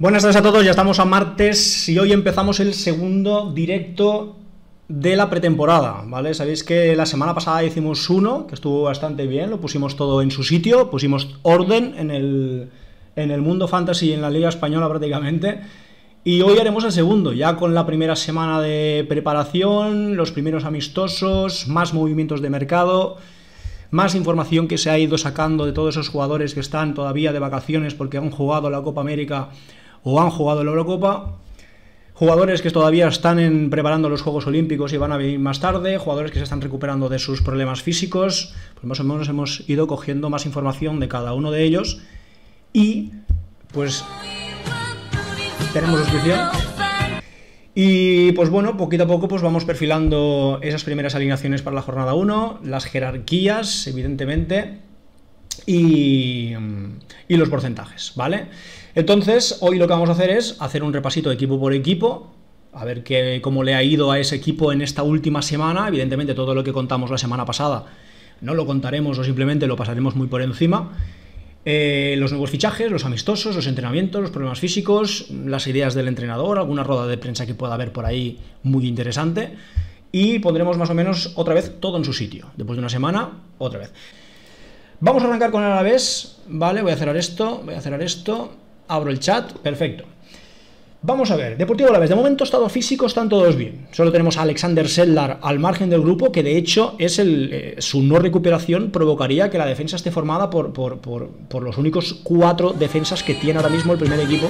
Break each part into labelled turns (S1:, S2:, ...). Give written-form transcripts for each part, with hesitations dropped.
S1: Buenas tardes a todos, ya estamos a martes y hoy empezamos el segundo directo de la pretemporada, ¿vale? Sabéis que la semana pasada hicimos uno, que estuvo bastante bien, lo pusimos todo en su sitio, pusimos orden en el mundo fantasy y en la Liga Española prácticamente, y hoy haremos el segundo, ya con la primera semana de preparación, los primeros amistosos, más movimientos de mercado, más información que se ha ido sacando de todos esos jugadores que están todavía de vacaciones porque han jugado la Copa América o han jugado la Eurocopa, jugadores que todavía están preparando los Juegos Olímpicos y van a venir más tarde, jugadores que se están recuperando de sus problemas físicos, pues más o menos hemos ido cogiendo más información de cada uno de ellos y pues tenemos suscripción. Y pues bueno, poquito a poco pues vamos perfilando esas primeras alineaciones para la jornada 1, las jerarquías, evidentemente, y los porcentajes, ¿vale? Entonces, hoy lo que vamos a hacer es hacer un repasito equipo por equipo, a ver cómo le ha ido a ese equipo en esta última semana. Evidentemente todo lo que contamos la semana pasada no lo contaremos o simplemente lo pasaremos muy por encima. Los nuevos fichajes, los amistosos, los entrenamientos, los problemas físicos, las ideas del entrenador, alguna rueda de prensa que pueda haber por ahí muy interesante, y pondremos más o menos otra vez todo en su sitio, después de una semana, otra vez. Vamos a arrancar con el Alavés, ¿vale? Voy a cerrar esto, abro el chat, perfecto. Vamos a ver, Deportivo Alavés, de momento estado físico están todos bien. Solo tenemos a Alexander Sedlar al margen del grupo, que de hecho es su no recuperación provocaría que la defensa esté formada por los únicos 4 defensas que tiene ahora mismo el primer equipo.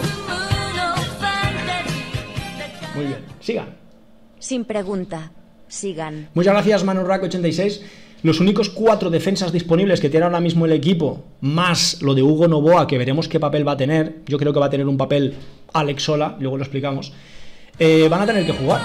S1: Muy bien, sigan.
S2: Sin pregunta, sigan.
S1: Muchas gracias, Manurrack86. Los únicos 4 defensas disponibles que tiene ahora mismo el equipo, más lo de Hugo Novoa, que veremos qué papel va a tener, yo creo que va a tener un papel Alex Sola, luego lo explicamos, van a tener que jugar.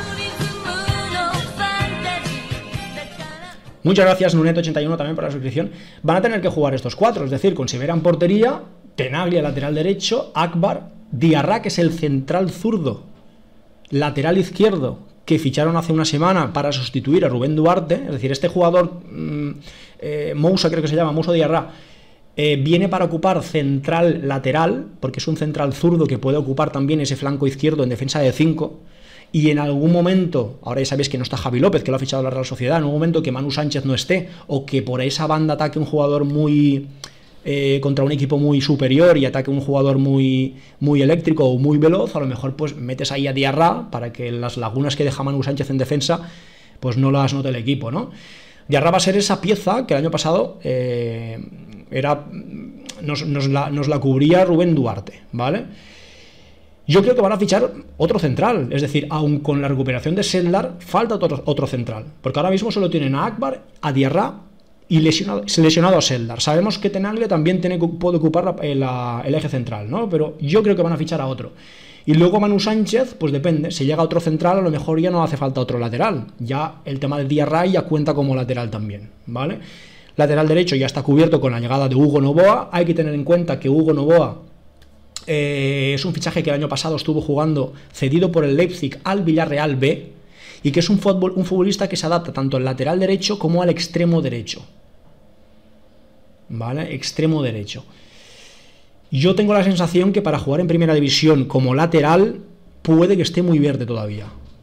S1: Muchas gracias, Nunet81, también por la suscripción. Van a tener que jugar estos 4, es decir, con Severa en portería, Tenaglia lateral derecho, Akbar, Diarra, que es el central zurdo, lateral izquierdo, que ficharon hace una semana para sustituir a Rubén Duarte, es decir, este jugador, Moussa creo que se llama, Moussa Diarra, viene para ocupar central lateral, porque es un central zurdo que puede ocupar también ese flanco izquierdo en defensa de 5, y en algún momento, ahora ya sabéis que no está Javi López, que lo ha fichado la Real Sociedad, en algún momento que Manu Sánchez no esté, o que por esa banda ataque un jugador muy contra un equipo muy superior y ataque un jugador muy eléctrico o muy veloz, a lo mejor pues metes ahí a Diarra para que las lagunas que deja Manu Sánchez en defensa pues no las note el equipo, ¿no? Diarra va a ser esa pieza que el año pasado nos la cubría Rubén Duarte, ¿vale? Yo creo que van a fichar otro central, es decir, aun con la recuperación de Sedlar, falta otro central, porque ahora mismo solo tienen a Akbar, a Diarra y lesionado a Sedlar. Sabemos que Tenaglia también puede ocupar el eje central, ¿no? Pero yo creo que van a fichar a otro. Y luego Manu Sánchez, pues depende, si llega otro central a lo mejor ya no hace falta otro lateral, ya el tema de Diarra ya cuenta como lateral también, ¿vale? Lateral derecho ya está cubierto con la llegada de Hugo Novoa. Hay que tener en cuenta que Hugo Novoa es un fichaje que el año pasado estuvo jugando cedido por el Leipzig al Villarreal B, y que es un futbolista que se adapta tanto al lateral derecho como al extremo derecho, ¿vale? Extremo derecho. Yo tengo la sensación que para jugar en primera división como lateral puede que esté muy verde todavía.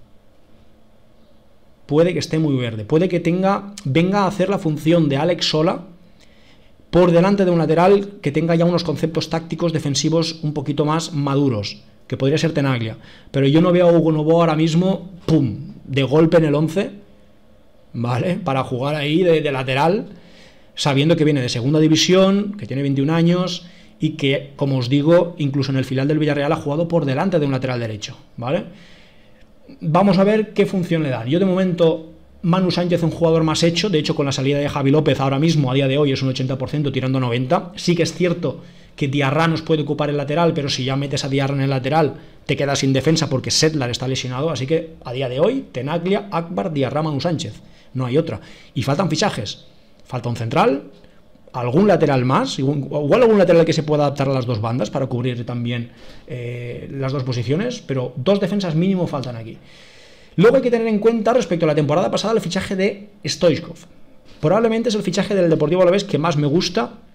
S1: Puede que esté muy verde. Puede que venga a hacer la función de Alex Sola por delante de un lateral que tenga ya unos conceptos tácticos defensivos un poquito más maduros, que podría ser Tenaglia. Pero yo no veo a Hugo Novoa ahora mismo, ¡pum!, de golpe en el 11, ¿vale? Para jugar ahí de lateral, sabiendo que viene de segunda división, que tiene 21 años y que, como os digo, incluso en el filial del Villarreal ha jugado por delante de un lateral derecho, ¿vale? Vamos a ver qué función le dan. Yo de momento, Manu Sánchez es un jugador más hecho, de hecho con la salida de Javi López ahora mismo, a día de hoy, es un 80% tirando 90%. Sí que es cierto que Diarra nos puede ocupar el lateral, pero si ya metes a Diarra en el lateral te quedas sin defensa porque Sedlar está lesionado, así que a día de hoy Tenaglia, Akbar, Diarra, Manu Sánchez, no hay otra. Y faltan fichajes, falta un central, algún lateral más, igual algún lateral que se pueda adaptar a las dos bandas para cubrir también las dos posiciones, pero 2 defensas mínimo faltan aquí. Luego hay que tener en cuenta respecto a la temporada pasada el fichaje de Stoichkov. Probablemente es el fichaje del Deportivo Alavés que más me gusta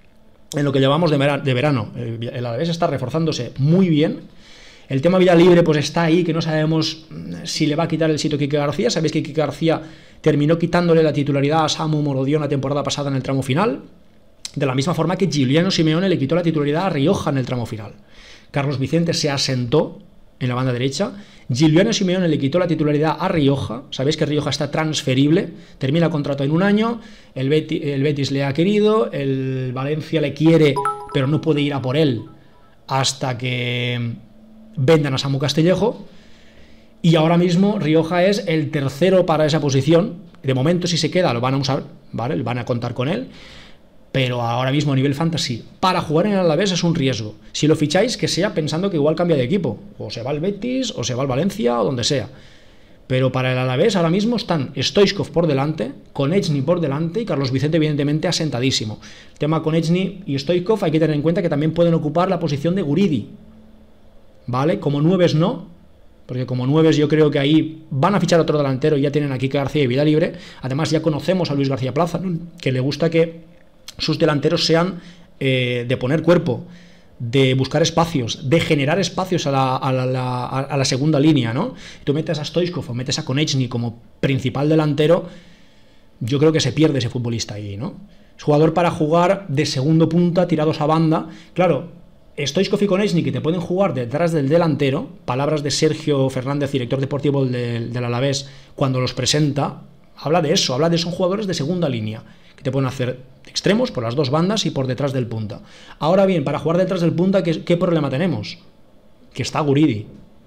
S1: en lo que llevamos de verano. El Alavés está reforzándose muy bien. El tema Villalibre pues está ahí, que no sabemos si le va a quitar el sitio a Quique García. Sabéis que Quique García terminó quitándole la titularidad a Samu Morodion la temporada pasada en el tramo final, de la misma forma que Giuliano Simeone le quitó la titularidad a Rioja en el tramo final. Carlos Vicente se asentó en la banda derecha. Giuliano Simeone le quitó la titularidad a Rioja. Sabéis que Rioja está transferible, termina contrato en un año, el Betis le ha querido, el Valencia le quiere, pero no puede ir a por él hasta que vendan a Samu Castillejo. Y ahora mismo Rioja es el tercero para esa posición. De momento, si se queda, lo van a usar, ¿vale? Van a contar con él. Pero ahora mismo a nivel fantasy, para jugar en el Alavés es un riesgo. Si lo ficháis, que sea pensando que igual cambia de equipo. O se va al Betis, o se va al Valencia, o donde sea. Pero para el Alavés ahora mismo están Stoichkov por delante, Konechny por delante y Carlos Vicente evidentemente asentadísimo. El tema Konechny y Stoichkov hay que tener en cuenta que también pueden ocupar la posición de Guridi, ¿vale? Como nueves no, porque como nueves yo creo que ahí van a fichar otro delantero y ya tienen a Quique García y Villalibre. Además ya conocemos a Luis García Plaza, ¿no? Que le gusta que sus delanteros sean de poner cuerpo, de buscar espacios, de generar espacios a la segunda línea, ¿no? Tú metes a Stoichkov o metes a Konechny como principal delantero, yo creo que se pierde ese futbolista ahí, ¿no? Es jugador para jugar de segundo punta, tirados a banda. Claro, Stoichkov y Konechny, que te pueden jugar detrás del delantero, palabras de Sergio Fernández, director deportivo del Alavés, cuando los presenta, habla de eso, son jugadores de segunda línea, que te pueden hacer extremos por las dos bandas y por detrás del punta. Ahora bien, para jugar detrás del punta, ¿qué problema tenemos? Que está Guridi.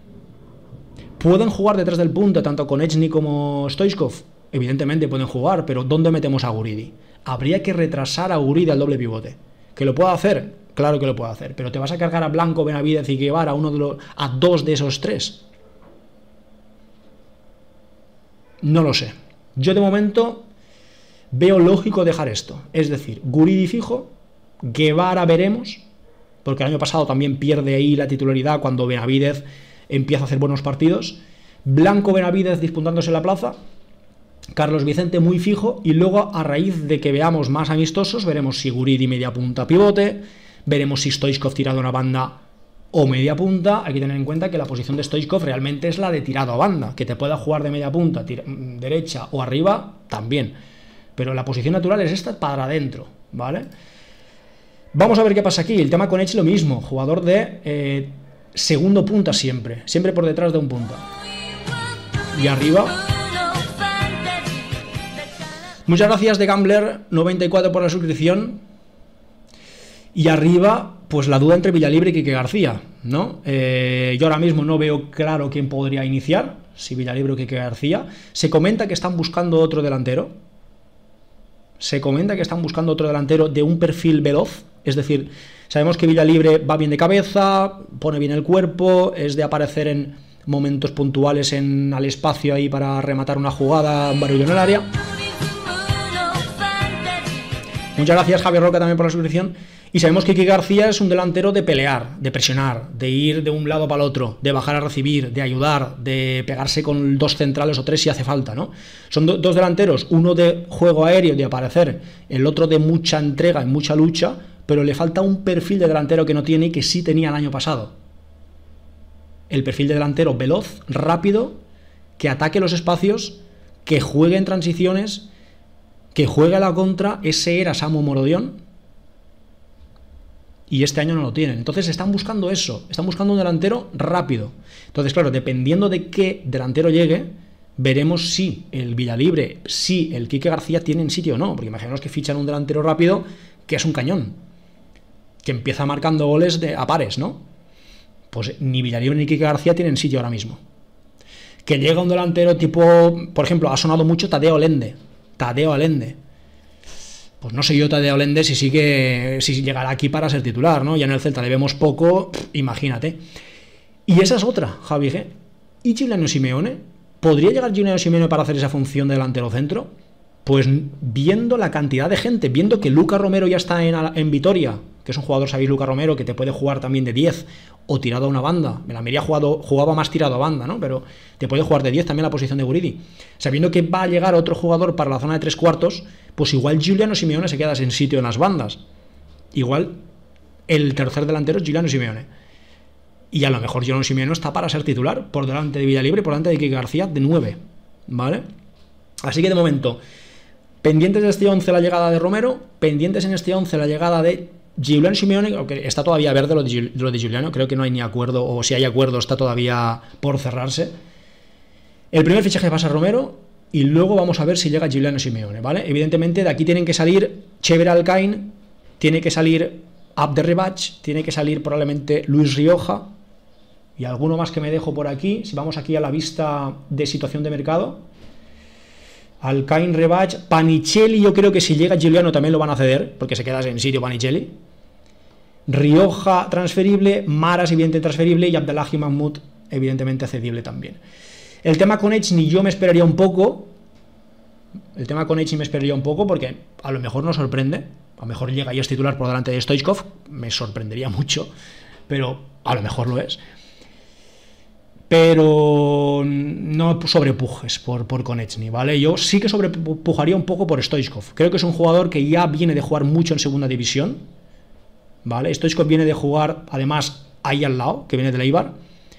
S1: ¿Pueden jugar detrás del punta tanto Konechny como Stoichkov? Evidentemente pueden jugar, pero ¿dónde metemos a Guridi? Habría que retrasar a Guridi al doble pivote. ¿Que lo pueda hacer? Claro que lo puede hacer, pero ¿te vas a cargar a Blanco, Benavidez y Guevara, a dos de esos tres? No lo sé. Yo de momento veo lógico dejar esto, es decir, Guridi fijo, Guevara veremos, porque el año pasado también pierde ahí la titularidad cuando Benavidez empieza a hacer buenos partidos, Blanco, Benavidez disputándose en la plaza, Carlos Vicente muy fijo, y luego a raíz de que veamos más amistosos veremos si Guridi media punta pivote, veremos si Stoichkov tirado a una banda o media punta. Hay que tener en cuenta que la posición de Stoichkov realmente es la de tirado a banda, que te pueda jugar de media punta, derecha o arriba también. Pero la posición natural es esta para adentro, ¿vale? Vamos a ver qué pasa aquí. El tema con Edge lo mismo, jugador de segundo punta siempre por detrás de un punta. Y arriba. Muchas gracias de Gambler94 por la suscripción. Y arriba, pues la duda entre Villalibre y Quique García, ¿no? Yo ahora mismo no veo claro quién podría iniciar, si Villalibre o Quique García. Se comenta que están buscando otro delantero. De un perfil veloz, es decir, sabemos que Villalibre va bien de cabeza, pone bien el cuerpo, es de aparecer en momentos puntuales al espacio ahí para rematar una jugada, un barullo en el área. Muchas gracias Javier Roca también por la suscripción. Y sabemos que Quique García es un delantero de pelear, de presionar, de ir de un lado para el otro, de bajar a recibir, de ayudar, de pegarse con dos centrales o tres si hace falta, ¿no? Son dos delanteros, uno de juego aéreo, de aparecer, el otro de mucha entrega y mucha lucha, pero le falta un perfil de delantero que no tiene y que sí tenía el año pasado. El perfil de delantero veloz, rápido, que ataque los espacios, que juegue en transiciones, que juegue a la contra. Ese era Samu Morodion. Y este año no lo tienen. Entonces están buscando eso. Están buscando un delantero rápido. Entonces, claro, dependiendo de qué delantero llegue, veremos si el Villalibre, si el Quique García tienen sitio o no. Porque imaginaos que fichan un delantero rápido que es un cañón, que empieza marcando goles a pares, ¿no? Pues ni Villalibre ni Quique García tienen sitio ahora mismo. Que llega un delantero tipo, por ejemplo, ha sonado mucho Tadeo Allende. Pues no sé yo Tadeo Allende si llegará aquí para ser titular, ¿no? Ya en el Celta le vemos poco, imagínate. Y esa es otra, Javi G. ¿Y Giuliano Simeone? ¿Podría llegar Giuliano Simeone para hacer esa función de delantero centro? Pues viendo la cantidad de gente, viendo que Luca Romero ya está en Vitoria, que es un jugador, sabéis, Luca Romero, que te puede jugar también de 10 o tirado a una banda. En la Almería jugaba más tirado a banda, ¿no? Pero te puede jugar de 10 también la posición de Guridi. Sabiendo que va a llegar otro jugador para la zona de tres cuartos, pues igual Giuliano Simeone se queda sin sitio en las bandas. igual el tercer delantero es Giuliano Simeone. Y a lo mejor Giuliano Simeone está para ser titular por delante de Villalibre, por delante de Quique García de 9, ¿vale? Así que de momento, pendientes de este 11 la llegada de Romero, pendientes en este 11 la llegada de Giuliano Simeone, aunque está todavía verde lo de Giuliano, creo que no hay ni acuerdo, o si hay acuerdo está todavía por cerrarse. El primer fichaje va a ser Romero y luego vamos a ver si llega Giuliano Simeone, ¿vale? Evidentemente de aquí tienen que salir Chever Alcain, tiene que salir Abderrebach, tiene que salir probablemente Luis Rioja y alguno más que me dejo por aquí. Si vamos aquí a la vista de situación de mercado, Alcain, Rebach, Panicelli, yo creo que si llega Giuliano también lo van a ceder, porque se queda en sitio Panicelli. Rioja transferible, Maras evidentemente transferible y Abdellahi Mahmoud evidentemente cedible también. El tema con Echny yo me esperaría un poco. El tema con Echny me esperaría un poco porque a lo mejor nos sorprende. A lo mejor llega y es titular por delante de Stoichkov. Me sorprendería mucho, pero a lo mejor lo es. Pero no sobrepujes por Konechny, ¿vale? Yo sí que sobrepujaría un poco por Stoichkov. Creo que es un jugador que ya viene de jugar mucho en segunda división, ¿vale? Stoichkov viene de jugar, además, ahí al lado, que viene del Eibar.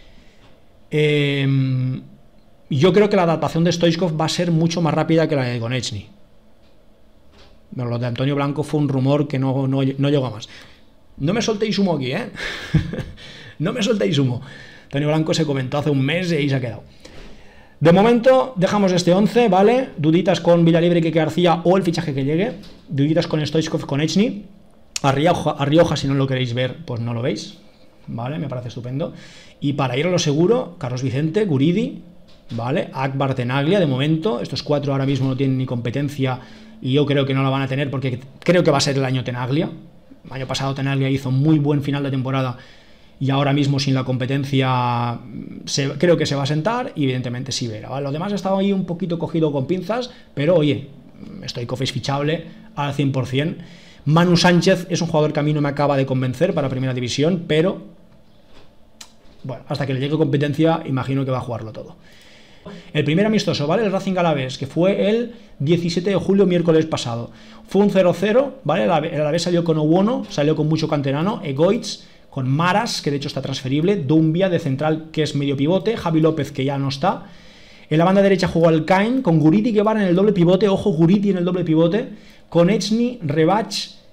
S1: Yo creo que la adaptación de Stoichkov va a ser mucho más rápida que la de Konechny. Pero lo de Antonio Blanco fue un rumor que no llegó a más. No me soltéis humo aquí, ¿eh? No me soltéis humo. Antonio Blanco se comentó hace un mes y ahí se ha quedado. De momento dejamos este 11, ¿vale? Duditas con Villalibre y Quique García o el fichaje que llegue. Duditas con Stoichkov, con Echny. A Rioja, si no lo queréis ver, pues no lo veis, ¿vale? Me parece estupendo. Y para ir a lo seguro, Carlos Vicente, Guridi, ¿vale? Akbar, Tenaglia, de momento. Estos cuatro ahora mismo no tienen ni competencia y yo creo que no la van a tener porque creo que va a ser el año Tenaglia. El año pasado Tenaglia hizo muy buen final de temporada y ahora mismo sin la competencia creo que se va a sentar y evidentemente sí verá, ¿vale? Lo demás ha estado ahí un poquito cogido con pinzas, pero oye, Stoichkov es fichable al 100%. Manu Sánchez es un jugador que a mí no me acaba de convencer para primera división, pero bueno, hasta que le llegue competencia imagino que va a jugarlo todo. El primer amistoso, ¿vale? El Racing Alavés, que fue el 17 de julio, miércoles pasado. Fue un 0-0, ¿vale? El Alavés salió con Owono, salió con mucho canterano, Egoitz, con Maras, que de hecho está transferible, Doumbia de central, que es medio pivote, Javi López, que ya no está. En la banda derecha jugó Alcain, con Guridi Guevara en el doble pivote, ojo, Guridi en el doble pivote, con Echny, Rebach,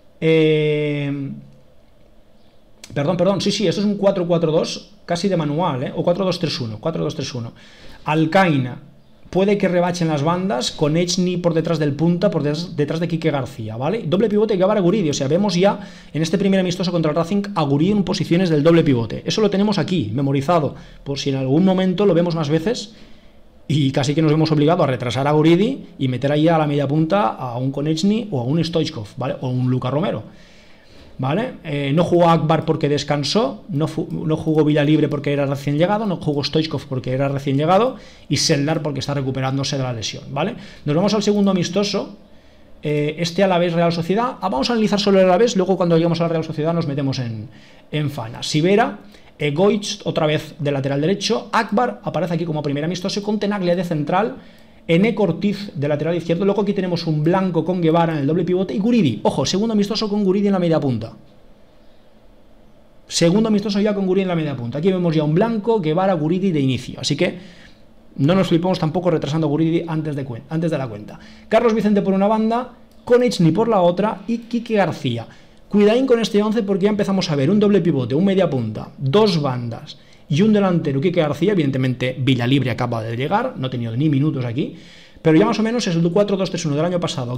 S1: Perdón, sí, esto es un 4-4-2, casi de manual, o 4-2-3-1, Alcain, puede que rebachen las bandas, con Echny por detrás del punta, por detrás de Quique García, ¿vale? Doble pivote Guevara Guridi, o sea, vemos ya en este primer amistoso contra el Racing a Guridi en posiciones del doble pivote. Eso lo tenemos aquí, memorizado, por si en algún momento lo vemos más veces y casi que nos hemos obligado a retrasar a Guridi y meter ahí a la media punta a un Konechny o a un Stoichkov, ¿vale? O un Luca Romero, ¿vale? No jugó Akbar porque descansó, no jugó Villalibre porque era recién llegado, no jugó Stoichkov porque era recién llegado y Seldar porque está recuperándose de la lesión, ¿vale? Nos vamos al segundo amistoso, este Alavés Real Sociedad. Vamos a analizar solo el Alavés, luego cuando lleguemos a la Real Sociedad nos metemos en faena. Sivera, Egoitz otra vez de lateral derecho, Akbar aparece aquí como primer amistoso con Tenaglia de central, Eneco Ortiz de lateral izquierdo, luego aquí tenemos un Blanco con Guevara en el doble pivote y Guridi, ojo, segundo amistoso con Guridi en la media punta. Segundo amistoso ya con Guridi en la media punta. Aquí vemos ya un Blanco, Guevara, Guridi de inicio, así que no nos flipemos tampoco retrasando a Guridi antes de la cuenta. Carlos Vicente por una banda, con Echny por la otra y Quique García. Cuidadín con este 11 porque ya empezamos a ver un doble pivote, un media punta, dos bandas y un delantero, Quique García. Evidentemente Villalibre acaba de llegar, no ha tenido ni minutos aquí, pero ya más o menos es el 4-2-3-1 del año pasado.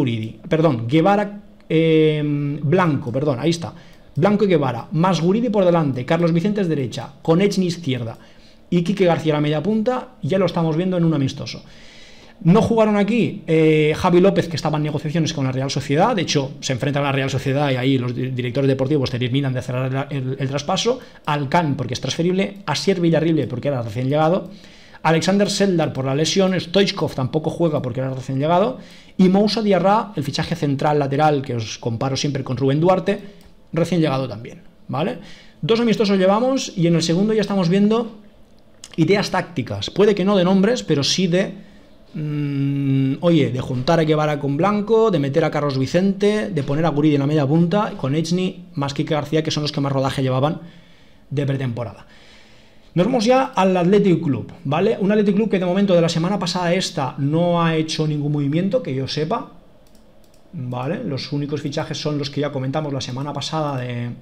S1: Blanco, ahí está, Blanco y Guevara, más Guridi por delante, Carlos Vicente es derecha, con Echny izquierda y Quique García a la media punta, ya lo estamos viendo en un amistoso. No jugaron aquí Javi López, que estaba en negociaciones con la Real Sociedad, de hecho se enfrentan a la Real Sociedad y ahí los directores deportivos terminan de cerrar el traspaso. Alcan porque es transferible, Asier Villarrible porque era recién llegado, Alexander Seldar por la lesión, Stoichkov tampoco juega porque era recién llegado, y Moussa Diarra, el fichaje central lateral que os comparo siempre con Rubén Duarte, recién llegado también, ¿vale? Dos amistosos llevamos y en el segundo ya estamos viendo ideas tácticas, puede que no de nombres, pero sí de oye, de juntar a Guevara con Blanco, de meter a Carlos Vicente, de poner a Guridi en la media punta, con Echny más Quique García, que son los que más rodaje llevaban de pretemporada. Nos vamos ya al Athletic Club, ¿vale? Un Athletic Club que de momento de la semana pasada esta no ha hecho ningún movimiento, que yo sepa, ¿vale? Los únicos fichajes son los que ya comentamos la semana pasada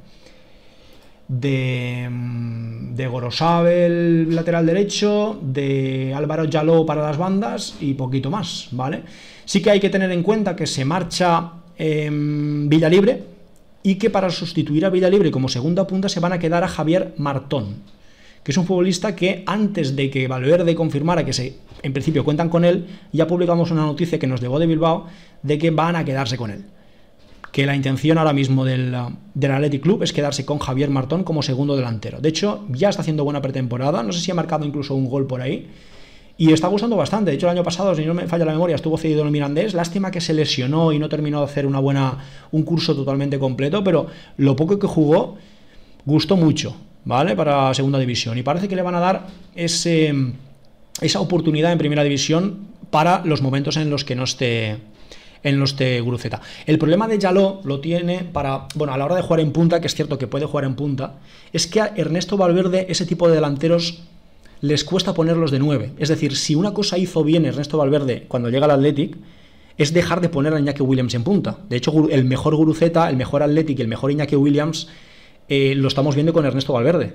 S1: de Gorosabel, lateral derecho, de Álvaro Yaló para las bandas y poquito más, ¿vale? Sí que hay que tener en cuenta que se marcha Villalibre y que para sustituir a Villalibre como segunda punta se van a quedar a Javier Martón, que es un futbolista que antes de que Valverde confirmara que en principio cuentan con él, ya publicamos una noticia que nos llegó de Bilbao de que van a quedarse con él. Que la intención ahora mismo del Athletic Club es quedarse con Javier Martón como segundo delantero. De hecho, ya está haciendo buena pretemporada, no sé si ha marcado incluso un gol por ahí, y está gustando bastante. De hecho, el año pasado, si no me falla la memoria, estuvo cedido en el Mirandés. Lástima que se lesionó y no terminó de hacer un curso totalmente completo, pero lo poco que jugó gustó mucho, ¿vale? Para segunda división, y parece que le van a dar esa oportunidad en primera división para los momentos en los que no esté Guruceta. El problema de Yaló lo tiene a la hora de jugar en punta, que es cierto que puede jugar en punta, es que a Ernesto Valverde ese tipo de delanteros les cuesta ponerlos de 9. Es decir, si una cosa hizo bien Ernesto Valverde cuando llega al Athletic, es dejar de poner a Iñaki Williams en punta. De hecho, el mejor Guruceta, el mejor Athletic y el mejor Iñaki Williams lo estamos viendo con Ernesto Valverde.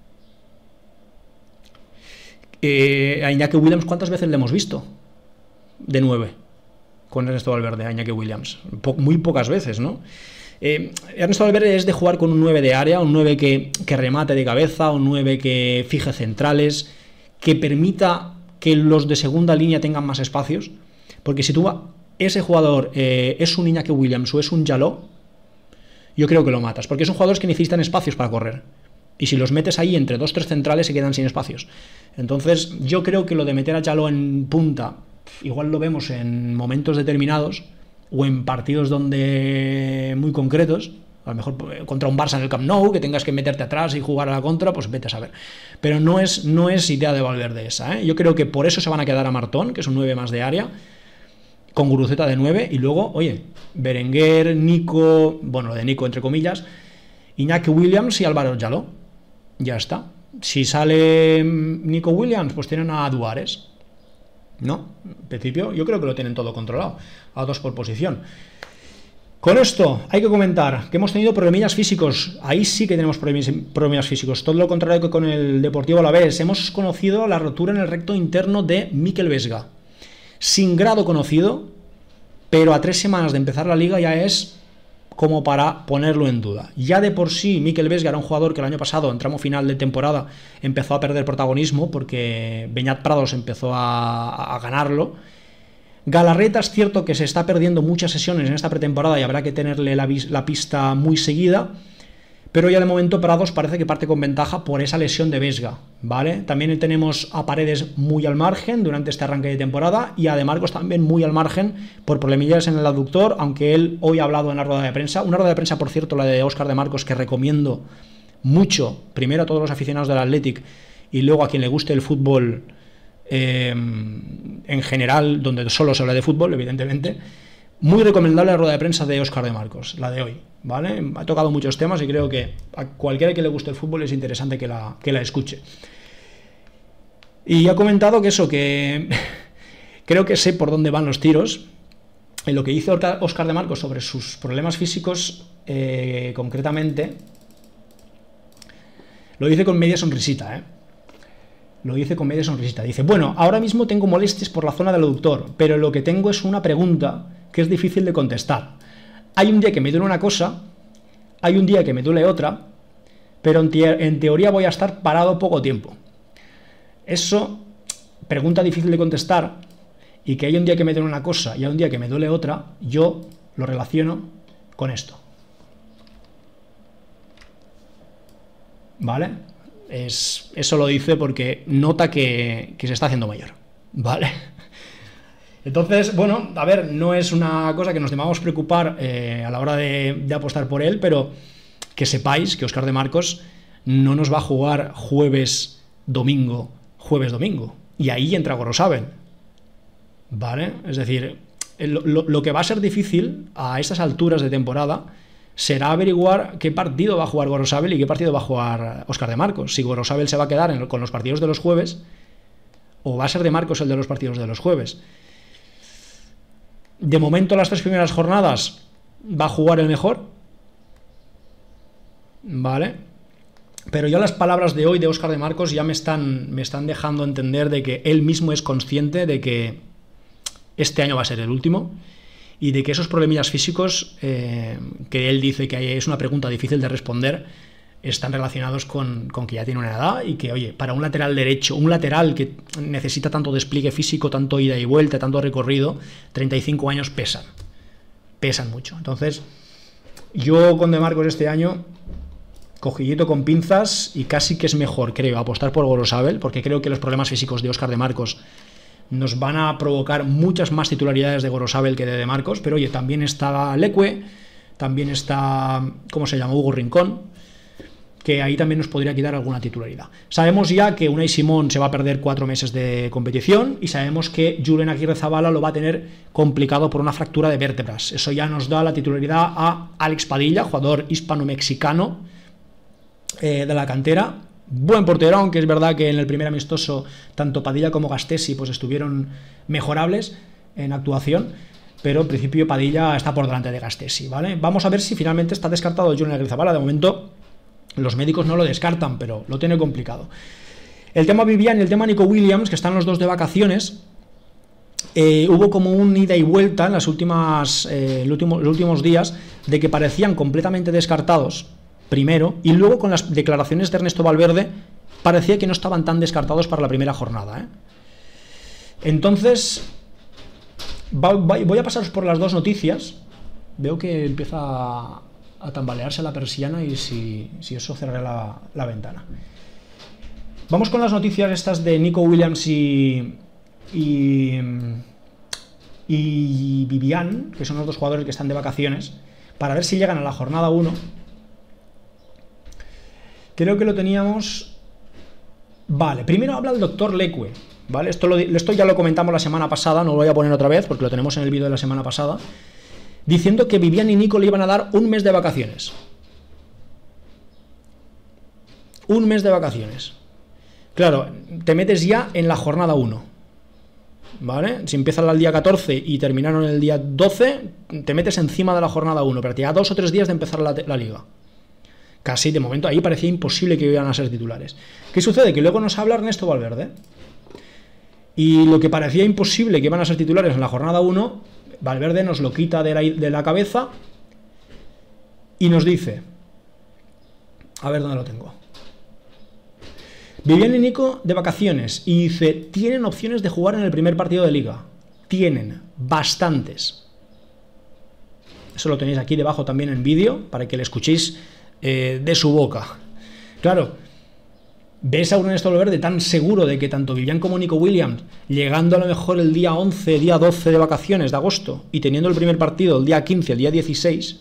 S1: A Iñaki Williams, ¿cuántas veces le hemos visto de 9 con Ernesto Valverde a Iñaki Williams? Muy pocas veces, ¿no? Ernesto Valverde es de jugar con un 9 de área, un 9 que remate de cabeza, un 9 que fije centrales, que permita que los de segunda línea tengan más espacios, porque si ese jugador es un Iñaki Williams o es un Yaló, yo creo que lo matas, porque son jugadores que necesitan espacios para correr, y si los metes ahí entre 2-3 centrales se quedan sin espacios. Entonces yo creo que lo de meter a Yaló en punta igual lo vemos en momentos determinados o en partidos muy concretos, a lo mejor contra un Barça en el Camp Nou, que tengas que meterte atrás y jugar a la contra, pues vete a saber. Pero no es idea de Valverde esa, ¿eh? Yo creo que por eso se van a quedar a Martón, que es un 9 más de área, con Guruceta de 9, y luego, oye, Berenguer, Nico, bueno, de Nico entre comillas, Iñaki Williams y Álvaro Yaló. Ya está. Si sale Nico Williams, pues tienen a Duares. No, en principio yo creo que lo tienen todo controlado, a 2 por posición. Con esto hay que comentar que hemos tenido problemillas físicos. Ahí sí que tenemos problemas físicos, todo lo contrario que con el Deportivo Alavés. Hemos conocido la rotura en el recto interno de Mikel Vesga, sin grado conocido, pero a 3 semanas de empezar la liga ya es como para ponerlo en duda. Ya de por sí Mikel Vesga era un jugador que el año pasado, en tramo final de temporada, empezó a perder protagonismo porque Beñat Prados empezó a ganarlo. Galarreta es cierto que se está perdiendo muchas sesiones en esta pretemporada y habrá que tenerle la pista muy seguida, pero ya de momento Prados parece que parte con ventaja por esa lesión de Vesga, ¿vale? También tenemos a Paredes muy al margen durante este arranque de temporada, y a De Marcos también muy al margen por problemillas en el aductor, aunque él hoy ha hablado en la rueda de prensa, una rueda de prensa, por cierto, la de Óscar De Marcos, que recomiendo mucho, primero a todos los aficionados del Athletic y luego a quien le guste el fútbol en general, donde solo se habla de fútbol, evidentemente. Muy recomendable la rueda de prensa de Óscar De Marcos, la de hoy, ¿vale? Ha tocado muchos temas y creo que a cualquiera que le guste el fútbol es interesante que la escuche. Y ha comentado que creo que sé por dónde van los tiros. En lo que dice Óscar De Marcos sobre sus problemas físicos, concretamente, lo dice con media sonrisita, Lo dice con media sonrisita. Dice, bueno, ahora mismo tengo molestias por la zona del aductor, pero lo que tengo es una pregunta que es difícil de contestar. Hay un día que me duele una cosa, hay un día que me duele otra, pero en teoría voy a estar parado poco tiempo. Eso, pregunta difícil de contestar, y que hay un día que me duele una cosa y hay un día que me duele otra, yo lo relaciono con esto. ¿Vale? Eso lo dice porque nota que se está haciendo mayor, ¿vale? Entonces, bueno, a ver, no es una cosa que nos debamos preocupar a la hora de apostar por él, pero que sepáis que Óscar De Marcos no nos va a jugar jueves-domingo, y ahí entra Gorosabel, ¿vale? Es decir, lo que va a ser difícil a estas alturas de temporada será averiguar qué partido va a jugar Gorosabel y qué partido va a jugar Óscar de Marcos. Si Gorosabel se va a quedar con los partidos de los jueves o va a ser de Marcos el de los partidos de los jueves. De momento, las 3 primeras jornadas va a jugar el mejor, ¿vale? Pero ya las palabras de hoy de Óscar de Marcos ya me están dejando entender de que él mismo es consciente de que este año va a ser el último y de que esos problemillas físicos que él dice que es una pregunta difícil de responder están relacionados con que ya tiene una edad y que, oye, para un lateral derecho, un lateral que necesita tanto despliegue físico, tanto ida y vuelta, tanto recorrido, 35 años pesan mucho. Entonces, yo con De Marcos este año, cojillito con pinzas, y casi que es mejor, creo, apostar por Gorosabel, porque creo que los problemas físicos de Óscar de Marcos nos van a provocar muchas más titularidades de Gorosabel que de Marcos, pero oye, también está Leque, también está, ¿cómo se llama?, Hugo Rincón, que ahí también nos podría quitar alguna titularidad. Sabemos ya que Unai Simón se va a perder 4 meses de competición y sabemos que Julen Aguirrezabala lo va a tener complicado por una fractura de vértebras. Eso ya nos da la titularidad a Alex Padilla, jugador hispano-mexicano de la cantera. Buen portero, aunque es verdad que en el primer amistoso tanto Padilla como Gastesi pues estuvieron mejorables en actuación, pero en principio Padilla está por delante de Gastesi, ¿vale? Vamos a ver si finalmente está descartado Julen Aguirrezabala. De momento los médicos no lo descartan, pero lo tiene complicado. El tema Vivian y el tema Nico Williams, que están los dos de vacaciones, hubo como un ida y vuelta en los últimos días de que parecían completamente descartados primero, y luego con las declaraciones de Ernesto Valverde parecía que no estaban tan descartados para la primera jornada, ¿eh? Entonces voy a pasaros por las dos noticias. Veo que empieza a tambalearse la persiana y si eso cerraré la ventana. Vamos con las noticias estas de Nico Williams y Vivian, que son los dos jugadores que están de vacaciones, para ver si llegan a la jornada 1. Creo que lo teníamos. Vale, primero habla el doctor Leque, ¿vale? Esto ya lo comentamos la semana pasada, no lo voy a poner otra vez porque lo tenemos en el vídeo de la semana pasada, diciendo que Vivian y Nico le iban a dar un mes de vacaciones. Un mes de vacaciones. Claro, te metes ya en la jornada 1, ¿vale? Si empiezan el día 14 y terminaron el día 12, te metes encima de la jornada 1, pero te da 2 o 3 días de empezar la liga. Casi, de momento, ahí parecía imposible que iban a ser titulares. ¿Qué sucede? Que luego nos habla Ernesto Valverde. Y lo que parecía imposible que iban a ser titulares en la jornada 1, Valverde nos lo quita de la cabeza y nos dice, a ver dónde lo tengo, Vivian y Nico de vacaciones, y dice, tienen opciones de jugar en el primer partido de liga. Tienen bastantes. Eso lo tenéis aquí debajo también en vídeo para que le escuchéis de su boca. Claro, ves a un Ernesto Valverde tan seguro de que tanto Vivian como Nico Williams, llegando a lo mejor el día 11, día 12 de vacaciones de agosto y teniendo el primer partido el día 15, el día 16.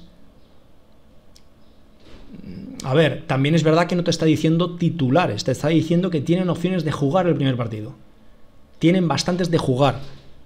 S1: A ver, también es verdad que no te está diciendo titulares, te está diciendo que tienen opciones de jugar el primer partido. Tienen bastantes de jugar.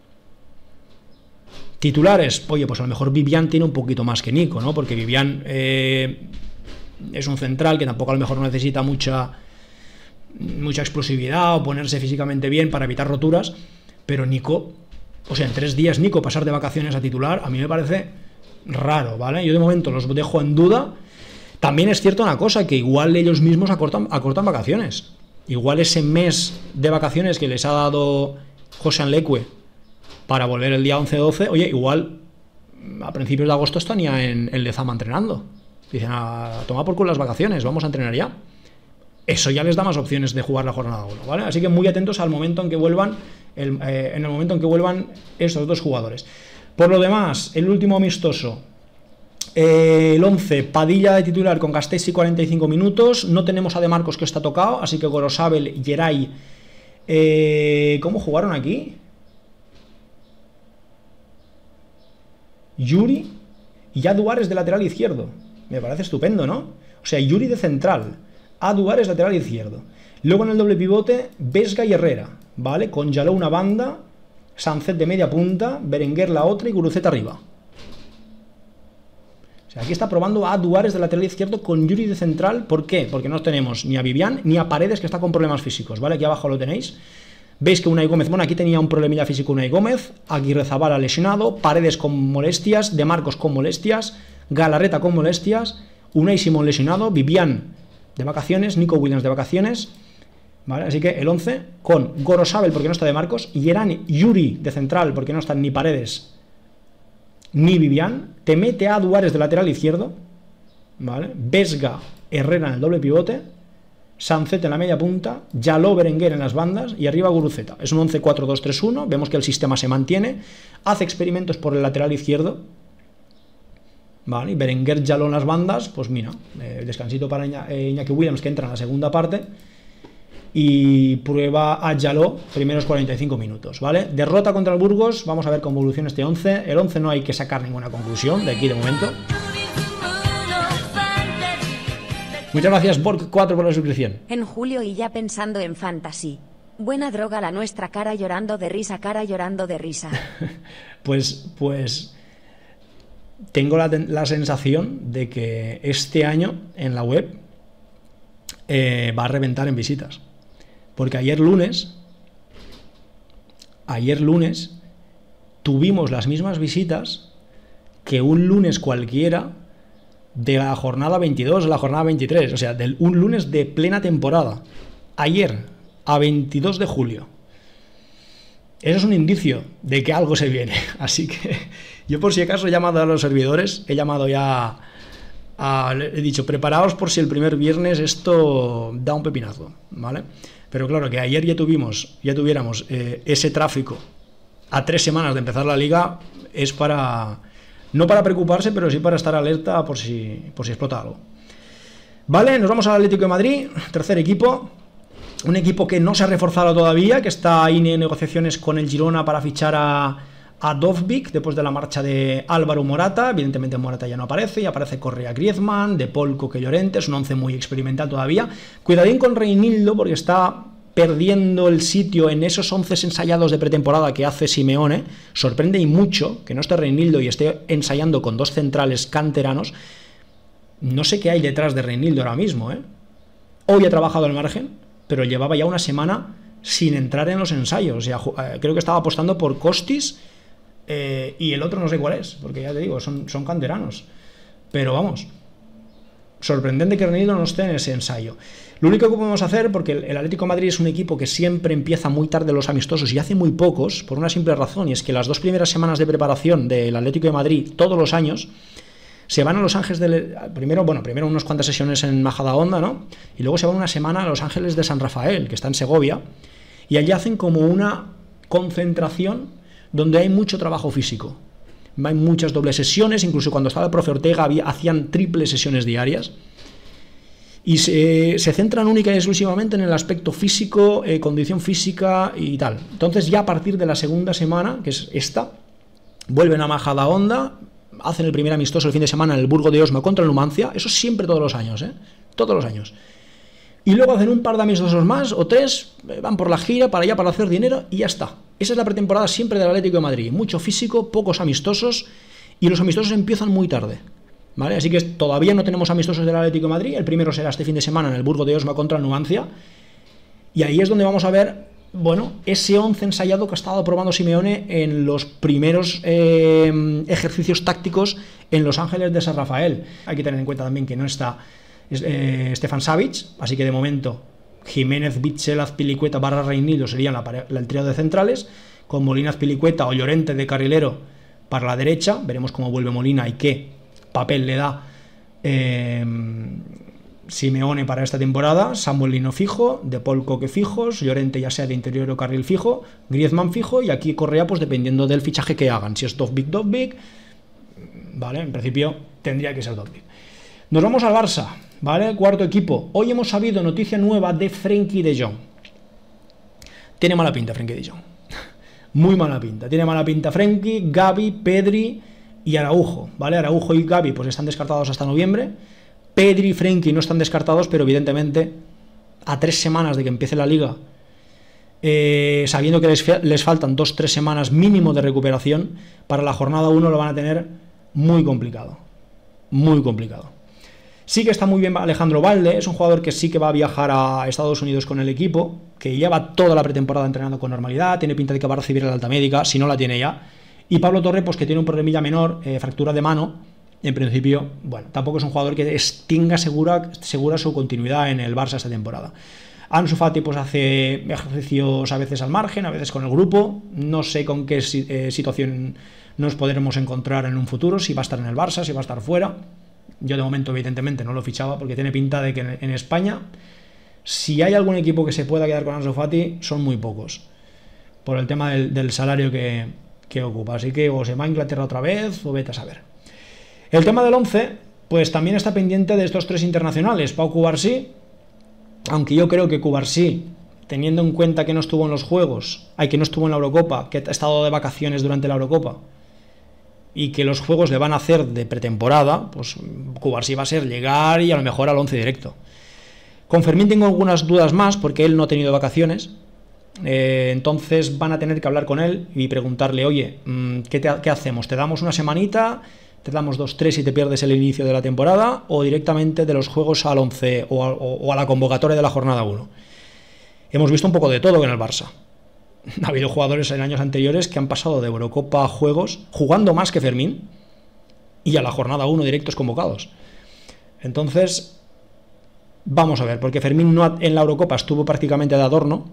S1: Titulares, oye, pues a lo mejor Vivian tiene un poquito más que Nico, ¿no? Porque Vivian es un central que tampoco a lo mejor necesita mucha explosividad o ponerse físicamente bien para evitar roturas, pero Nico, o sea, en 3 días Nico pasar de vacaciones a titular, a mí me parece raro, ¿vale? Yo de momento los dejo en duda. También es cierto una cosa, que igual ellos mismos acortan vacaciones. Igual ese mes de vacaciones que les ha dado José Leque para volver el día 11-12, oye, igual a principios de agosto están ya en Lezama entrenando. Dicen, a tomar por culo las vacaciones, vamos a entrenar ya. Eso ya les da más opciones de jugar la jornada 1, ¿vale? Así que muy atentos al momento en que vuelvan, en el momento en que vuelvan estos dos jugadores. Por lo demás, el último amistoso, el 11, Padilla de titular con Gastesi 45 minutos. No tenemos a De Marcos, que está tocado, así que Gorosabel, Geray. ¿Cómo jugaron aquí? Yuri y Aduares de lateral izquierdo. Me parece estupendo, ¿no? O sea, Yuri de central, Aduares lateral izquierdo. Luego en el doble pivote, Vesga y Herrera, ¿vale? Con Jaló una banda, Sancet de media punta, Berenguer la otra y Guruceta arriba. O sea, aquí está probando a Duares de lateral izquierdo con Yuri de central. ¿Por qué? Porque no tenemos ni a Vivian ni a Paredes, que está con problemas físicos, ¿vale? Aquí abajo lo tenéis. Veis que Unai Gómez, bueno, aquí tenía un problemilla físico Unai Gómez, Aguirrezabala lesionado, Paredes con molestias, De Marcos con molestias, Galarreta con molestias, Unai Simón lesionado, Vivian de vacaciones, Nico Williams de vacaciones, ¿vale? Así que el 11 con Gorosabel porque no está De Marcos, Yeran, Yuri de central porque no están ni Paredes ni Vivian, te mete a Duares de lateral izquierdo, ¿vale? Vesga, Herrera en el doble pivote, Sancet en la media punta, Yaló, Berenguer en las bandas y arriba Guruceta. Es un 11-4-2-3-1, vemos que el sistema se mantiene, hace experimentos por el lateral izquierdo, ¿vale? Y Berenguer, Yaló en las bandas, pues mira, descansito para Iñaki Williams, que entra en la segunda parte, y prueba a Yaló primeros 45 minutos, ¿vale? Derrota contra el Burgos, vamos a ver cómo evoluciona este 11. El 11 no hay que sacar ninguna conclusión de aquí de momento. Muchas gracias, Borg4, por la suscripción.
S2: En julio y ya pensando en fantasy. Buena droga la nuestra, cara llorando de risa, cara llorando de risa.
S1: pues tengo la sensación de que este año en la web va a reventar en visitas. Porque ayer lunes tuvimos las mismas visitas que un lunes cualquiera de la jornada 22 a la jornada 23, o sea, un lunes de plena temporada, ayer a 22 de julio. Eso es un indicio de que algo se viene, así que yo por si acaso he llamado a los servidores, he llamado ya, he dicho, preparaos por si el primer viernes esto da un pepinazo, ¿vale? Pero claro, que ayer ya tuviéramos ese tráfico a 3 semanas de empezar la liga, es para... No para preocuparse, pero sí para estar alerta por si explota algo. Vale, nos vamos al Atlético de Madrid, tercer equipo. Un equipo que no se ha reforzado todavía, que está ahí en negociaciones con el Girona para fichar a Dovbyk después de la marcha de Álvaro Morata. Evidentemente Morata ya no aparece, y aparece Correa, Griezmann, De Paul, Coque, Llorente. Es un 11 muy experimental todavía. Cuidadín con Reinildo porque está perdiendo el sitio en esos 11 ensayados de pretemporada que hace Simeone. Sorprende y mucho que no esté Reinildo y esté ensayando con 2 centrales canteranos. No sé qué hay detrás de Reinildo ahora mismo, ¿eh? Hoy ha trabajado al margen, pero llevaba ya una semana sin entrar en los ensayos. O sea, creo que estaba apostando por Costis y el otro no sé cuál es, porque ya te digo, son canteranos. Pero vamos, sorprendente que Reinildo no esté en ese ensayo. Lo único que podemos hacer, porque el Atlético de Madrid es un equipo que siempre empieza muy tarde los amistosos y hace muy pocos, por una simple razón, y es que las 2 primeras semanas de preparación del Atlético de Madrid, todos los años, se van a Los Ángeles primero unas cuantas sesiones en Majadahonda, ¿no? Y luego se van una semana a Los Ángeles de San Rafael, que está en Segovia, y allí hacen como una concentración donde hay mucho trabajo físico. Hay muchas dobles sesiones, incluso cuando estaba el profe Ortega hacían triples sesiones diarias. Y se centran única y exclusivamente en el aspecto físico, condición física y tal. Entonces ya a partir de la segunda semana, que es esta, vuelven a Majadahonda, hacen el primer amistoso el fin de semana en el Burgo de Osma contra el Numancia. Eso siempre todos los años, todos los años. Y luego hacen un par de amistosos más o 3, van por la gira para allá para hacer dinero y ya está. Esa es la pretemporada siempre del Atlético de Madrid. Mucho físico, pocos amistosos, y los amistosos empiezan muy tarde, ¿vale? Así que todavía no tenemos amistosos del Atlético de Madrid. El primero será este fin de semana en el Burgo de Osma contra el Numancia. Y ahí es donde vamos a ver, bueno, ese 11 ensayado que ha estado probando Simeone en los primeros ejercicios tácticos en Los Ángeles de San Rafael. Hay que tener en cuenta también que no está Stefan Savic, así que de momento Jiménez, Bitzel, Azpilicueta, Reinildo serían el trío de centrales, con Molina, Azpilicueta o Llorente de carrilero para la derecha. Veremos cómo vuelve Molina y qué papel le da Simeone para esta temporada. Samuel Lino fijo, De Paul, Coque fijos, Llorente ya sea de interior o carril fijo, Griezmann fijo, y aquí Correa pues dependiendo del fichaje que hagan. Si es Dovbyk, vale, en principio tendría que ser Dovbyk. Nos vamos al Barça, ¿vale? Cuarto equipo. Hoy hemos sabido noticia nueva de Frenkie de Jong. Tiene mala pinta Frenkie de Jong. Muy mala pinta. Tiene mala pinta Frenkie, Gavi, Pedri y Araujo, ¿vale? Araujo y Gavi pues están descartados hasta noviembre. Pedri y Frenkie no están descartados, pero evidentemente a 3 semanas de que empiece la liga sabiendo que les faltan 2-3 semanas mínimo de recuperación, para la jornada 1 lo van a tener muy complicado. Muy complicado. Sí que está muy bien Alejandro Valde, es un jugador que sí que va a viajar a Estados Unidos con el equipo, que lleva toda la pretemporada entrenando con normalidad, tiene pinta de que va a recibir la alta médica, si no la tiene ya. Y Pablo Torre, pues que tiene un problemilla menor, fractura de mano. En principio, bueno, tampoco es un jugador que tenga segura su continuidad en el Barça esta temporada. Ansu Fati pues hace ejercicios a veces al margen, a veces con el grupo. No sé con qué situación nos podremos encontrar en un futuro, si va a estar en el Barça, si va a estar fuera. Yo de momento evidentemente no lo fichaba porque tiene pinta de que en España, si hay algún equipo que se pueda quedar con Ansu Fati, son muy pocos, por el tema del salario que ocupa. Así que o se va a Inglaterra otra vez o vete a saber. El tema del 11 pues también está pendiente de estos 3 internacionales. Pau Cubarsí, aunque yo creo que Cubarsí, teniendo en cuenta que no estuvo en los Juegos, que no estuvo en la Eurocopa, que ha estado de vacaciones durante la Eurocopa y que los Juegos le van a hacer de pretemporada, pues Cubarsí va a ser llegar y a lo mejor al 11 directo. Con Fermín tengo algunas dudas más porque él no ha tenido vacaciones, entonces van a tener que hablar con él y preguntarle, oye, ¿qué hacemos? ¿Te damos una semanita? ¿Te damos 2-3 y te pierdes el inicio de la temporada? ¿O directamente de los Juegos al 11 o a la convocatoria de la jornada 1? Hemos visto un poco de todo en el Barça. Ha habido jugadores en años anteriores que han pasado de Eurocopa a Juegos jugando más que Fermín y a la jornada 1 directos convocados. Entonces, vamos a ver, porque Fermín en la Eurocopa estuvo prácticamente de adorno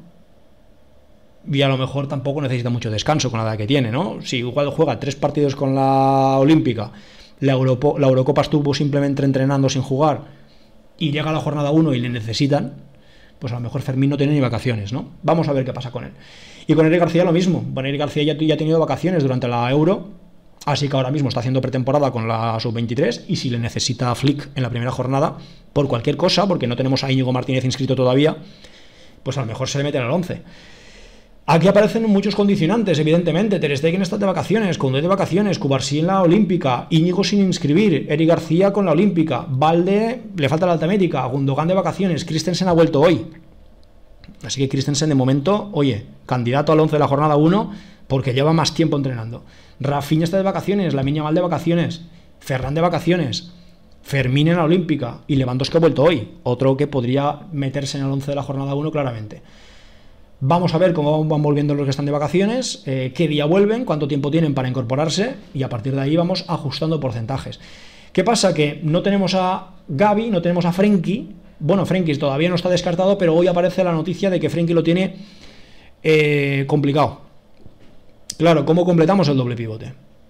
S1: y a lo mejor tampoco necesita mucho descanso con la edad que tiene, ¿no? Si igual juega 3 partidos con la Olímpica, la Eurocopa estuvo simplemente entrenando sin jugar y llega a la jornada 1 y le necesitan, pues a lo mejor Fermín no tiene ni vacaciones, ¿no? Vamos a ver qué pasa con él. Y con Eric García lo mismo. Bueno, Eric García ya ha tenido vacaciones durante la Euro, así que ahora mismo está haciendo pretemporada con la Sub-23 y si le necesita a Flick en la primera jornada, por cualquier cosa, porque no tenemos a Íñigo Martínez inscrito todavía, pues a lo mejor se le mete en el 11. Aquí aparecen muchos condicionantes, evidentemente. Ter Stegen está de vacaciones, Koundé de vacaciones, Cubarsí en la Olímpica, Íñigo sin inscribir, Eric García con la Olímpica, Valde le falta la alta médica, Gundogan de vacaciones, Christensen ha vuelto hoy. Así que Christensen de momento, oye, candidato al 11 de la jornada 1 porque lleva más tiempo entrenando. Rafinha está de vacaciones, Lamine Yamal de vacaciones, Ferran de vacaciones, Fermín en la Olímpica y Lewandowski ha vuelto hoy. Otro que podría meterse en el 11 de la jornada 1 claramente. Vamos a ver cómo van volviendo los que están de vacaciones, qué día vuelven, cuánto tiempo tienen para incorporarse y a partir de ahí vamos ajustando porcentajes. ¿Qué pasa? Que no tenemos a Gavi, no tenemos a Frenkie. Bueno, Frenkie todavía no está descartado, pero hoy aparece la noticia de que Frenkie lo tiene complicado. Claro, ¿cómo completamos el doble pivote?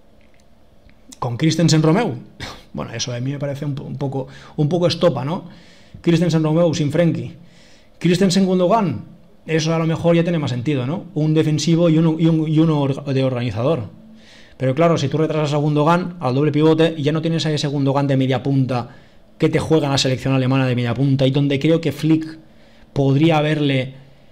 S1: ¿Con Christensen Romeu? Bueno, eso a mí me parece un poco estopa, ¿no? Christensen Romeu sin Frenkie. Christensen Gundogan. Eso a lo mejor ya tiene más sentido, ¿no? Un defensivo y uno de organizador. Pero claro, si tú retrasas a Gundogan al doble pivote y ya no tienes a ese Gundogan de media punta que te juega en la selección alemana de media punta y donde creo que Flick podría haberle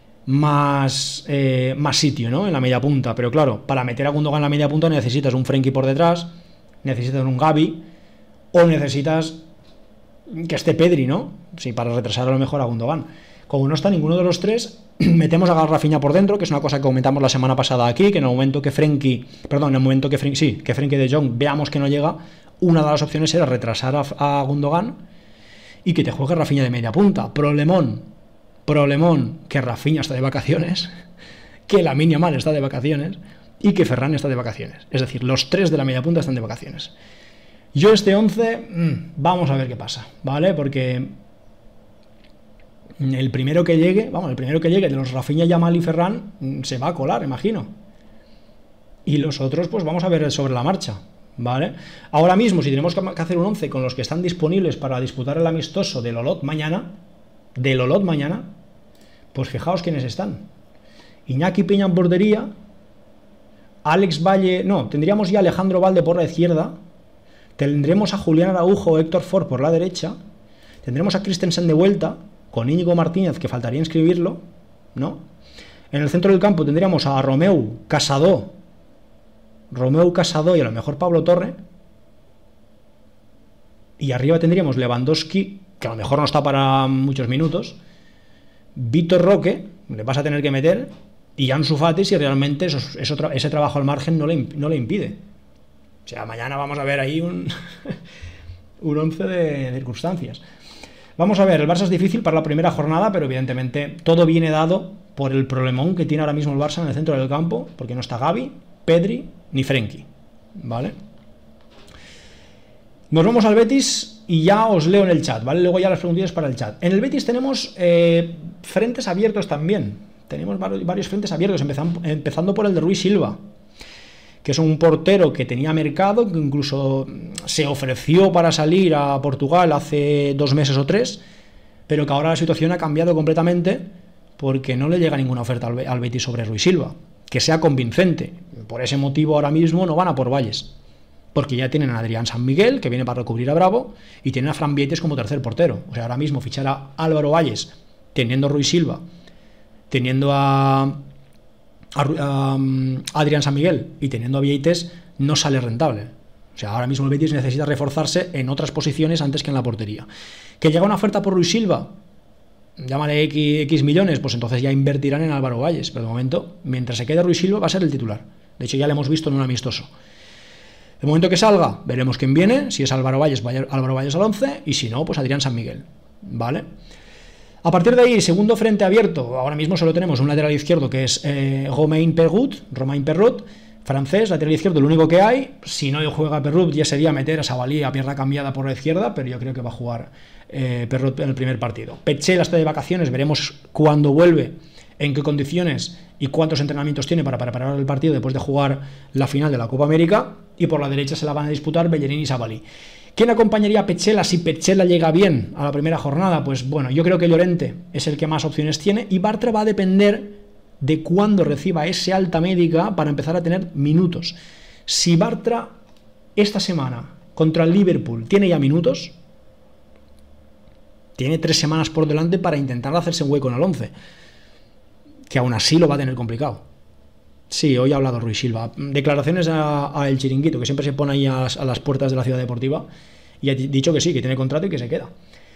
S1: más sitio, ¿no? En la media punta. Pero claro, para meter a Gundogan en la media punta necesitas un Frenkie por detrás, necesitas un Gavi o necesitas que esté Pedri, ¿no? Sí, para retrasar a lo mejor a Gundogan. Como no está ninguno de los tres, metemos a Rafinha por dentro, que es una cosa que comentamos la semana pasada aquí, que en el momento que Frenkie de Jong veamos que no llega, una de las opciones era retrasar a Gundogan y que te juegue Rafinha de media punta. Problemón, que Rafinha está de vacaciones, que Lamine Yamal está de vacaciones y que Ferran está de vacaciones. Es decir, los 3 de la media punta están de vacaciones. Yo este 11, vamos a ver qué pasa, ¿vale? Porque el primero que llegue de los Rafinha, Yamal y Ferran se va a colar, imagino. Y los otros, pues vamos a ver sobre la marcha, ¿vale? Ahora mismo, si tenemos que hacer un 11 con los que están disponibles para disputar el amistoso del Olot mañana, pues fijaos quiénes están. Iñaki Peña en portería, Alex Valle, no, tendríamos ya a Alejandro Valde por la izquierda, tendremos a Julián Araujo o Héctor Ford por la derecha, tendremos a Christensen de vuelta, con Íñigo Martínez, que faltaría inscribirlo, ¿no? En el centro del campo tendríamos a Romeu Casado y a lo mejor Pablo Torre. Y arriba tendríamos Lewandowski, que a lo mejor no está para muchos minutos. Vitor Roque, le vas a tener que meter. y Ansu Fati si realmente ese trabajo al margen no le impide. O sea, mañana vamos a ver ahí un 11 de circunstancias. Vamos a ver, el Barça es difícil para la primera jornada, pero evidentemente todo viene dado por el problemón que tiene ahora mismo el Barça en el centro del campo, porque no está Gavi, Pedri ni Frenkie, ¿vale? Nos vamos al Betis y ya os leo en el chat, ¿vale? Luego ya las preguntillas para el chat. En el Betis tenemos frentes abiertos también. Tenemos varios frentes abiertos, empezando por el de Rui Silva, que es un portero que tenía mercado, que incluso se ofreció para salir a Portugal hace 2 meses o 3, pero que ahora la situación ha cambiado completamente porque no le llega ninguna oferta al Betis sobre Rui Silva, que sea convincente. Por ese motivo ahora mismo no van a por Valles, porque ya tienen a Adrián San Miguel, que viene para recubrir a Bravo, y tienen a Fran Vieites como tercer portero. O sea, ahora mismo fichar a Álvaro Valles, teniendo a Rui Silva, teniendo a Adrián San Miguel y teniendo a Vieites, no sale rentable. O sea, ahora mismo el Betis necesita reforzarse en otras posiciones antes que en la portería. ¿Que llega una oferta por Rui Silva? Llámale X millones, pues entonces ya invertirán en Álvaro Valles, pero de momento, mientras se quede Rui Silva, va a ser el titular. De hecho, ya lo hemos visto en un amistoso. De momento que salga, veremos quién viene. Si es Álvaro Valles, vaya Álvaro Valles al 11, y si no, pues Adrián San Miguel, ¿vale? A partir de ahí, segundo frente abierto. Ahora mismo solo tenemos un lateral izquierdo que es Romain Perraud, francés, lateral izquierdo, el único que hay. Si no juega Perraud, ya sería meter a Sabalí a pierna cambiada por la izquierda, pero yo creo que va a jugar Perraud en el primer partido. Petzela está de vacaciones, veremos cuándo vuelve, en qué condiciones y cuántos entrenamientos tiene para preparar el partido después de jugar la final de la Copa América. Y por la derecha se la van a disputar Bellerín y Sabalí. ¿Quién acompañaría a Petzela si Petzela llega bien a la primera jornada? Pues bueno, yo creo que Llorente es el que más opciones tiene, y Bartra va a depender de cuándo reciba ese alta médica para empezar a tener minutos. Si Bartra esta semana contra el Liverpool tiene ya minutos, tiene 3 semanas por delante para intentar hacerse un hueco en el 11, que aún así lo va a tener complicado. Sí, hoy ha hablado Rui Silva. Declaraciones a El Chiringuito, que siempre se pone ahí a las puertas de la Ciudad Deportiva, y ha dicho que sí, que tiene contrato y que se queda.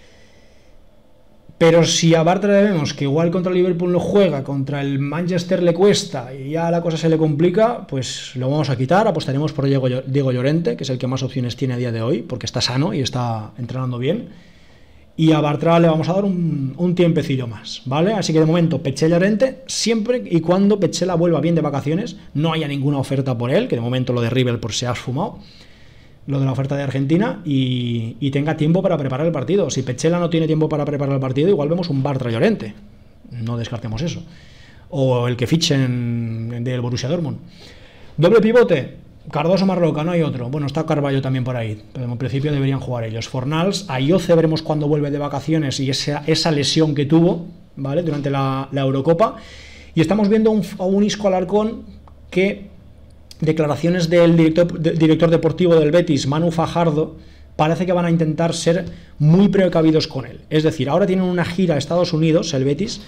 S1: Pero si a Bartra le vemos que igual contra el Liverpool no juega, contra el Manchester le cuesta y ya la cosa se le complica, pues lo vamos a quitar. Apostaremos por Diego Llorente, que es el que más opciones tiene a día de hoy, porque está sano y está entrenando bien. Y a Bartra le vamos a dar un tiempecillo más, ¿vale? Así que de momento Petzela Llorente, siempre y cuando Petzela vuelva bien de vacaciones, no haya ninguna oferta por él, que de momento lo de River por se ha esfumado, lo de la oferta de Argentina, y tenga tiempo para preparar el partido. Si Petzela no tiene tiempo para preparar el partido, igual vemos un Bartra Llorente, no descartemos eso. O el que fichen del Borussia Dortmund. Doble pivote, Cardoso, Marroca, no hay otro. Bueno, está Carballo también por ahí, pero en principio deberían jugar ellos. Fornals, Ayoce veremos cuando vuelve de vacaciones y esa lesión que tuvo, ¿vale?, durante la Eurocopa. Y estamos viendo a un Isco Alarcón que, declaraciones del director deportivo del Betis, Manu Fajardo, parece que van a intentar ser muy precavidos con él. Es decir, ahora tienen una gira a Estados Unidos, el Betis,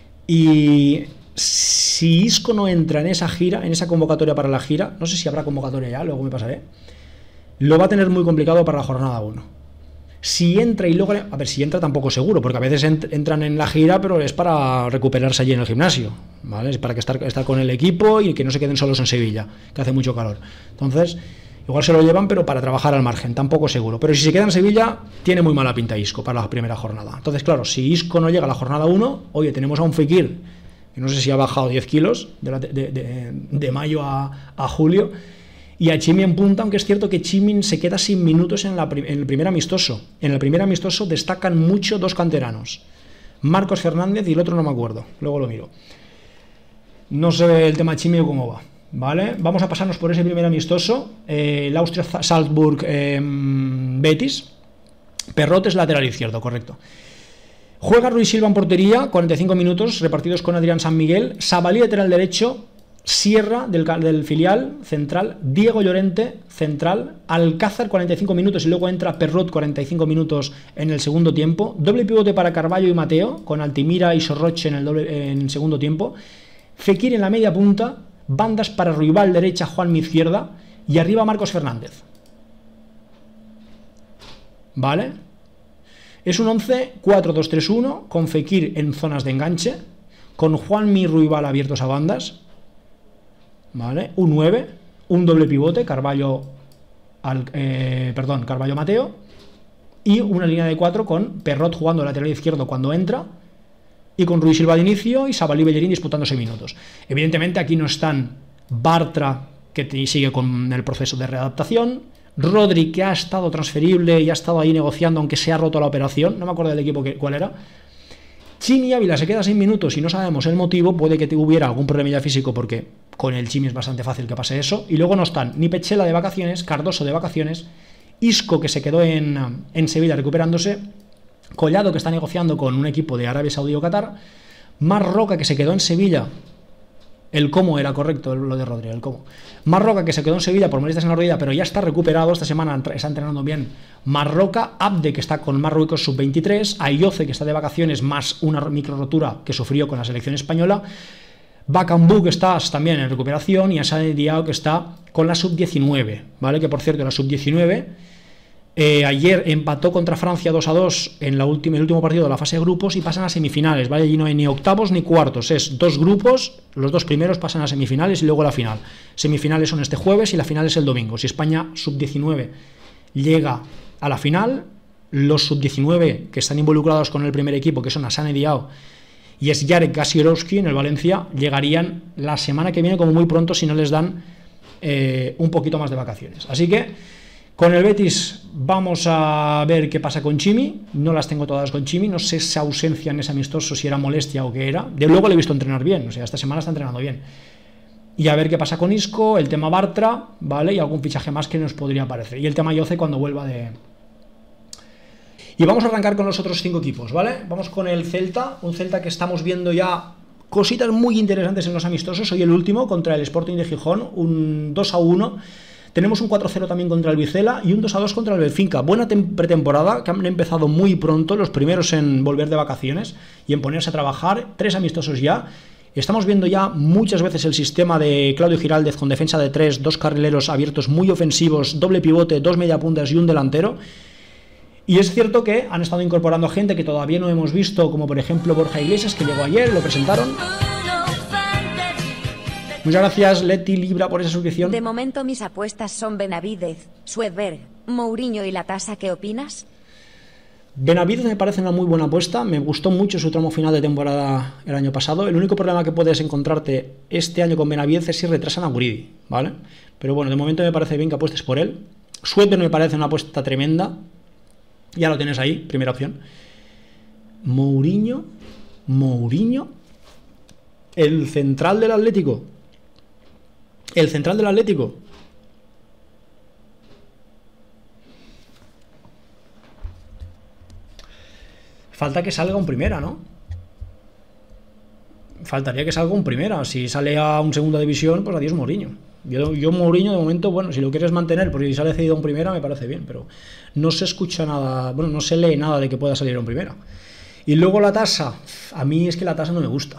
S1: y si Isco no entra en esa gira, en esa convocatoria para la gira, no sé si habrá convocatoria ya, luego me pasaré, lo va a tener muy complicado para la jornada 1. Si entra y logra, a ver, si entra tampoco seguro, porque a veces entran en la gira, pero es para recuperarse allí en el gimnasio, ¿vale? Es para que estar con el equipo y que no se queden solos en Sevilla, que hace mucho calor. Entonces, igual se lo llevan, pero para trabajar al margen, tampoco seguro. Pero si se queda en Sevilla, tiene muy mala pinta Isco para la primera jornada. Entonces, claro, si Isco no llega a la jornada 1, oye, tenemos a un Fekir, que no sé si ha bajado 10 kilos de mayo a julio, y a Chimi en punta, aunque es cierto que Chimi se queda sin minutos en el primer amistoso. En el primer amistoso destacan mucho 2 canteranos, Marcos Fernández y el otro no me acuerdo, luego lo miro. No sé el tema Chimi cómo va, ¿vale? Vamos a pasarnos por ese primer amistoso, el Austria Salzburg Betis. Perrot es lateral izquierdo, correcto. Juega Rui Silva en portería, 45 minutos, repartidos con Adrián San Miguel. Sabalí lateral derecho, Sierra del filial central, Diego Llorente central, Alcázar 45 minutos y luego entra Perrot 45 minutos en el segundo tiempo. Doble pivote para Carballo y Mateo, con Altimira y Sorroche en el segundo tiempo. Fekir en la media punta, bandas para Ruibal derecha, Juanmi izquierda y arriba Marcos Fernández. ¿Vale? Es un 11-4-2-3-1 con Fekir en zonas de enganche, con Juanmi Ruibal abiertos a bandas, ¿vale? Un 9, un doble pivote, Carballo Mateo, y una línea de 4 con Perrot jugando lateral izquierdo cuando entra, y con Rui Silva de inicio y Sabalí Bellerín disputándose minutos. Evidentemente aquí no están Bartra, que sigue con el proceso de readaptación, Rodri, que ha estado transferible y ha estado ahí negociando, aunque se ha roto la operación, no me acuerdo del equipo cuál era. Chimi Ávila se queda sin minutos y no sabemos el motivo, puede que hubiera algún problemilla físico, porque con el Chimi es bastante fácil que pase eso. Y luego no están ni Pechela de vacaciones, Cardoso de vacaciones, Isco, que se quedó en Sevilla recuperándose, Collado, que está negociando con un equipo de Arabia Saudí o Qatar, Marroca, que se quedó en Sevilla. El cómo era correcto, lo de Rodri, el cómo. Marroca, que se quedó en Sevilla por molestias en la rodilla, pero ya está recuperado, esta semana está entrenando bien. Marroca, Abde, que está con Marruecos sub-23, Ayoce, que está de vacaciones, más una micro rotura que sufrió con la selección española, Bakambu, que está también en recuperación, y Asane Diao, que está con la sub-19, ¿vale? Que por cierto, la sub-19 ayer empató contra Francia 2-2 en el último partido de la fase de grupos y pasan a semifinales, ¿vale? Allí no hay ni octavos ni cuartos, es 2 grupos, los 2 primeros pasan a semifinales y luego la final. Semifinales son este jueves y la final es el domingo. Si España sub-19 llega a la final, los sub-19 que están involucrados con el primer equipo, que son Asane Diao y es Jarek Gasierowski en el Valencia, llegarían la semana que viene como muy pronto si no les dan un poquito más de vacaciones. Así que con el Betis vamos a ver qué pasa con Chimi. No las tengo todas con Chimi, no sé esa ausencia en ese amistoso, si era molestia o qué era. De luego le he visto entrenar bien, o sea, esta semana está entrenando bien. Y a ver qué pasa con Isco, el tema Bartra, ¿vale? Y algún fichaje más que nos podría aparecer. Y el tema Yoce cuando vuelva de... Y vamos a arrancar con los otros 5 equipos, ¿vale? Vamos con el Celta, un Celta que estamos viendo ya cositas muy interesantes en los amistosos. Hoy el último contra el Sporting de Gijón, un 2-1. Tenemos un 4-0 también contra el Vizela y un 2-2 contra el Benfica. Buena pretemporada, que han empezado muy pronto, los primeros en volver de vacaciones y en ponerse a trabajar. 3 amistosos ya. Estamos viendo ya muchas veces el sistema de Claudio Giraldez con defensa de 3, 2 carrileros abiertos muy ofensivos, doble pivote, 2 mediapuntas y un delantero. Y es cierto que han estado incorporando gente que todavía no hemos visto, como por ejemplo Borja Iglesias, que llegó ayer, lo presentaron. Muchas gracias, Leti Libra, por esa suscripción.
S2: De momento mis apuestas son Benavidez, Suedberg, Mourinho y la tasa. ¿Qué opinas?
S1: Benavidez me parece una muy buena apuesta. Me gustó mucho su tramo final de temporada el año pasado. El único problema que puedes encontrarte este año con Benavidez es si retrasan a Guridi, ¿vale? Pero bueno, de momento me parece bien que apuestes por él. Suedberg me parece una apuesta tremenda. Ya lo tienes ahí, primera opción. Mourinho, el central del Atlético. El central del Atlético. Falta que salga un primera, ¿no? Faltaría que salga un primera. Si sale a un segunda división, pues adiós Mourinho. Yo Mourinho de momento, bueno, si lo quieres mantener, porque si sale cedido a un primera me parece bien, pero no se escucha nada, bueno, no se lee nada de que pueda salir a un primera. Y luego la tasa. A mí es que la tasa no me gusta.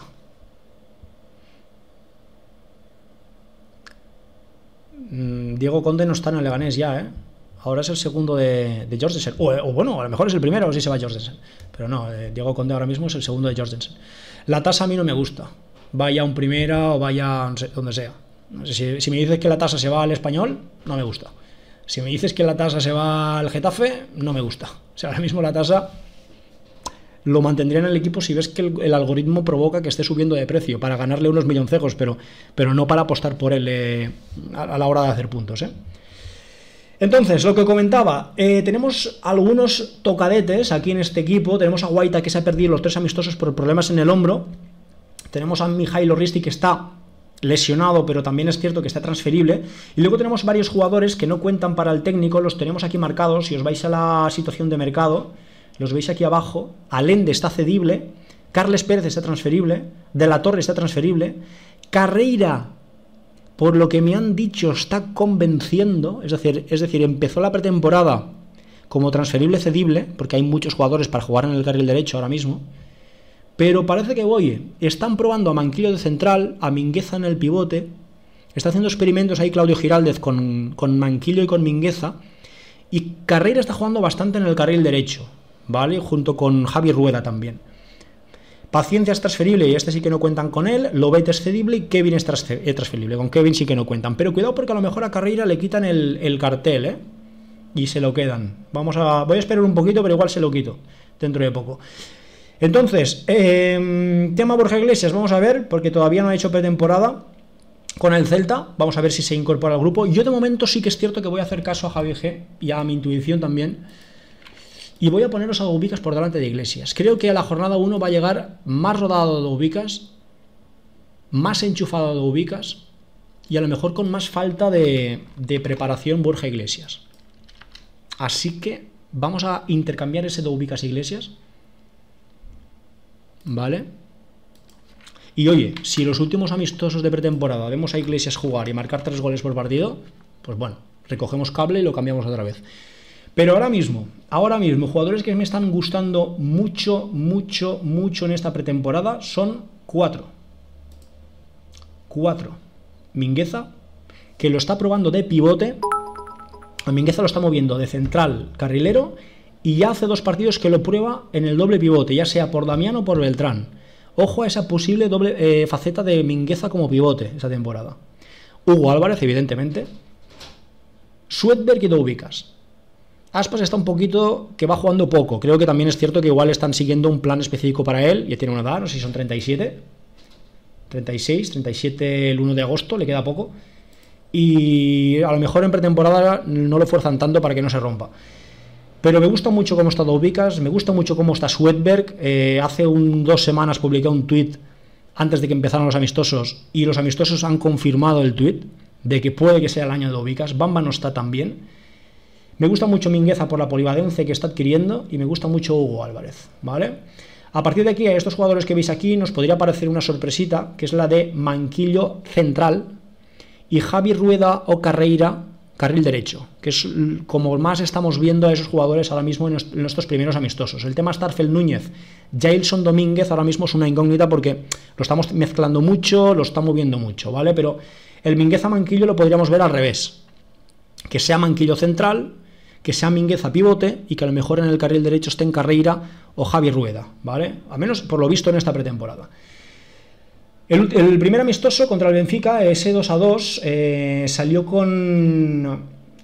S1: Diego Conde no está en el Leganés ya, ¿eh? Ahora es el segundo de Jorgensen. O bueno, a lo mejor es el primero si se va Jorgensen. Pero no, Diego Conde ahora mismo es el segundo de Jorgensen. La tasa a mí no me gusta. Vaya a un primera o vaya no sé, donde sea. No sé, si me dices que la tasa se va al Español, no me gusta. Si me dices que la tasa se va al Getafe, no me gusta. O sea, ahora mismo la tasa lo mantendría en el equipo si ves que el algoritmo provoca que esté subiendo de precio para ganarle unos milloncejos, pero no para apostar por él a la hora de hacer puntos, ¿eh? Entonces, lo que comentaba, tenemos algunos tocadetes aquí en este equipo. Tenemos a Guaita, que se ha perdido los 3 amistosos por problemas en el hombro. Tenemos a Mijailo Risti, que está lesionado, pero también es cierto que está transferible. Y luego tenemos varios jugadores que no cuentan para el técnico, los tenemos aquí marcados. Si os vais a la situación de mercado, los veis aquí abajo. Allende está cedible, Carles Pérez está transferible, De la Torre está transferible, Carreira, por lo que me han dicho, está convenciendo, es decir, empezó la pretemporada como transferible cedible, porque hay muchos jugadores para jugar en el carril derecho ahora mismo, pero parece que están probando a Manquillo de central, a Mingueza en el pivote, está haciendo experimentos ahí Claudio Giraldez con Manquillo y con Mingueza, y Carreira está jugando bastante en el carril derecho, ¿vale? Junto con Javi Rueda también. Paciencia es transferible y este sí que no cuentan con él. Lobet es cedible y Kevin es transferible. Con Kevin sí que no cuentan. Pero cuidado porque a lo mejor a Carreira le quitan el cartel, ¿eh? Y se lo quedan. Voy a esperar un poquito, pero igual se lo quito dentro de poco. Entonces, tema Borja Iglesias, vamos a ver, porque todavía no ha hecho pretemporada con el Celta. Vamos a ver si se incorpora al grupo. Yo de momento sí que es cierto que voy a hacer caso a Javi G y a mi intuición también. Y voy a poneros a Doubicas por delante de Iglesias. Creo que a la jornada 1 va a llegar más rodado de Doubicas, más enchufado de Doubicas y a lo mejor con más falta de preparación Borja Iglesias. Así que vamos a intercambiar ese Doubicas Iglesias. ¿Vale? Y oye, si los últimos amistosos de pretemporada vemos a Iglesias jugar y marcar 3 goles por partido, pues bueno, recogemos cable y lo cambiamos otra vez. Pero ahora mismo, jugadores que me están gustando mucho en esta pretemporada son 4. Mingueza, que lo está probando de pivote. A Mingueza lo está moviendo de central carrilero y ya hace 2 partidos que lo prueba en el doble pivote, ya sea por Damián o por Beltrán. Ojo a esa posible doble faceta de Mingueza como pivote esa temporada. Hugo Álvarez, evidentemente. Sweatberg y Doubicas. Aspas está un poquito que va jugando poco. Creo que también es cierto que igual están siguiendo un plan específico para él. Ya tiene una edad, no sé si son 37, 36, 37 el 1 de agosto, le queda poco. Y a lo mejor en pretemporada no lo fuerzan tanto para que no se rompa. Pero me gusta mucho cómo está Doubicas, me gusta mucho cómo está Sweatberg. Hace 2 semanas publiqué un tuit antes de que empezaran los amistosos y los amistosos han confirmado el tuit de que puede que sea el año de Doubicas. Bamba no está tan bien. Me gusta mucho Mingueza por la polivalencia que está adquiriendo y me gusta mucho Hugo Álvarez, ¿vale? A partir de aquí, a estos jugadores que veis aquí nos podría parecer una sorpresita, que es la de Manquillo central y Javi Rueda o Carreira carril derecho, que es como más estamos viendo a esos jugadores ahora mismo en nuestros primeros amistosos. El tema Starfel Núñez, Jailson Domínguez ahora mismo es una incógnita porque lo estamos mezclando mucho, lo está moviendo mucho, ¿vale? Pero el Mingueza Manquillo lo podríamos ver al revés, que sea Manquillo central, que sea Mingueza pivote y que a lo mejor en el carril derecho esté en Carreira o Javi Rueda, ¿vale? Al menos por lo visto en esta pretemporada. El primer amistoso contra el Benfica, ese 2-2, salió con...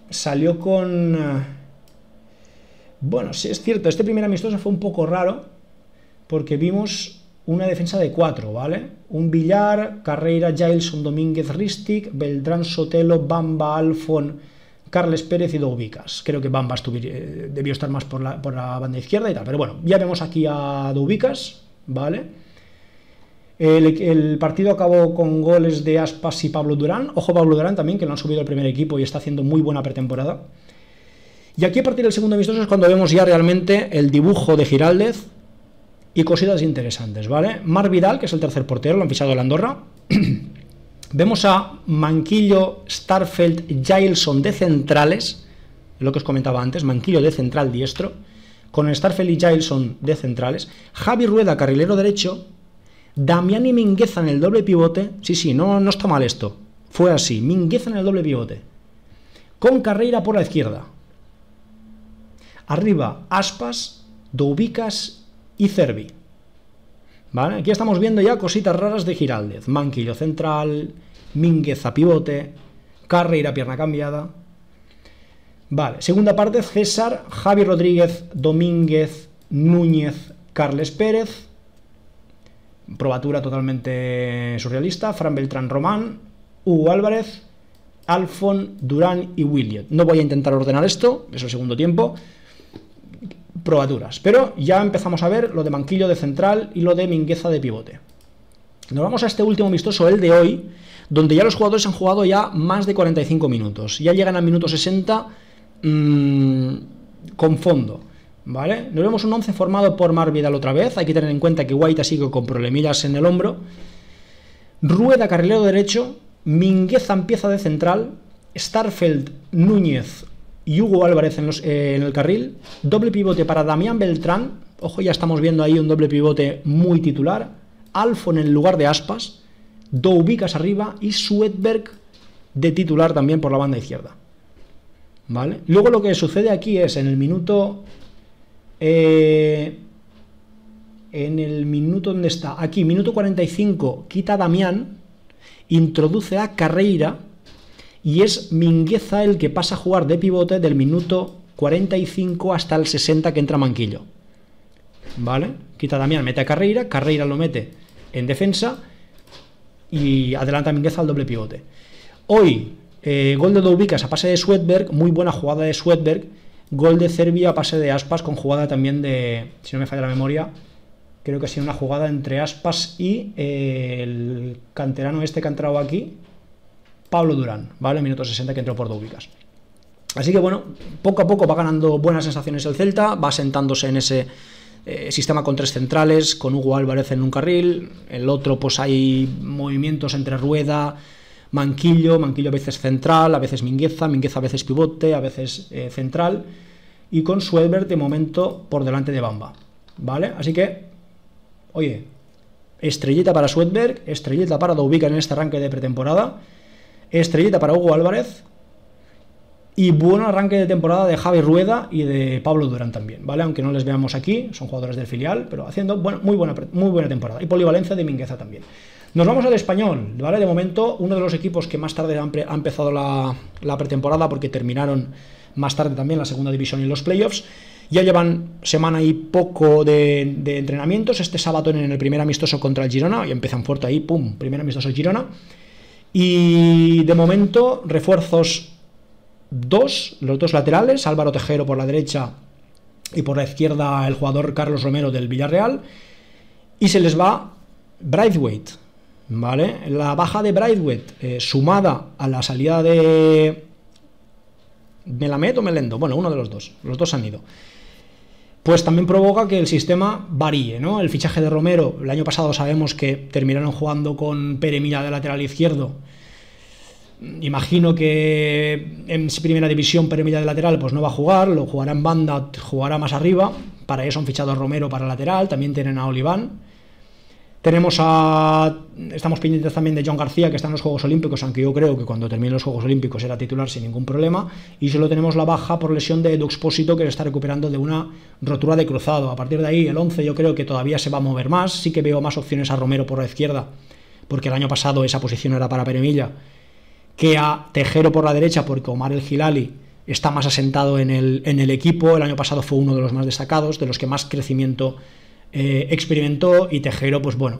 S1: Bueno, sí es cierto, este primer amistoso fue un poco raro porque vimos una defensa de 4, ¿vale? Un Villar, Carreira, Jailson, Domínguez, Ristic, Beltrán, Sotelo, Bamba, Alfon, Carles Pérez y Doubicas. Creo que Bamba debió estar más por la banda izquierda y tal, pero bueno, ya vemos aquí a Doubicas, ¿vale? El partido acabó con goles de Aspas y Pablo Durán. Ojo Pablo Durán también, que lo han subido al primer equipo y está haciendo muy buena pretemporada. Y aquí a partir del segundo amistoso es cuando vemos ya realmente el dibujo de Giraldez y cositas interesantes, ¿vale? Marc Vidal, que es el tercer portero, lo han fichado de la Andorra. Vemos a Manquillo, Starfelt, Jailson de centrales, lo que os comentaba antes, Manquillo de central diestro, con Starfelt y Jailson de centrales, Javi Rueda, carrilero derecho, Damián y Mingueza en el doble pivote. Sí, no está mal esto. Fue así, Mingueza en el doble pivote. Con Carreira por la izquierda. Arriba, Aspas, Doubicas y Cervi. ¿Vale? Aquí estamos viendo ya cositas raras de Giraldez. Manquillo central, Mingueza pivote, Carreira pierna cambiada. Vale, segunda parte, César, Javi Rodríguez, Domínguez, Núñez, Carles Pérez. Probatura totalmente surrealista. Fran Beltrán Román, Hugo Álvarez, Alfon, Durán y Williot. No voy a intentar ordenar esto, es el segundo tiempo. Probaturas, pero ya empezamos a ver lo de Manquillo de central y lo de Mingueza de pivote. Nos vamos a este último amistoso, el de hoy, donde ya los jugadores han jugado ya más de 45 minutos. Ya llegan al minuto 60 con fondo. ¿Vale? Nos vemos un 11 formado por Marc Vidal otra vez. Hay que tener en cuenta que Guaita sigue con problemillas en el hombro. Rueda, carrilero derecho. Mingueza empieza de central. Starfelt, Núñez y Hugo Álvarez en el carril. Doble pivote para Damián Beltrán. Ojo, ya estamos viendo ahí un doble pivote muy titular. Alfon en lugar de Aspas. Doubicas arriba y Sweatberg de titular también por la banda izquierda. ¿Vale? Luego lo que sucede aquí es en el minuto... en en el minuto, ¿dónde está? Aquí, minuto 45, quita a Damián, introduce a Carreira y es Mingueza el que pasa a jugar de pivote del minuto 45 hasta el 60 que entra Manquillo. ¿Vale? Quita a Damián, mete a Carreira, Carreira lo mete en defensa y adelanta a Mingueza al doble pivote. Hoy, gol de Doubicas a pase de Svedberg, muy buena jugada de Svedberg, gol de Cervi a pase de Aspas con jugada también de, si no me falla la memoria, creo que ha sido una jugada entre Aspas y el canterano este que ha entrado aquí, Pablo Durán, ¿vale? Minuto 60 que entró por Doubicas. Así que bueno, poco a poco va ganando buenas sensaciones el Celta, va asentándose en ese sistema con tres centrales, con Hugo Álvarez en un carril, el otro pues hay movimientos entre Rueda, Manquillo a veces central, a veces Mingueza a veces pivote, a veces central, y con Svedberg de momento por delante de Bamba, ¿vale? Así que, oye, estrellita para Svedberg, estrellita para Doubicas en este arranque de pretemporada, estrellita para Hugo Álvarez, y buen arranque de temporada de Javi Rueda y de Pablo Durán también, ¿vale? Aunque no les veamos aquí, son jugadores del filial, pero haciendo muy buena temporada. Y polivalencia de Mingueza también. Nos vamos al Español, ¿vale? De momento, uno de los equipos que más tarde ha empezado la pretemporada, porque terminaron más tarde también la segunda división y los playoffs. Ya llevan semana y poco de entrenamientos. Este sábado en el primer amistoso contra el Girona, y empiezan fuerte ahí, pum, primer amistoso Girona. Y de momento, refuerzos los dos laterales, Álvaro Tejero por la derecha y por la izquierda el jugador Carlos Romero del Villarreal, y se les va Braithwaite, ¿vale? La baja de Braithwaite, sumada a la salida de Melamed o Melendo, bueno, uno de los dos han ido, pues también provoca que el sistema varíe, ¿no? El fichaje de Romero, el año pasado sabemos que terminaron jugando con Pere Milla de lateral izquierdo. Imagino que en primera división Pere Milla de lateral pues no va a jugar, lo jugará en banda, jugará más arriba. Para eso han fichado a Romero para lateral, también tienen a Oliván. Estamos pendientes también de John García, que está en los Juegos Olímpicos, aunque yo creo que cuando termine los Juegos Olímpicos era titular sin ningún problema. Y solo tenemos la baja por lesión de Edu Expósito, que se está recuperando de una rotura de cruzado. A partir de ahí el 11 yo creo que todavía se va a mover más. Sí que veo más opciones a Romero por la izquierda, porque el año pasado esa posición era para Pere Milla, que a Tejero por la derecha, porque Omar El Hilali está más asentado en el equipo. El año pasado fue uno de los más destacados, de los que más crecimiento experimentó, y Tejero, pues bueno,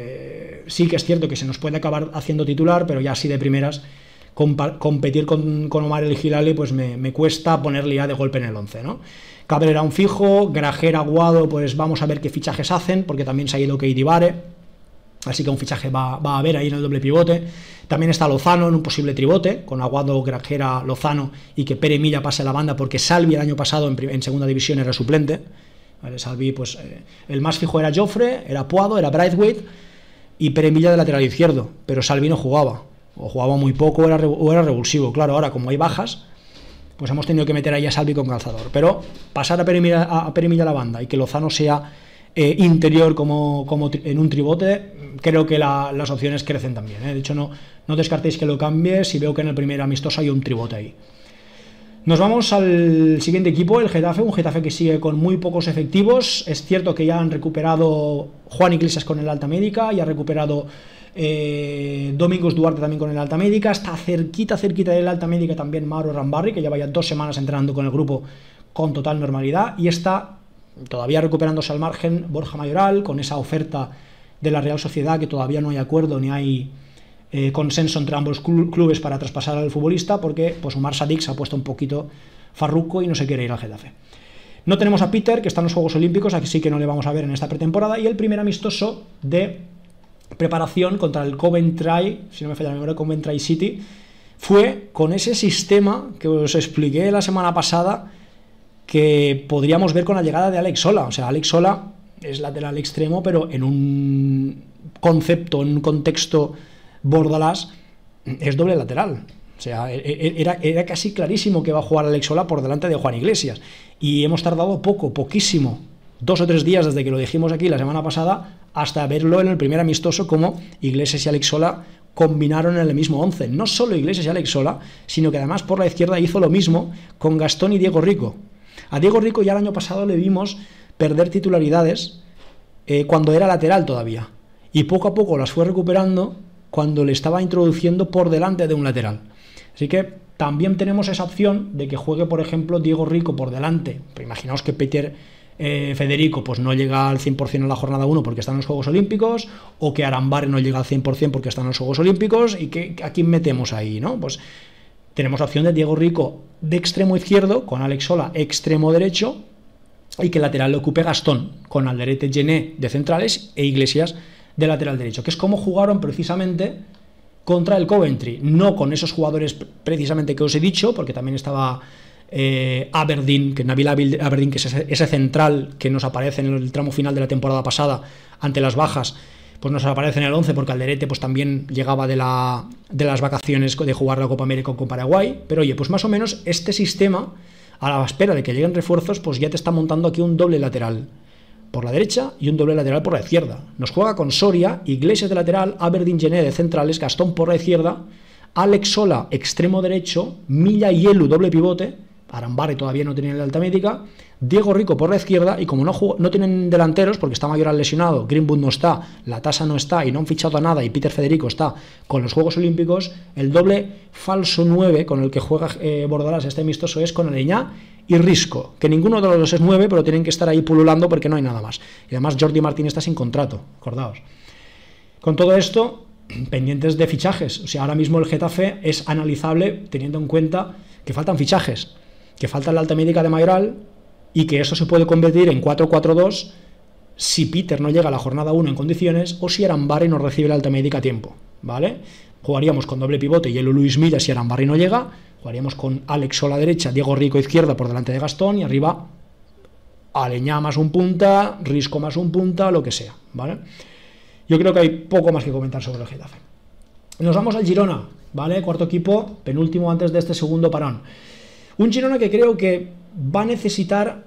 S1: sí que es cierto que se nos puede acabar haciendo titular, pero ya así de primeras competir con Omar El Hilali pues me cuesta ponerle ya de golpe en el 11, ¿no? Cabrera un fijo, Grajera, Aguado, pues vamos a ver qué fichajes hacen, porque también se ha ido Keidi Vare. Así que un fichaje va a haber ahí en el doble pivote. También está Lozano en un posible tribote, con Aguado, Grajera, Lozano, y que Pere Milla pase a la banda, porque Salvi el año pasado en segunda división era suplente. ¿Vale? Salvi, pues el más fijo era Jofre, era Puado, era Braithwaite y Pere Milla de lateral izquierdo, pero Salvi no jugaba, o jugaba muy poco, o era revulsivo. Claro, ahora como hay bajas, pues hemos tenido que meter ahí a Salvi con calzador. Pero pasar a Pere Milla a la banda y que Lozano sea interior como en un tribote, creo que las opciones crecen también, ¿eh? De hecho no descartéis que lo cambie si veo que en el primer amistoso hay un tribote ahí. Nos vamos al siguiente equipo, el Getafe, un Getafe que sigue con muy pocos efectivos. Es cierto que ya han recuperado Juan Iglesias con el alta médica, ya ha recuperado Domingos Duarte también con el alta médica, está cerquita del alta médica también Mauro Rambarri, que lleva ya 2 semanas entrenando con el grupo con total normalidad, y está todavía recuperándose al margen Borja Mayoral, con esa oferta de la Real Sociedad, que todavía no hay acuerdo ni hay consenso entre ambos clubes para traspasar al futbolista, porque pues Omar Sadik se ha puesto un poquito farruco y no se quiere ir al Getafe. No tenemos a Peter, que está en los Juegos Olímpicos, así que no le vamos a ver en esta pretemporada, y el primer amistoso de preparación contra el Coventry, si no me falla la memoria, Coventry City, fue con ese sistema que os expliqué la semana pasada, que podríamos ver con la llegada de Alex Sola. O sea, Alex Sola es lateral extremo, pero en un concepto, en un contexto Bordalás, es doble lateral. O sea, era casi clarísimo que va a jugar Alex Sola por delante de Juan Iglesias. Y hemos tardado poquísimo, 2 o 3 días desde que lo dijimos aquí la semana pasada, hasta verlo en el primer amistoso, como Iglesias y Alex Sola combinaron en el mismo 11. No solo Iglesias y Alex Sola, sino que además por la izquierda hizo lo mismo con Gastón y Diego Rico. A Diego Rico ya el año pasado le vimos perder titularidades cuando era lateral todavía. Y poco a poco las fue recuperando cuando le estaba introduciendo por delante de un lateral. Así que también tenemos esa opción de que juegue, por ejemplo, Diego Rico por delante. Pero imaginaos que Peter Federico pues no llega al 100% en la jornada 1 porque está en los Juegos Olímpicos, o que Arambare no llega al 100% porque está en los Juegos Olímpicos, y que ¿a quién metemos ahí, no? Pues tenemos la opción de Diego Rico de extremo izquierdo, con Alex Sola extremo derecho, y que el lateral lo ocupe Gastón, con Alderete Gené de centrales e Iglesias de lateral derecho, que es como jugaron precisamente contra el Coventry, no con esos jugadores precisamente que os he dicho, porque también estaba Aberdeen, que Nabil Aberdeen, que es ese central que nos aparece en el tramo final de la temporada pasada ante las bajas, pues nos aparece en el 11 porque Alderete pues también llegaba de las vacaciones de jugar la Copa América con Paraguay. Pero oye, pues más o menos este sistema, a la espera de que lleguen refuerzos, pues ya te está montando aquí un doble lateral por la derecha y un doble lateral por la izquierda. Nos juega con Soria, Iglesias de lateral, Aberdeen Gené de centrales, Gastón por la izquierda, Alex Sola extremo derecho, Milla y Elu doble pivote, Arambare todavía no tenía la alta médica, Diego Rico por la izquierda, y como no tienen delanteros, porque está Mayoral lesionado, Greenwood no está, La Tasa no está y no han fichado a nada, y Peter Federico está con los Juegos Olímpicos, el doble falso 9 con el que juega Bordalás este amistoso es con Aleñá y Risco, que ninguno de los dos es 9, pero tienen que estar ahí pululando porque no hay nada más. Y además Jordi Martín está sin contrato, acordaos. Con todo esto, pendientes de fichajes. O sea, ahora mismo el Getafe es analizable teniendo en cuenta que faltan fichajes, que falta la alta médica de Mayoral, y que eso se puede convertir en 4-4-2 si Peter no llega a la jornada 1 en condiciones, o si Arambare no recibe la alta médica a tiempo, ¿vale? Jugaríamos con doble pivote y el Luis Milla si Arambare no llega, jugaríamos con Alex Sola derecha, Diego Rico izquierda por delante de Gastón, y arriba Aleñá más un punta, Risco más un punta, lo que sea, ¿vale? Yo creo que hay poco más que comentar sobre el Getafe. Nos vamos al Girona, ¿vale? Cuarto equipo, penúltimo antes de este segundo parón. Un Girona que creo que va a necesitar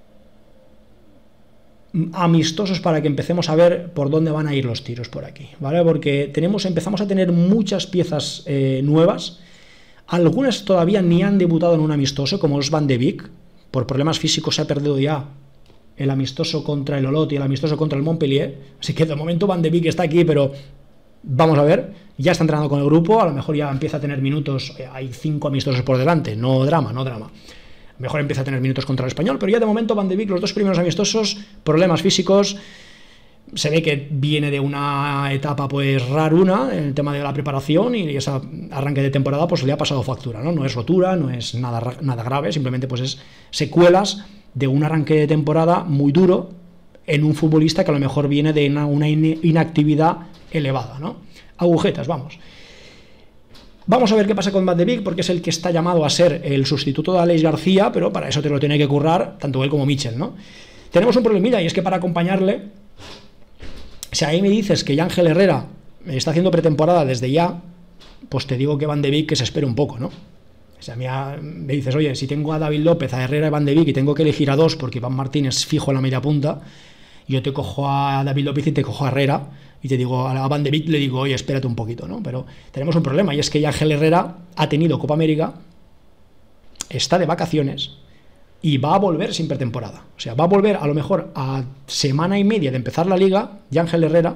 S1: amistosos para que empecemos a ver por dónde van a ir los tiros por aquí, ¿vale? Porque empezamos a tener muchas piezas nuevas, algunas todavía ni han debutado en un amistoso, como es Van de Beek, por problemas físicos se ha perdido ya el amistoso contra el Olot y el amistoso contra el Montpellier, así que de momento Van de Beek está aquí, pero vamos a ver, ya está entrenando con el grupo, a lo mejor ya empieza a tener minutos, hay 5 amistosos por delante, no drama, mejor empieza a tener minutos contra el Español, pero ya de momento Van de Beek, los 2 primeros amistosos, problemas físicos, se ve que viene de una etapa pues raruna en el tema de la preparación, y ese arranque de temporada pues le ha pasado factura, no es rotura, no es nada grave, simplemente pues es secuelas de un arranque de temporada muy duro en un futbolista que a lo mejor viene de una inactividad elevada, ¿no? Agujetas, vamos a ver qué pasa con Van de Beek, porque es el que está llamado a ser el sustituto de Alex García, pero para eso te lo tiene que currar tanto él como Michel, ¿no? Tenemos un problemilla, y es que para acompañarle, si ahí me dices que Ángel Herrera está haciendo pretemporada desde ya, pues te digo que Van de Beek que se espere un poco, ¿no? O sea, me dices, oye, si tengo a David López, a Herrera y Van de Beek y tengo que elegir a 2 porque Iván Martín es fijo en la media punta, yo te cojo a David López y te cojo a Herrera, y te digo a Van de Beek, le digo, oye, espérate un poquito, ¿no? Pero tenemos un problema, y es que Ángel Herrera ha tenido Copa América, está de vacaciones y va a volver sin pretemporada. O sea, va a volver a lo mejor a semana y media de empezar la liga, y Ángel Herrera,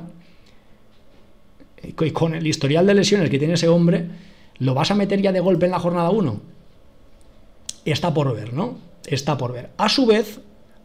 S1: y con el historial de lesiones que tiene ese hombre, ¿lo vas a meter ya de golpe en la jornada 1? Está por ver, ¿no? Está por ver. A su vez,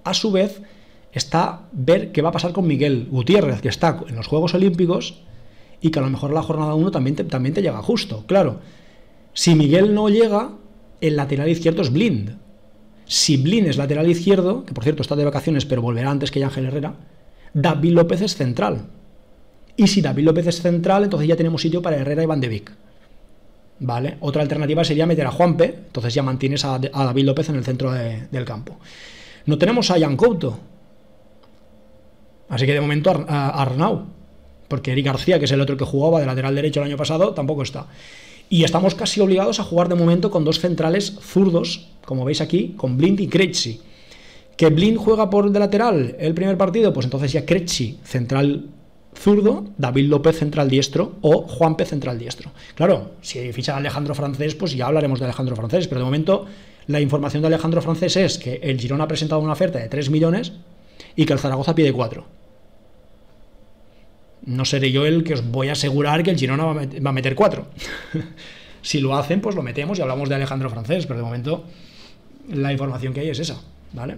S1: está ver qué va a pasar con Miguel Gutiérrez, que está en los Juegos Olímpicos y que a lo mejor la jornada 1 también te llega justo. Claro, si Miguel no llega, el lateral izquierdo es Blind. Si Blind es lateral izquierdo, que por cierto está de vacaciones pero volverá antes que Ángel Herrera, David López es central. Y si David López es central, entonces ya tenemos sitio para Herrera y Van de Beek, ¿vale? Otra alternativa sería meter a Juanpe, entonces ya mantienes a David López en el centro del campo. No tenemos a Jan Couto, así que de momento a Arnau, porque Eric García, que es el otro que jugaba de lateral derecho el año pasado, tampoco está. Y estamos casi obligados a jugar de momento con 2 centrales zurdos, como veis aquí, con Blind y Krejci. ¿Que Blind juega por de lateral el primer partido? Pues entonces ya Krejci central zurdo, David López central diestro o Juanpe central diestro. Claro, si ficha a Alejandro Francés, pues ya hablaremos de Alejandro Francés, pero de momento la información de Alejandro Francés es que el Girona ha presentado una oferta de 3 millones y que el Zaragoza pide 4. No seré yo el que os voy a asegurar que el Girona va a meter 4. Si lo hacen, pues lo metemos y hablamos de Alejandro Francés, pero de momento la información que hay es esa, ¿vale?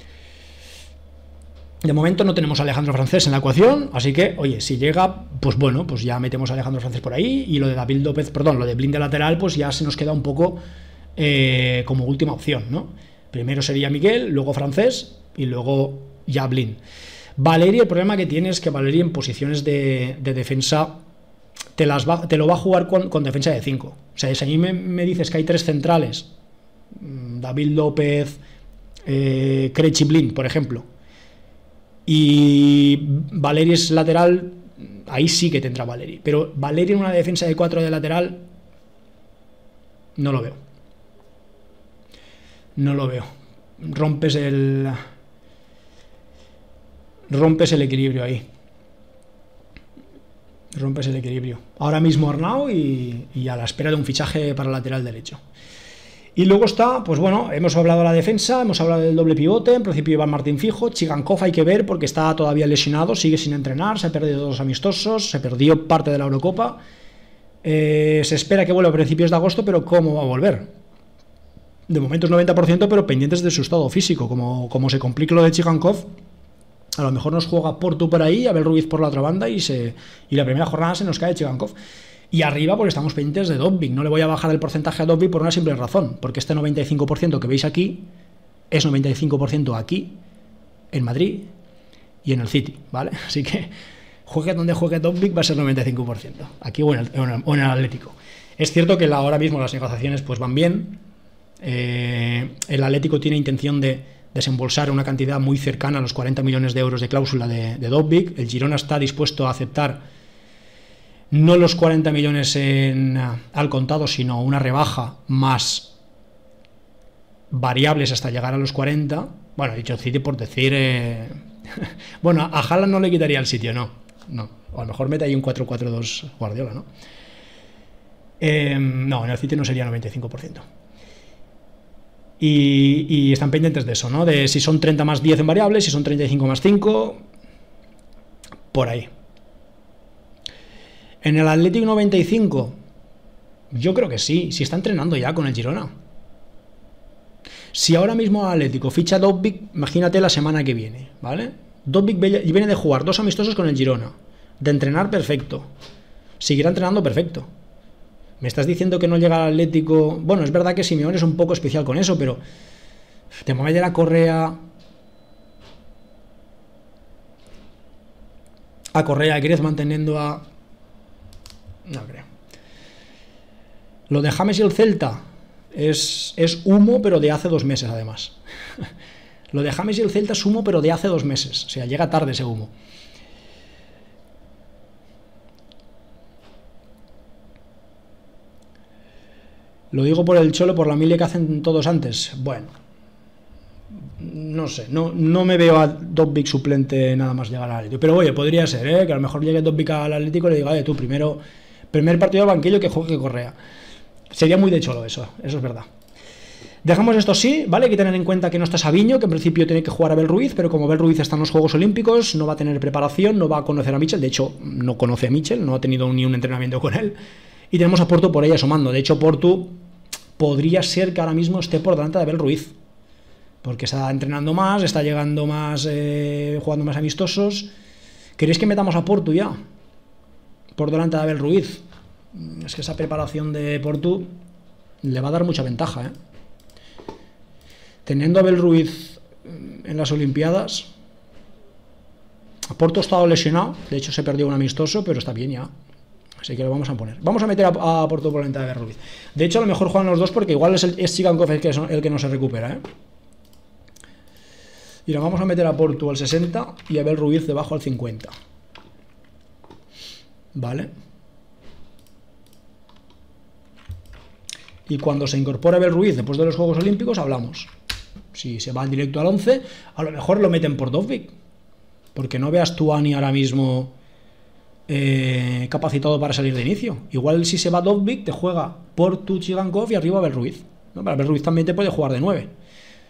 S1: De momento no tenemos a Alejandro Francés en la ecuación, así que, oye, si llega, pues bueno, pues ya metemos a Alejandro Francés por ahí, y lo de David López, perdón, lo de Blin de lateral, pues ya se nos queda un poco como última opción, ¿no? Primero sería Miguel, luego Francés y luego ya Blin. Valeri, el problema que tiene es que Valeri en posiciones de defensa te lo va a jugar con defensa de 5. O sea, si a mí me dices que hay 3 centrales, David López, Krejci, Blin, por ejemplo, y Valeri es lateral, ahí sí que tendrá Valeri. Pero Valeri en una defensa de 4 de lateral, no lo veo. No lo veo. Rompes el equilibrio ahí. Rompes el equilibrio. Ahora mismo Arnau y a la espera de un fichaje para el lateral derecho. Y luego está, pues bueno, hemos hablado de la defensa, hemos hablado del doble pivote, en principio Iván Martín fijo, Chigankov hay que ver porque está todavía lesionado, sigue sin entrenar, se ha perdido 2 amistosos, se perdió parte de la Eurocopa, se espera que vuelva a principios de agosto, pero ¿cómo va a volver? De momento es 90%, pero pendientes de su estado físico, como se complica lo de Chigankov, a lo mejor nos juega Portu por ahí, Abel Ruiz por la otra banda y la primera jornada se nos cae Chigankov. Y arriba porque estamos pendientes de Dobbik. No le voy a bajar el porcentaje a Dobbik por una simple razón, porque este 95% que veis aquí es 95% aquí, en Madrid y en el City, ¿vale? Así que juegue donde juegue Dobbik va a ser 95%, aquí o en el Atlético. Es cierto que ahora mismo las negociaciones pues van bien. El Atlético tiene intención de desembolsar una cantidad muy cercana a los 40 millones de euros de cláusula de Dobbik. El Girona está dispuesto a aceptar no los 40 millones al contado, sino una rebaja más variables hasta llegar a los 40. Bueno, he dicho City por decir... bueno, a Haaland no le quitaría el sitio, no. O a lo mejor mete ahí un 4-4-2 Guardiola, ¿no? No, en el City no sería 95%. Y están pendientes de eso, ¿no? De si son 30 más 10 en variables, si son 35 más 5, por ahí. En el Atlético 95, yo creo que sí, si está entrenando ya con el Girona. Si ahora mismo Atlético ficha Dobbik, imagínate la semana que viene, ¿vale? Dobbik viene de jugar 2 amistosos con el Girona, de entrenar perfecto, seguirá entrenando perfecto. Me estás diciendo que no llega al Atlético. Bueno, es verdad que Simeone es un poco especial con eso, pero te mueve de la Correa a Correa, quieres manteniendo a... No creo. Lo de James y el Celta es humo, pero de hace 2 meses además. Lo de James y el Celta es humo, pero de hace 2 meses. O sea, llega tarde ese humo. Lo digo por el Cholo, por la milia que hacen todos antes. Bueno, no sé, no me veo a Dobbik suplente nada más llegar al Atlético. Pero oye, podría ser, que a lo mejor llegue Dobbik al Atlético y le diga, oye, tú primer partido al banquillo que juegue Correa. Sería muy de Cholo eso es verdad. Dejamos esto así, ¿vale? Hay que tener en cuenta que no está Sabiño, que en principio tiene que jugar a Abel Ruiz, pero como Abel Ruiz está en los Juegos Olímpicos, no va a tener preparación, no va a conocer a Michel, de hecho, no conoce a Michel, no ha tenido ni un entrenamiento con él, y tenemos a Portu por ahí asomando. De hecho, Portu podría ser que ahora mismo esté por delante de Abel Ruiz, porque está entrenando más, está llegando más, jugando más amistosos. ¿Queréis que metamos a Portu ya por delante de Abel Ruiz? Es que esa preparación de Portu le va a dar mucha ventaja, Teniendo a Abel Ruiz en las Olimpiadas, Portu ha estado lesionado, de hecho se perdió un amistoso, pero está bien ya, así que lo vamos a poner. Vamos a meter a Portu por delante de Abel Ruiz. De hecho, a lo mejor juegan los dos porque igual es Chigankov el que no se recupera, Y lo vamos a meter a Portu al 60 y a Abel Ruiz debajo al 50. ¿Vale? Y cuando se incorpora Abel Ruiz después de los Juegos Olímpicos hablamos. Si se va al directo al 11, a lo mejor lo meten por Dobbik, porque no veas tú a Ani ahora mismo capacitado para salir de inicio. Igual si se va Dobbik te juega Portu, Chigankov y arriba Abel Ruiz, ¿no? Pero Abel Ruiz también te puede jugar de 9.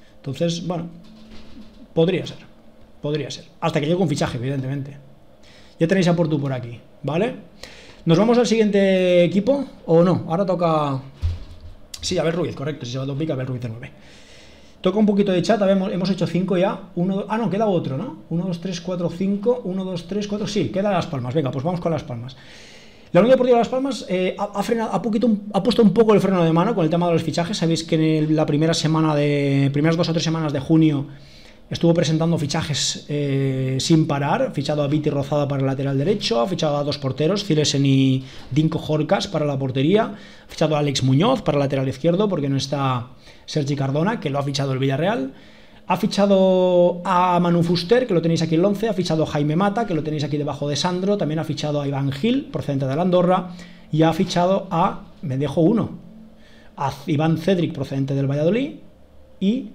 S1: Entonces, bueno, podría ser. Hasta que llegue un fichaje, evidentemente. Ya tenéis a Portu por aquí, ¿vale? ¿Nos vamos al siguiente equipo o no? Ahora toca... Sí, Abel Ruiz, correcto, si se va a topic, Abel Ruiz de 9. Toca un poquito de chat, hemos hecho 5 ya. No, queda otro, ¿no? 1, 2, 3, 4, 5, 1, 2, 3, 4, sí, queda Las Palmas. Venga, pues vamos con Las Palmas. La Unión Deportiva de Las Palmas ha puesto un poco el freno de mano con el tema de los fichajes. Sabéis que en la primeras 2 o 3 semanas de junio estuvo presentando fichajes sin parar. Ha fichado a Viti Rozada para el lateral derecho, ha fichado a 2 porteros, Cilesen y Dinko Jorcas para la portería, ha fichado a Alex Muñoz para el lateral izquierdo porque no está Sergi Cardona, que lo ha fichado el Villarreal. Ha fichado a Manu Fuster, que lo tenéis aquí en el 11, ha fichado a Jaime Mata, que lo tenéis aquí debajo de Sandro, también ha fichado a Iván Gil, procedente de la Andorra, y ha fichado me dejo uno, a Iván Cedric, procedente del Valladolid, y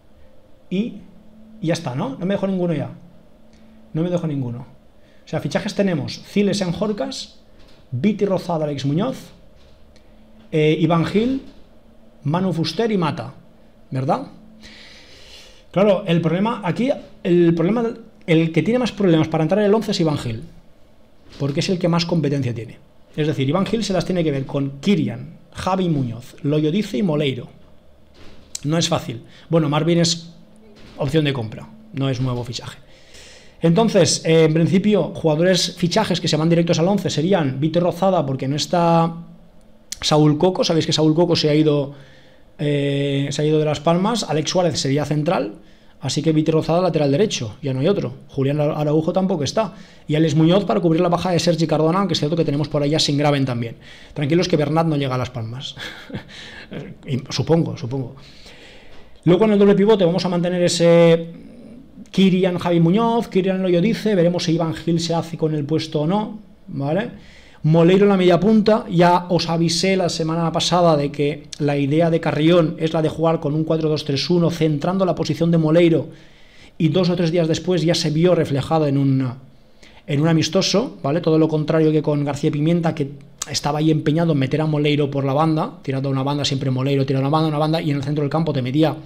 S1: ya está, ¿no? No me dejo ninguno ya. No me dejo ninguno. O sea, fichajes tenemos Cilesen Jorcas, Viti Rozada, Alex Muñoz, Iván Gil, Manu Fuster y Mata, ¿verdad? Claro, el problema aquí, el que tiene más problemas para entrar en el 11 es Iván Gil, porque es el que más competencia tiene. Es decir, Iván Gil se las tiene que ver con Kirian, Javi Muñoz, Loyodice y Moleiro. No es fácil. Bueno, Marvin es opción de compra, no es nuevo fichaje. Entonces, en principio, fichajes que se van directos al 11 serían Viti Rozada, porque no está Saúl Coco. Sabéis que Saúl Coco se ha ido de Las Palmas. Alex Suárez sería central, así que Viti Rozada lateral derecho, ya no hay otro. Julián Araujo tampoco está, y Alex Muñoz para cubrir la baja de Sergi Cardona, aunque es cierto que tenemos por allá sin Graven también. Tranquilos que Bernat no llega a Las Palmas. supongo. Luego en el doble pivote vamos a mantener ese Kirian Javi Muñoz, Kirian Loyodice, veremos si Iván Gil se hace con el puesto o no, ¿vale? Moleiro en la media punta. Ya os avisé la semana pasada de que la idea de Carrión es la de jugar con un 4-2-3-1, centrando la posición de Moleiro, y 2 o 3 días después ya se vio reflejado en un amistoso, ¿vale? Todo lo contrario que con García Pimienta, que estaba ahí empeñado en meter a Moleiro por la banda, tirando a una banda, siempre Moleiro tira una banda, y en el centro del campo te metía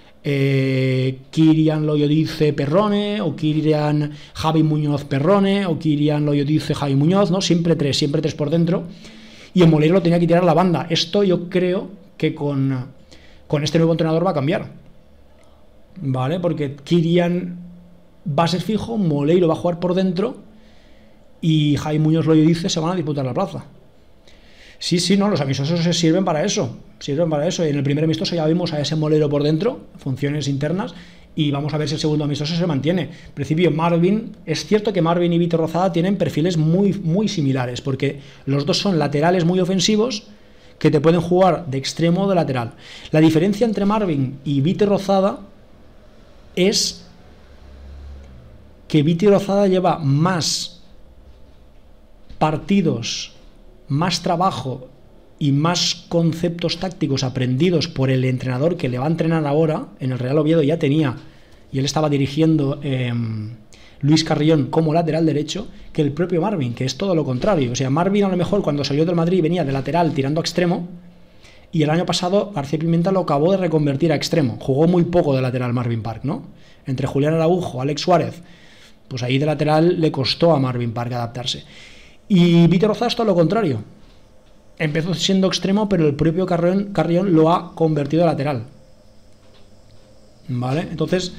S1: Kirian Loyodice Perrone, o Kirian Javi Muñoz Perrone, o Kirian Loyodice Javi Muñoz, ¿no? Siempre tres por dentro, y el Moleiro lo tenía que tirar a la banda. Esto yo creo que con este nuevo entrenador va a cambiar, ¿vale? Porque Kirian va a ser fijo, Moleiro va a jugar por dentro, y Javi Muñoz Loyodice se van a disputar la plaza. Sí, no, los amistosos sirven para eso, y en el primer amistoso ya vimos a ese Moleiro por dentro, funciones internas, y vamos a ver si el segundo amistoso se mantiene. En principio, Marvin, es cierto que Marvin y Viti Rozada tienen perfiles muy, muy similares, porque los dos son laterales muy ofensivos, que te pueden jugar de extremo o de lateral. La diferencia entre Marvin y Viti Rozada es que Viti Rozada lleva más partidos, más trabajo y más conceptos tácticos aprendidos por el entrenador que le va a entrenar ahora. En el Real Oviedo ya tenía, y él estaba dirigiendo Luis Carrión como lateral derecho, que el propio Marvin, que es todo lo contrario. O sea, Marvin a lo mejor cuando salió del Madrid venía de lateral tirando a extremo, y el año pasado García Pimienta lo acabó de reconvertir a extremo. Jugó muy poco de lateral Marvin Park, ¿no? Entre Julián Araujo, Alex Suárez, pues ahí de lateral le costó a Marvin Park adaptarse. Y Viti Rozada es todo lo contrario. Empezó siendo extremo, pero el propio Carrión lo ha convertido a lateral, ¿vale? Entonces,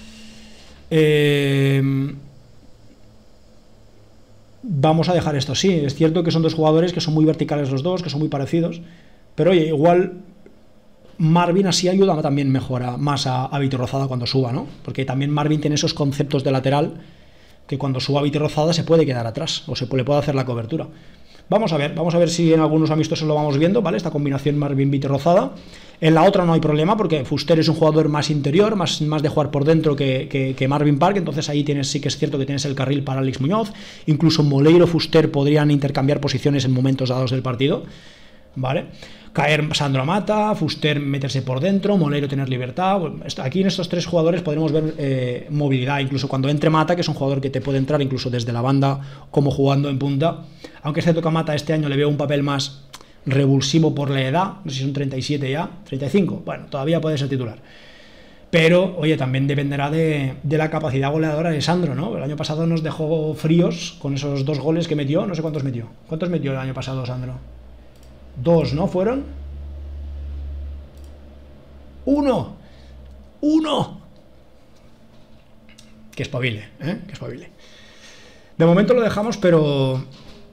S1: vamos a dejar esto así. Es cierto que son dos jugadores que son muy verticales los dos, que son muy parecidos, pero oye, igual Marvin así ayuda también más a Viti Rozada cuando suba, ¿no? Porque también Marvin tiene esos conceptos de lateral que cuando suba Viti Rozada se puede quedar atrás, o le puede hacer la cobertura. Vamos a ver si en algunos amistosos lo vamos viendo, ¿vale? Esta combinación Marvin-Viti Rozada. En la otra no hay problema, porque Fuster es un jugador más interior, más de jugar por dentro que Marvin Park. Entonces ahí sí que es cierto que tienes el carril para Alex Muñoz. Incluso Moleiro, Fuster podrían intercambiar posiciones en momentos dados del partido, ¿vale? Caer Sandro Mata, Fuster meterse por dentro, Moleiro tener libertad. Aquí en estos tres jugadores podremos ver movilidad, incluso cuando entre Mata, que es un jugador que te puede entrar incluso desde la banda como jugando en punta. Aunque este toca Mata este año le veo un papel más revulsivo por la edad, no sé si son 37 ya, 35, bueno, todavía puede ser titular. Pero, oye, también dependerá de la capacidad goleadora de Sandro, ¿no? El año pasado nos dejó fríos con esos 2 goles que metió, no sé cuántos metió. ¿Cuántos metió el año pasado Sandro? 2, ¿no? ¿Fueron? ¡Uno! Que espabile, ¿eh? Que espabile. De momento lo dejamos, pero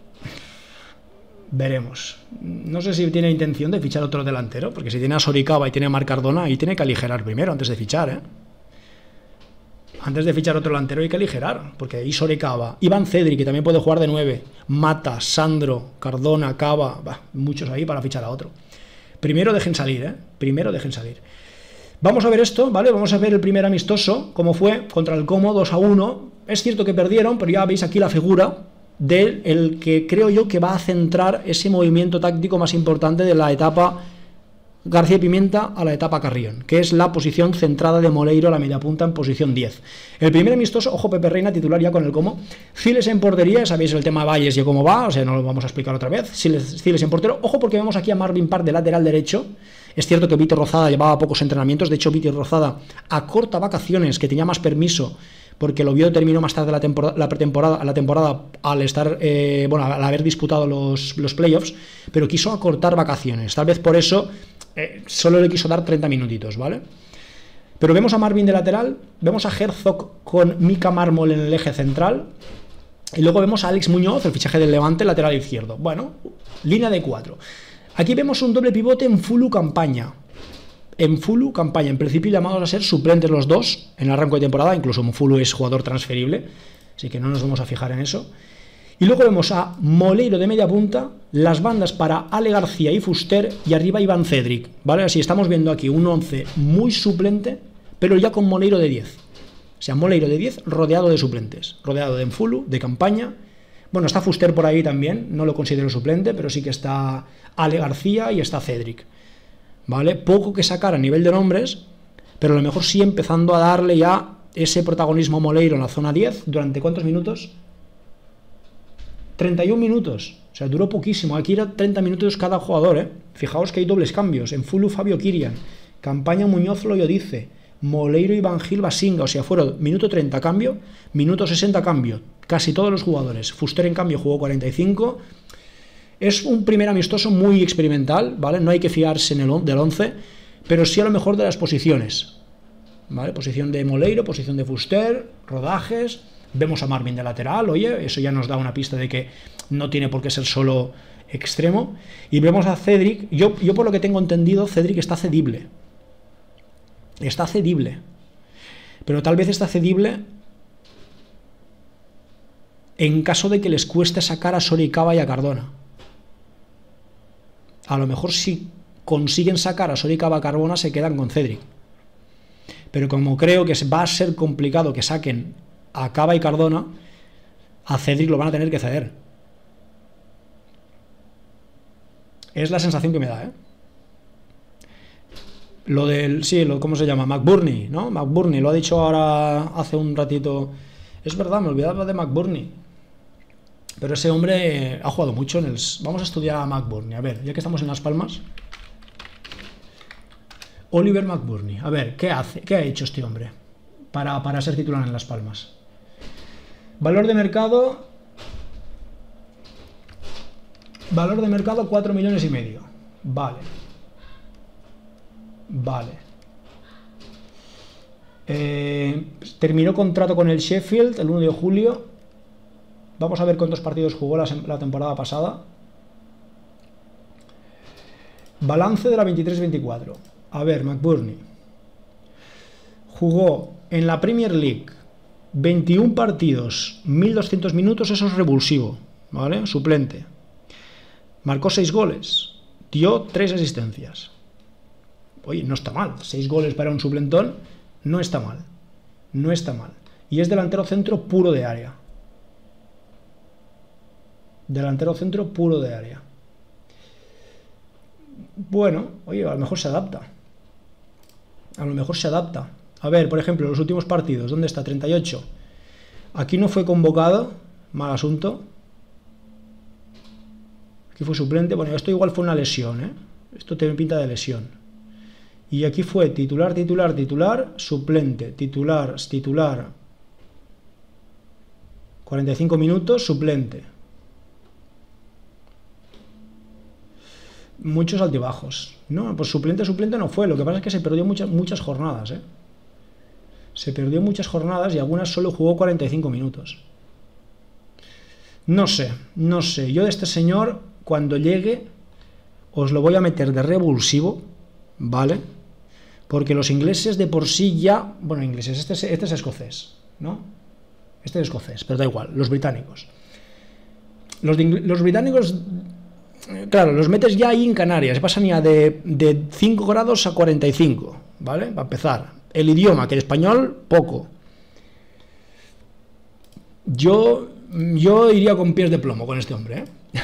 S1: veremos. No sé si tiene intención de fichar otro delantero, porque si tiene a Soricaba y tiene a Marc Cardona, ahí tiene que aligerar primero antes de fichar, ¿eh? Antes de fichar otro delantero hay que aligerar, porque ahí Soricaba, Iván Cedric, que también puede jugar de 9, Mata, Sandro, Cardona, Cava, muchos ahí para fichar a otro. Primero dejen salir, ¿eh? Primero dejen salir. Vamos a ver esto, ¿vale? Vamos a ver el primer amistoso, cómo fue, contra el Como, 2-1. Es cierto que perdieron, pero ya veis aquí la figura del que creo yo que va a centrar ese movimiento táctico más importante de la etapa García Pimienta a la etapa Carrión, que es la posición centrada de Moleiro a la media punta en posición 10. El primer amistoso, ojo, Pepe Reina titular ya con el Como, Ciles en portería, sabéis el tema Valles y cómo va, o sea, no lo vamos a explicar otra vez. Ciles en portero, ojo porque vemos aquí a Marvin Parr de lateral derecho. Es cierto que Víctor Rozada llevaba pocos entrenamientos, de hecho Víctor Rozada acorta vacaciones, que tenía más permiso, porque lo vio terminó más tarde la temporada al estar, al haber disputado los playoffs, pero quiso acortar vacaciones, tal vez por eso solo le quiso dar 30 minutitos, ¿vale? Pero vemos a Marvin de lateral, vemos a Herzog con Mika Mármol en el eje central, y luego vemos a Alex Muñoz, el fichaje del Levante, lateral izquierdo. Bueno, línea de 4. Aquí vemos un doble pivote en Fulu Campaña. En principio llamados a ser suplentes los dos en el arranque de temporada, incluso Fulu es jugador transferible, así que no nos vamos a fijar en eso. Y luego vemos a Moleiro de media punta, las bandas para Ale García y Fuster, y arriba Iván Cedric, ¿vale? Así estamos viendo aquí un 11 muy suplente, pero ya con Moleiro de 10. O sea, Moleiro de 10 rodeado de suplentes, rodeado de Enfulu, de Campaña. Bueno, está Fuster por ahí también, no lo considero suplente, pero sí que está Ale García y está Cedric, ¿vale? Poco que sacar a nivel de nombres, pero a lo mejor sí empezando a darle ya ese protagonismo a Moleiro en la zona 10. ¿Durante cuántos minutos? 31 minutos, o sea, duró poquísimo. Aquí era 30 minutos cada jugador, ¿eh? Fijaos que hay dobles cambios. En Fulu Fabio Kirian, Campaña Muñoz Loyodice, Moleiro y Van Gil Basinga, o sea, fueron minuto 30 cambio, minuto 60 cambio, casi todos los jugadores. Fuster en cambio jugó 45. Es un primer amistoso muy experimental, ¿vale? No hay que fiarse del 11, pero sí a lo mejor de las posiciones, ¿vale? Posición de Moleiro, posición de Fuster, rodajes. Vemos a Marvin de lateral, oye, eso ya nos da una pista de que no tiene por qué ser solo extremo. Y vemos a Cedric, yo por lo que tengo entendido, Cedric está cedible. Está cedible. Pero tal vez está cedible en caso de que les cueste sacar a Soricaba y a Cardona. A lo mejor si consiguen sacar a Soricaba y a Cardona se quedan con Cedric. Pero como creo que va a ser complicado que saquen a Cava y Cardona, a Cedric lo van a tener que ceder. Es la sensación que me da, ¿eh? Lo del... Sí, ¿cómo se llama? McBurney, ¿no? McBurney, lo ha dicho ahora hace un ratito. Es verdad, me olvidaba de McBurney. Pero ese hombre ha jugado mucho en el... Vamos a estudiar a McBurney. A ver, ya que estamos en Las Palmas. Oliver McBurney. A ver, ¿qué hace? ¿Qué ha hecho este hombre para ser titular en Las Palmas? Valor de mercado 4,5 millones. Vale. Terminó contrato con el Sheffield el 1 de julio. Vamos a ver cuántos partidos jugó la temporada pasada. Balance de la 23-24. A ver, McBurney jugó en la Premier League 21 partidos, 1200 minutos, eso es revulsivo, ¿vale? Suplente. Marcó 6 goles, dio 3 asistencias. Oye, no está mal, 6 goles para un suplentón, no está mal. Y es delantero centro puro de área. Bueno, oye, a lo mejor se adapta. A ver, por ejemplo, los últimos partidos, ¿dónde está? 38. Aquí no fue convocado, mal asunto. Aquí fue suplente. Bueno, esto igual fue una lesión, ¿eh? Esto tiene pinta de lesión. Y aquí fue titular, titular, titular, suplente, titular, titular, 45 minutos, suplente. Muchos altibajos. No, pues suplente no fue. Lo que pasa es que se perdió muchas jornadas, ¿eh? Se perdió muchas jornadas y algunas solo jugó 45 minutos. No sé. Yo de este señor, cuando llegue, os lo voy a meter de revulsivo, ¿vale? Porque los ingleses de por sí ya... Bueno, ingleses, este es escocés, ¿no? Este es escocés, pero da igual, los británicos. Los británicos... Claro, los metes ya ahí en Canarias, pasan ya de 5 grados a 45, ¿vale? Para empezar. El idioma, que el español, poco. Yo iría con pies de plomo con este hombre, ¿eh?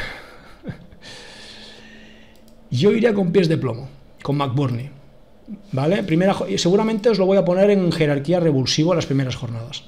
S1: Yo iría con pies de plomo, con McBurney, ¿vale? Seguramente os lo voy a poner en jerarquía revulsivo a las primeras jornadas.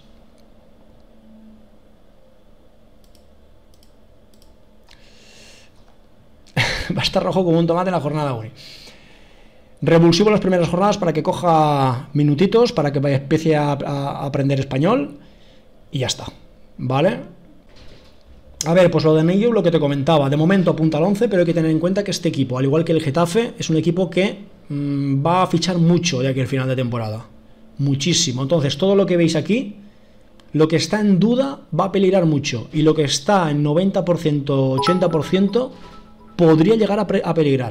S1: Va a estar rojo como un tomate en la jornada 1. Revulsivo las primeras jornadas para que coja minutitos, para que empiece a aprender español y ya está, ¿vale? A ver, pues lo de Neyo, lo que te comentaba, de momento apunta al 11, pero hay que tener en cuenta que este equipo, al igual que el Getafe, es un equipo que va a fichar mucho de aquí al final de temporada, muchísimo. Entonces todo lo que veis aquí, lo que está en duda va a peligrar mucho, y lo que está en 90%, 80%, podría llegar a peligrar.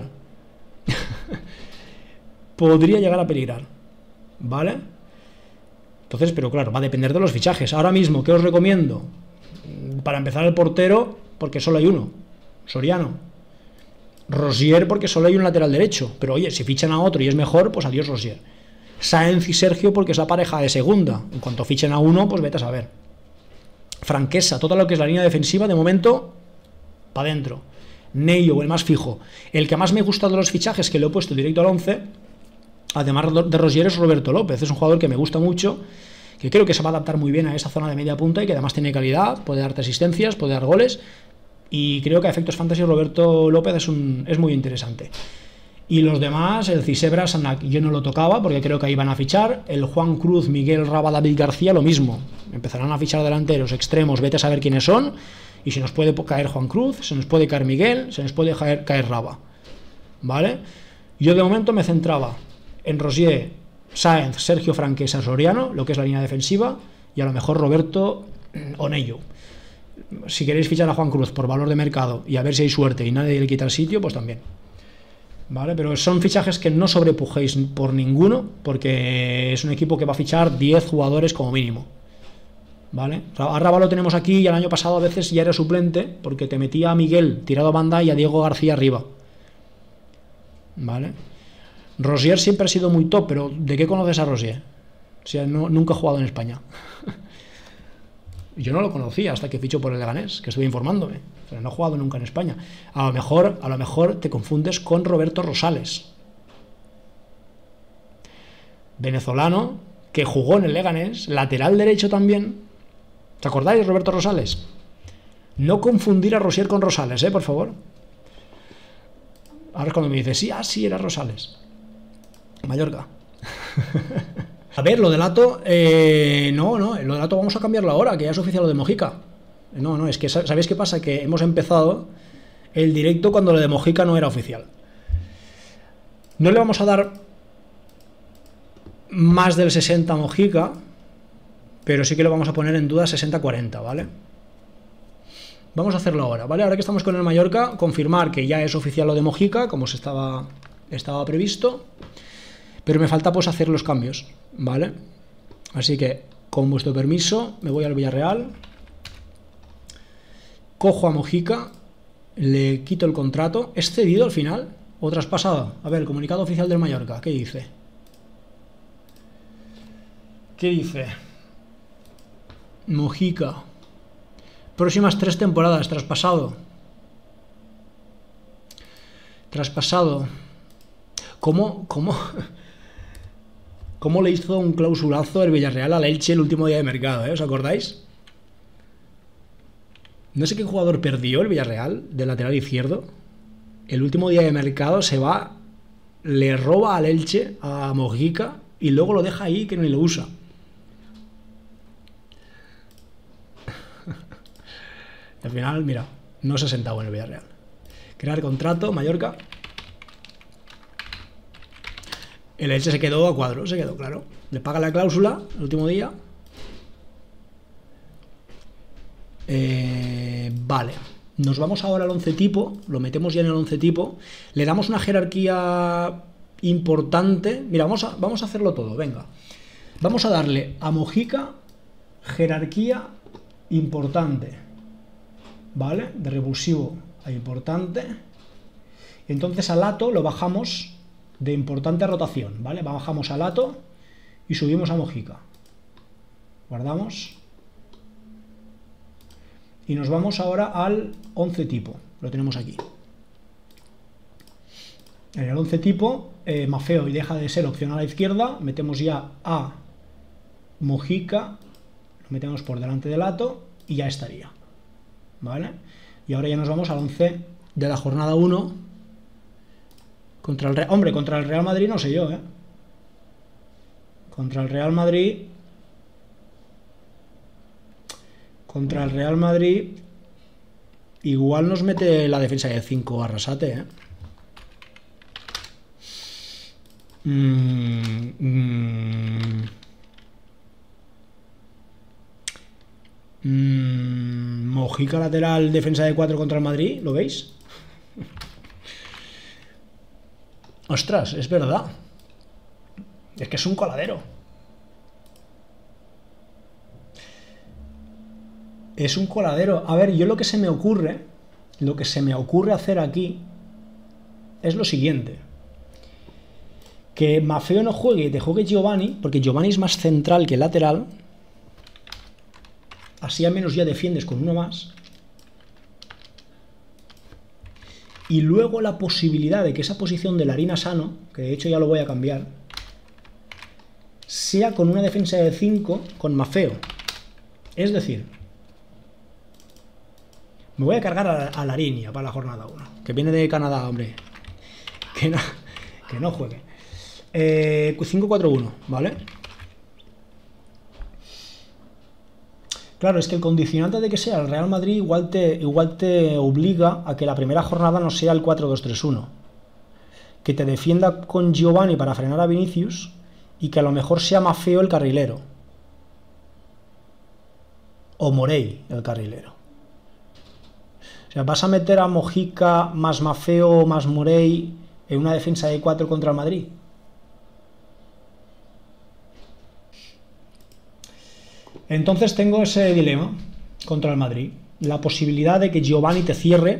S1: Podría llegar a peligrar, ¿vale? Entonces, pero claro, va a depender de los fichajes. Ahora mismo, ¿qué os recomiendo? Para empezar, el portero, porque solo hay uno, Soriano. Rosier, porque solo hay un lateral derecho. Pero oye, si fichan a otro y es mejor, pues adiós Rosier. Sáenz y Sergio, porque es la pareja de segunda. En cuanto fichen a uno, pues vete a saber. Franquesa, todo lo que es la línea defensiva, de momento, para adentro. Neyo, el más fijo. El que más me gusta de los fichajes, que lo he puesto directo al 11, además de Rosier, es Roberto López. Es un jugador que me gusta mucho, que creo que se va a adaptar muy bien a esa zona de media punta y que además tiene calidad, puede darte asistencias, puede dar goles, y creo que a efectos fantasy Roberto López es muy interesante. Y los demás, el Cisebra, Sanac, yo no lo tocaba porque creo que ahí van a fichar. El Juan Cruz, Miguel Raba, David García, lo mismo. Empezarán a fichar delanteros, extremos, vete a saber quiénes son. Y se nos puede caer Juan Cruz, se nos puede caer Miguel, se nos puede caer Raba, ¿vale? Yo de momento me centraba en Rosier, Sáenz, Sergio, Franquesa, Soriano, lo que es la línea defensiva, y a lo mejor Roberto o Neyo. Si queréis fichar a Juan Cruz por valor de mercado y a ver si hay suerte y nadie le quita el sitio, pues también, ¿vale? Pero son fichajes que no sobrepujéis por ninguno, porque es un equipo que va a fichar 10 jugadores como mínimo, ¿vale? A Raba lo tenemos aquí y el año pasado a veces ya era suplente porque te metía a Miguel tirado a banda y a Diego García arriba, ¿vale? Rosier siempre ha sido muy top, pero ¿de qué conoces a Rosier? O sea, nunca ha jugado en España. Yo no lo conocía hasta que fichó por el Leganés, que estuve informándome. O sea, no ha jugado nunca en España. A lo mejor te confundes con Roberto Rosales, venezolano, que jugó en el Leganés, lateral derecho también. ¿Os acordáis de Roberto Rosales? No confundir a Rosier con Rosales, por favor. Ahora es cuando me dice, sí, era Rosales. Mallorca. A ver, lo de Lato, no, lo de Lato vamos a cambiarlo ahora, que ya es oficial lo de Mojica. No, es que ¿sabéis qué pasa? Que hemos empezado el directo cuando lo de Mojica no era oficial. No le vamos a dar más del 60 a Mojica, pero sí que lo vamos a poner en duda 60-40, ¿vale? Vamos a hacerlo ahora, ¿vale? Ahora que estamos con el Mallorca, confirmar que ya es oficial lo de Mojica, como estaba previsto, pero me falta pues hacer los cambios, ¿vale? Así que, con vuestro permiso, me voy al Villarreal, cojo a Mojica, le quito el contrato. ¿Es cedido al final o traspasado? A ver, el comunicado oficial del Mallorca, ¿qué dice? ¿Qué dice? Mojica, próximas 3 temporadas, traspasado. ¿Cómo le hizo un clausulazo el Villarreal al Elche el último día de mercado, ¿os acordáis? No sé qué jugador perdió el Villarreal del lateral izquierdo. El último día de mercado se va le roba al Elche, a Mojica, y luego lo deja ahí que ni lo usa. Al final, mira, no se ha sentado en el Villarreal. Crear contrato, Mallorca. El Elche se quedó a cuadro, se quedó, claro. Le paga la cláusula el último día. Vale. Nos vamos ahora al 11 tipo. Lo metemos ya en el 11 tipo. Le damos una jerarquía importante. Mira, vamos a hacerlo todo, venga. Vamos a darle a Mojica jerarquía importante. ¿Vale? De revulsivo a importante. Entonces a Lato lo bajamos de importante a rotación, ¿vale? Bajamos a Lato y subimos a Mojica. Guardamos. Y nos vamos ahora al 11 tipo. Lo tenemos aquí. En el 11 tipo, Maffeo y deja de ser opción a la izquierda. Metemos ya a Mojica. Lo metemos por delante de Lato y ya estaría. ¿Vale? Y ahora ya nos vamos al 11 de la jornada 1 contra el Real. Hombre, contra el Real Madrid no sé yo, ¿eh? Contra el Real Madrid igual nos mete la defensa de 5 Arrasate, ¿eh? Mojica lateral, defensa de 4 contra el Madrid, ¿lo veis? Ostras, es verdad. Es que es un coladero. Es un coladero. A ver, yo lo que se me ocurre hacer aquí es lo siguiente. Que Maffeo no juegue y te juegue Giovanni, porque Giovanni es más central que lateral. Así al menos ya defiendes con uno más. Y luego la posibilidad de que esa posición de Larín a Sano, que de hecho ya lo voy a cambiar, sea con una defensa de 5 con Maffeo. Es decir, me voy a cargar a Larín ya para la jornada 1, que viene de Canadá, hombre. Que no juegue. 5-4-1, ¿vale? Claro, es que el condicionante de que sea el Real Madrid igual te obliga a que la primera jornada no sea el 4-2-3-1. Que te defienda con Giovanni para frenar a Vinicius y que a lo mejor sea Maffeo el carrilero. O Morey el carrilero. O sea, vas a meter a Mojica más Maffeo más Morey en una defensa de 4 contra el Madrid. Entonces tengo ese dilema contra el Madrid. La posibilidad de que Giovanni te cierre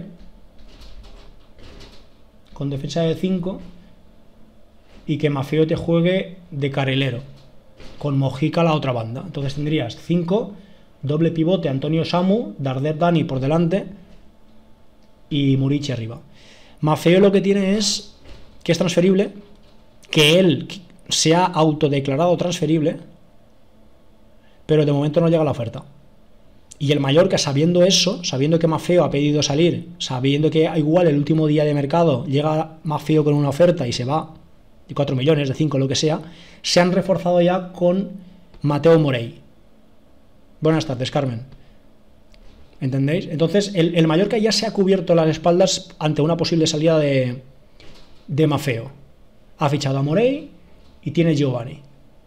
S1: con defensa de 5 y que Maffeo te juegue de carrilero con Mojica a la otra banda. Entonces tendrías 5, doble pivote Antonio Samu, Darder Dani por delante y Murici arriba. Maffeo lo que tiene es que es transferible, que él se ha autodeclarado transferible, pero de momento no llega la oferta. Y el Mallorca, sabiendo eso, sabiendo que Maffeo ha pedido salir, sabiendo que igual el último día de mercado llega Maffeo con una oferta y se va de 4 millones, de 5, lo que sea, se han reforzado ya con Mateo Morey. Buenas tardes, Carmen. ¿Entendéis? Entonces, el Mallorca ya se ha cubierto las espaldas ante una posible salida de Maffeo. Ha fichado a Morey y tiene Giovanni.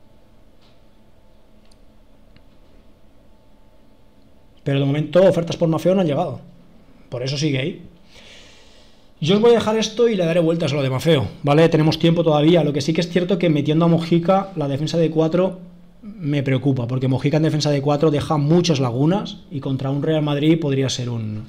S1: Pero de momento ofertas por Maffeo no han llegado. Por eso sigue ahí. Yo os voy a dejar esto y le daré vueltas a lo de Maffeo, ¿vale? Tenemos tiempo todavía. Lo que sí que es cierto que metiendo a Mojica, la defensa de 4 me preocupa, porque Mojica en defensa de 4 deja muchas lagunas y contra un Real Madrid podría ser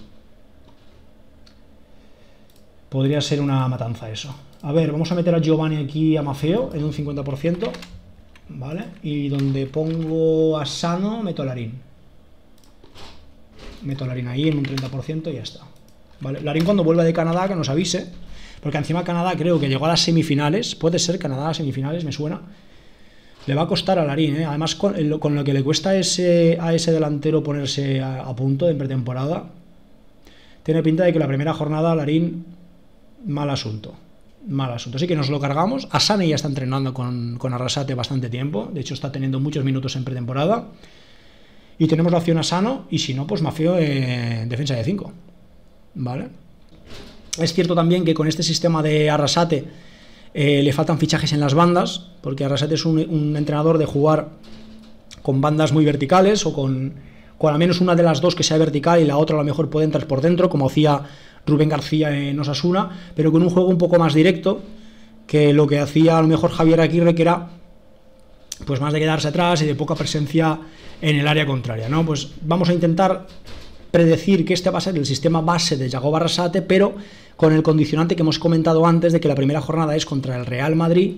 S1: una matanza eso. A ver, vamos a meter a Giovanni aquí a Maffeo en un 50%, ¿vale? Y donde pongo a Sano, meto a Larín. Meto a Larín ahí en un 30% y ya está. ¿Vale? Larín cuando vuelva de Canadá, que nos avise, porque encima Canadá creo que llegó a las semifinales, puede ser Canadá a las semifinales, me suena. Le va a costar a Larín, ¿eh? Además con lo que le cuesta a ese delantero ponerse a punto en pretemporada, tiene pinta de que la primera jornada Larín, mal asunto. Mal asunto. Así que nos lo cargamos. Asane ya está entrenando con Arrasate bastante tiempo. De hecho, está teniendo muchos minutos en pretemporada. Y tenemos la opción Asano. Y si no, pues Maffeo defensa de 5. ¿Vale? Es cierto también que con este sistema de Arrasate le faltan fichajes en las bandas. Porque Arrasate es un entrenador de jugar con bandas muy verticales. O con al menos una de las dos que sea vertical y la otra a lo mejor puede entrar por dentro, como hacía Rubén García en Osasuna, pero con un juego un poco más directo que lo que hacía a lo mejor Javier Aguirre, que era pues más de quedarse atrás y de poca presencia en el área contraria, ¿no? Pues vamos a intentar predecir que este va a ser el sistema base de Yagoba Arrasate, pero con el condicionante que hemos comentado antes de que la primera jornada es contra el Real Madrid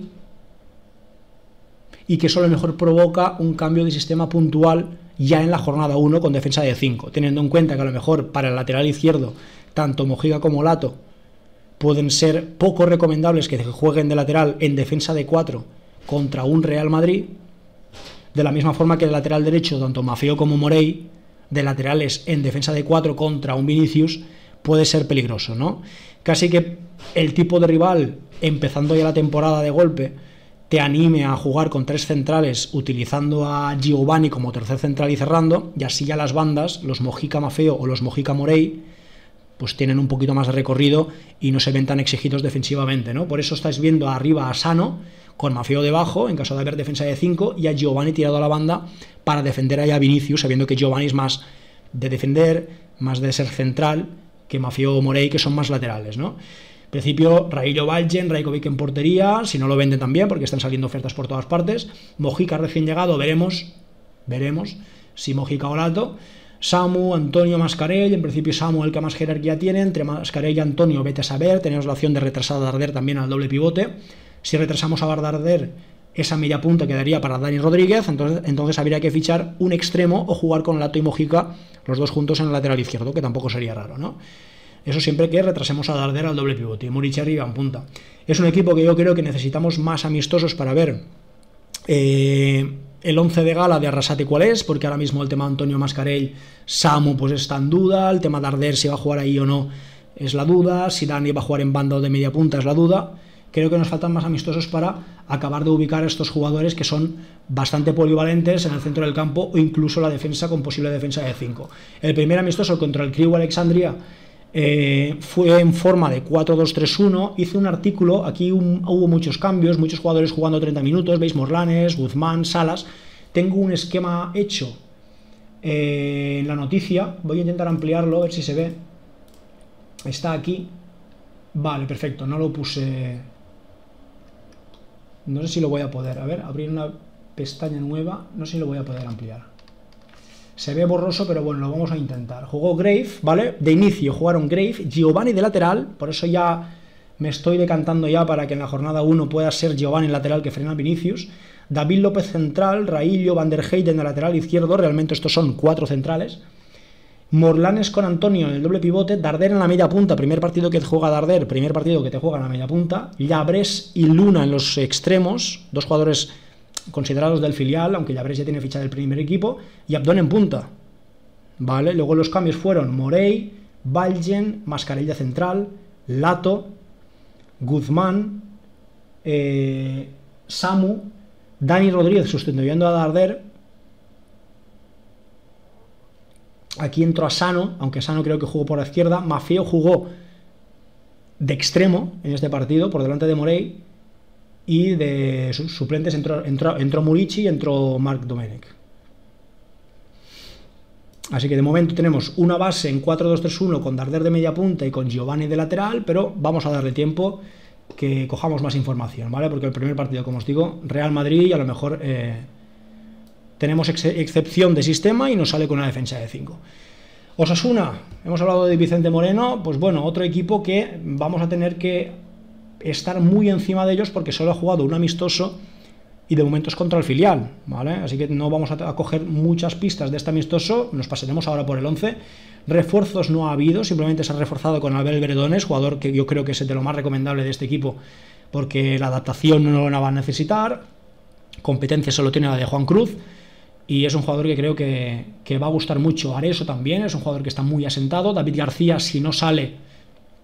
S1: y que eso a lo mejor provoca un cambio de sistema puntual ya en la jornada 1 con defensa de 5, teniendo en cuenta que a lo mejor para el lateral izquierdo tanto Mojica como Lato pueden ser poco recomendables que jueguen de lateral en defensa de 4 contra un Real Madrid, de la misma forma que el lateral derecho, tanto Maffeo como Morey, de laterales en defensa de 4 contra un Vinicius, puede ser peligroso, ¿no? Casi que el tipo de rival, empezando ya la temporada de golpe, te anime a jugar con 3 centrales utilizando a Giovanni como tercer central y cerrando, y así ya las bandas, los Mojica Maffeo o los Mojica Morey, pues tienen un poquito más de recorrido y no se ven tan exigidos defensivamente, ¿no? Por eso estáis viendo arriba a Sano con Maffeo debajo, en caso de haber defensa de 5, y a Giovanni tirado a la banda para defender ahí a Vinicius, sabiendo que Giovanni es más de defender, más de ser central, que Maffeo o Morey, que son más laterales, ¿no? En principio, Raillo Valgen, Rajkovic en portería, si no lo venden también, porque están saliendo ofertas por todas partes. Mojica recién llegado, veremos si Mojica o Lato. Samu, Antonio, Mascarell, en principio Samu el que más jerarquía tiene, entre Mascarell y Antonio vete a saber, tenemos la opción de retrasar a Darder también al doble pivote. Si retrasamos a Darder, esa media punta quedaría para Dani Rodríguez, entonces habría que fichar un extremo o jugar con Lato y Mojica, los dos juntos en el lateral izquierdo, que tampoco sería raro, ¿no? Eso siempre que retrasemos a Darder al doble pivote y Murici arriba en punta. Es un equipo que yo creo que necesitamos más amistosos para ver el 11 de gala de Arrasate cuál es, porque ahora mismo el tema Antonio Mascarell, Samu pues está en duda, el tema de Darder si va a jugar ahí o no es la duda, si Dani va a jugar en banda o de media punta es la duda. Creo que nos faltan más amistosos para acabar de ubicar a estos jugadores que son bastante polivalentes en el centro del campo o incluso la defensa con posible defensa de 5. El primer amistoso contra el Crewe Alexandria fue en forma de 4-2-3-1, hice un artículo, aquí hubo muchos cambios, muchos jugadores jugando 30 minutos, veis Morlanes, Guzmán, Salas, tengo un esquema hecho en la noticia, voy a intentar ampliarlo, a ver si se ve, está aquí, vale, perfecto, no lo puse, no sé si lo voy a poder, a ver, abrir una pestaña nueva, no sé si lo voy a poder ampliar. Se ve borroso, pero bueno, lo vamos a intentar. Jugó Grave, ¿vale? De inicio jugaron Grave, Giovanni de lateral, por eso ya me estoy decantando ya para que en la jornada 1 pueda ser Giovanni lateral que frena a Vinicius. David López central, Raillo, Van der Heyden de lateral izquierdo, realmente estos son 4 centrales. Morlanes con Antonio en el doble pivote, Darder en la media punta, primer partido que juega Darder, primer partido que te juega en la media punta, Llabres y Luna en los extremos, 2 jugadores considerados del filial, aunque Llabres ya tiene ficha del primer equipo, y Abdón en punta, ¿vale? Luego los cambios fueron Morey, Valgen, Mascarella central, Lato, Guzmán, Samu, Dani Rodríguez sustituyendo a Darder. Aquí entró a Sano, aunque Sano creo que jugó por la izquierda. Maffeo jugó de extremo en este partido, por delante de Morey. Y de sus suplentes entró Murici y entró Marc Domenech. Así que de momento tenemos una base en 4-2-3-1 con Darder de media punta y con Giovanni de lateral, pero vamos a darle tiempo que cojamos más información, ¿vale? Porque el primer partido, como os digo, Real Madrid, y a lo mejor tenemos excepción de sistema y nos sale con una defensa de 5. Osasuna, hemos hablado de Vicente Moreno, pues bueno, otro equipo que vamos a tener que estar muy encima de ellos porque solo ha jugado un amistoso y de momento es contra el filial, ¿vale? Así que no vamos a coger muchas pistas de este amistoso, nos pasaremos ahora por el 11. Refuerzos no ha habido, simplemente se ha reforzado con Abel Bredones, jugador que yo creo que es de lo más recomendable de este equipo porque la adaptación no la va a necesitar, competencia solo tiene la de Juan Cruz y es un jugador que creo que va a gustar mucho. Areso también es un jugador que está muy asentado. David García, si no sale,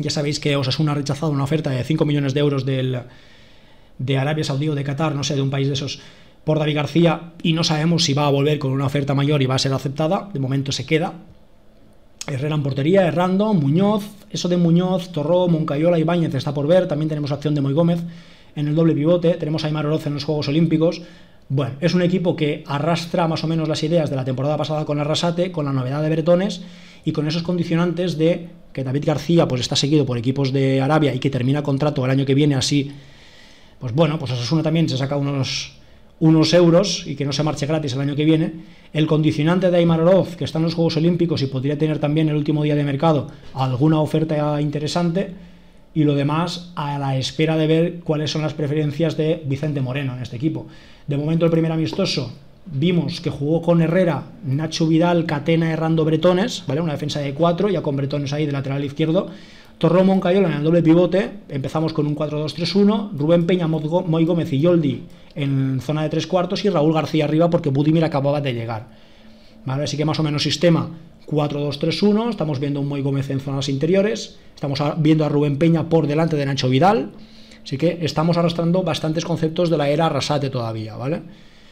S1: Ya sabéis que Osasuna ha rechazado una oferta de 5 millones de euros de Arabia Saudí o de Qatar, no sé, de un país de esos, por David García, y no sabemos si va a volver con una oferta mayor y va a ser aceptada. De momento se queda. Herrera en portería, Errando, Muñoz, eso de Muñoz, Torró, Moncayola, Ibáñez está por ver. También tenemos la opción de Moi Gómez en el doble pivote. Tenemos a Aimar Oroz en los Juegos Olímpicos. Bueno, es un equipo que arrastra más o menos las ideas de la temporada pasada con Arrasate, con la novedad de Bretones y con esos condicionantes de que David García pues está seguido por equipos de Arabia y que termina contrato el año que viene, así pues bueno, pues Osasuna también se saca unos euros y que no se marche gratis el año que viene. El condicionante de Aimar Oroz, que está en los Juegos Olímpicos y podría tener también el último día de mercado alguna oferta interesante, y lo demás a la espera de ver cuáles son las preferencias de Vicente Moreno en este equipo. De momento el primer amistoso vimos que jugó con Herrera, Nacho Vidal, Catena, Errando, Bretones, ¿vale? Una defensa de 4, ya con Bretones ahí de lateral izquierdo. Torró, Moncayola en el doble pivote. Empezamos con un 4-2-3-1, Rubén Peña, Moi Gómez y Yoldi en zona de 3 cuartos y Raúl García arriba porque Budimir acababa de llegar, ¿vale? Así que más o menos sistema 4-2-3-1, estamos viendo un Moi Gómez en zonas interiores, estamos viendo a Rubén Peña por delante de Nacho Vidal, así que estamos arrastrando bastantes conceptos de la era Arrasate todavía, ¿vale?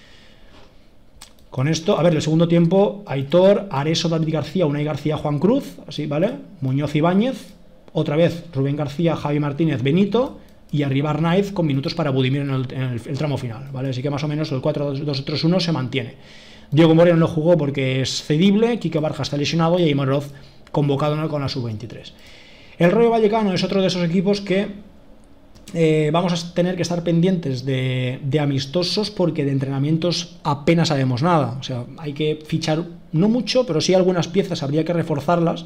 S1: Con esto, a ver, el segundo tiempo, Aitor, Areso, David García, Unai García, Juan Cruz, así, ¿vale? Muñoz, Ibáñez, otra vez Rubén García, Javi Martínez, Benito, y arriba Arnaiz con minutos para Budimir en el tramo final, ¿vale? Así que más o menos el 4-2-3-1 se mantiene. Diego Moreno no jugó porque es cedible, Quique Barja está lesionado y Aimar Oroz convocado con la sub-23. El Rayo Vallecano es otro de esos equipos que vamos a tener que estar pendientes de amistosos porque de entrenamientos apenas sabemos nada. O sea, hay que fichar, no mucho, pero sí algunas piezas, habría que reforzarlas.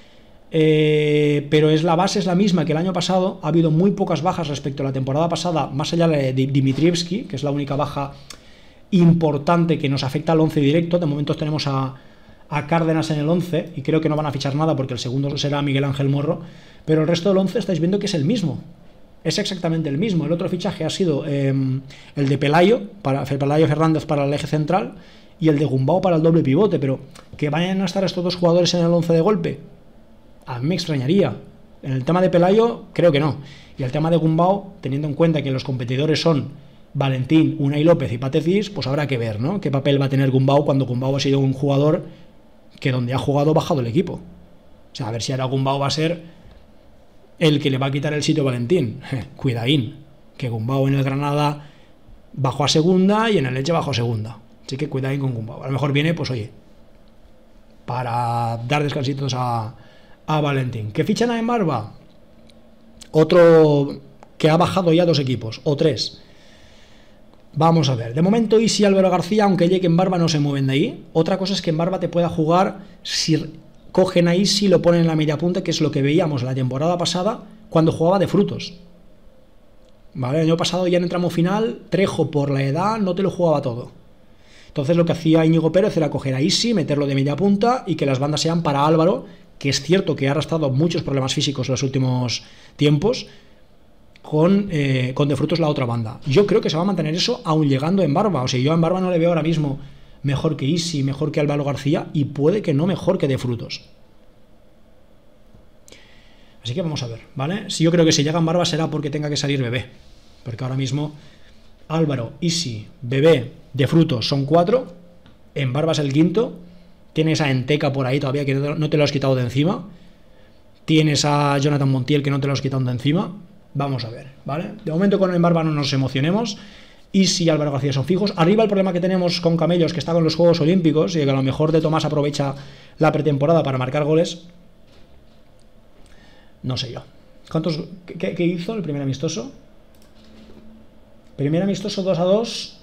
S1: Pero la base es la misma que el año pasado. Ha habido muy pocas bajas respecto a la temporada pasada, más allá de Dimitrievski, que es la única baja importante que nos afecta al 11 directo. De momento tenemos a Cárdenas en el 11 y creo que no van a fichar nada porque el segundo será Miguel Ángel Morro, pero el resto del 11 estáis viendo que es el mismo, es exactamente el mismo. El otro fichaje ha sido el de Pelayo Fernández para el eje central y el de Gumbau para el doble pivote, pero que vayan a estar estos dos jugadores en el 11 de golpe, a mí me extrañaría. En el tema de Pelayo creo que no, y el tema de Gumbau, teniendo en cuenta que los competidores son Valentín, Unai López y Patecis, pues habrá que ver, ¿no?, qué papel va a tener Gumbau cuando Gumbau ha sido un jugador que donde ha jugado ha bajado el equipo. O sea, a ver si ahora Gumbau va a ser el que le va a quitar el sitio a Valentín. Cuidaín, que Gumbau en el Granada bajó a segunda y en el Elche bajó a segunda. Así que cuidaín con Gumbau. A lo mejor viene, pues oye, para dar descansitos a Valentín. ¿Que fichan a Embarba? Otro que ha bajado ya 2 equipos, o 3. Vamos a ver. De momento, Isi y Álvaro García, aunque llegue en Barba, no se mueven de ahí. Otra cosa es que en Barba te pueda jugar si cogen a Isi y lo ponen en la media punta, que es lo que veíamos la temporada pasada cuando jugaba de Frutos. ¿Vale? El año pasado ya en el tramo final, Trejo por la edad no te lo jugaba todo. Entonces lo que hacía Íñigo Pérez era coger a Isi, meterlo de media punta y que las bandas sean para Álvaro, que es cierto que ha arrastrado muchos problemas físicos en los últimos tiempos, con De Frutos la otra banda. Yo creo que se va a mantener eso aún llegando en Barba. O sea, yo en Barba no le veo ahora mismo mejor que Isi, mejor que Álvaro García, y puede que no mejor que De Frutos. Así que vamos a ver, ¿vale? Si yo creo que si llega en Barba será porque tenga que salir Bebé, porque ahora mismo Álvaro, Isi, Bebé, De Frutos son 4, en Barba es el quinto, tienes a Enteca por ahí todavía que no te lo has quitado de encima, tienes a Jonathan Montiel que no te lo has quitado de encima. Vamos a ver, ¿vale? De momento con el Barba no nos emocionemos. Isi y Álvaro García son fijos. Arriba el problema que tenemos con Camellos, que está con los Juegos Olímpicos y que a lo mejor De Tomás aprovecha la pretemporada para marcar goles. No sé yo. ¿Qué hizo el primer amistoso? Primer amistoso 2-2.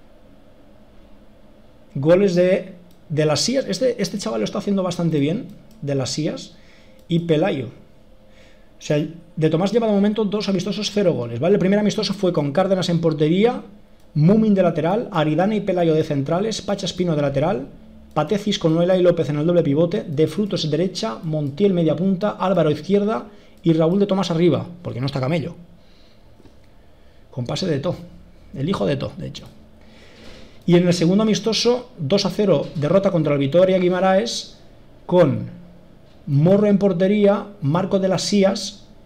S1: Goles de las Sías. Este chaval lo está haciendo bastante bien, de las Sías. Y Pelayo. O sea, De Tomás lleva de momento 2 amistosos, 0 goles, ¿vale? El primer amistoso fue con Cárdenas en portería, Mumin de lateral, Aridane y Pelayo de centrales, Pacha Espino de lateral, Patecis con Noela y López en el doble pivote, De Frutos derecha, Montiel media punta, Álvaro izquierda y Raúl De Tomás arriba, porque no está Camello. Con pase de To, el hijo de To, de hecho. Y en el segundo amistoso, 2-0, derrota contra el Vitoria Guimaraes, con Morro en portería, Marco de las Sías,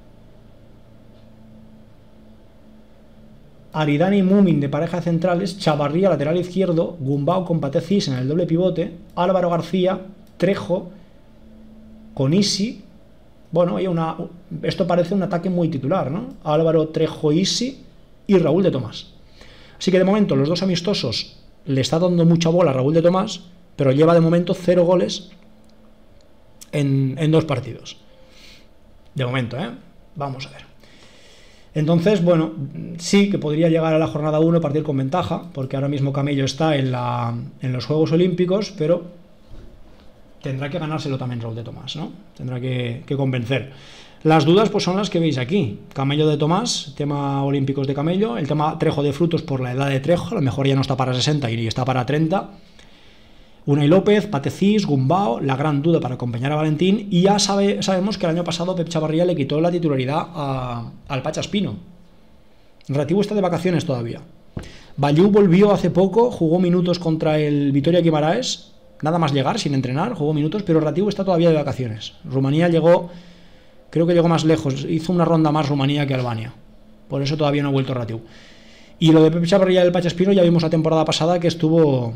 S1: Aridane y Mumin de pareja de centrales, Chavarría lateral izquierdo, Gumbau con Patecis en el doble pivote, Álvaro García, Trejo, con Isi. Bueno, esto parece un ataque muy titular, ¿no? Álvaro, Trejo, Isi y Raúl de Tomás. Así que de momento los dos amistosos le está dando mucha bola a Raúl de Tomás, pero lleva de momento 0 goles en 2 partidos. De momento, vamos a ver. Entonces, bueno, sí que podría llegar a la jornada 1 a partir con ventaja, porque ahora mismo Camello está en los Juegos Olímpicos, pero tendrá que ganárselo también Raúl de Tomás, ¿no? Tendrá que convencer. Las dudas pues son las que veis aquí. Camello de Tomás, tema olímpicos de Camello, el tema Trejo de Frutos por la edad de Trejo, a lo mejor ya no está para 60 y está para 30. Unai López, Patecis, Gumbau, la gran duda para acompañar a Valentín, y ya sabemos que el año pasado Pep Chavarría le quitó la titularidad al Pacha Espino. Rativo está de vacaciones todavía. Bayú volvió hace poco, jugó minutos contra el Vitoria Guimaraes, nada más llegar, sin entrenar, jugó minutos, pero Rativo está todavía de vacaciones. Rumanía creo que llegó más lejos, hizo una ronda más Rumanía que Albania, por eso todavía no ha vuelto Rativo. Y lo de Pep Chavarría del Pacha Espino ya vimos la temporada pasada que estuvo...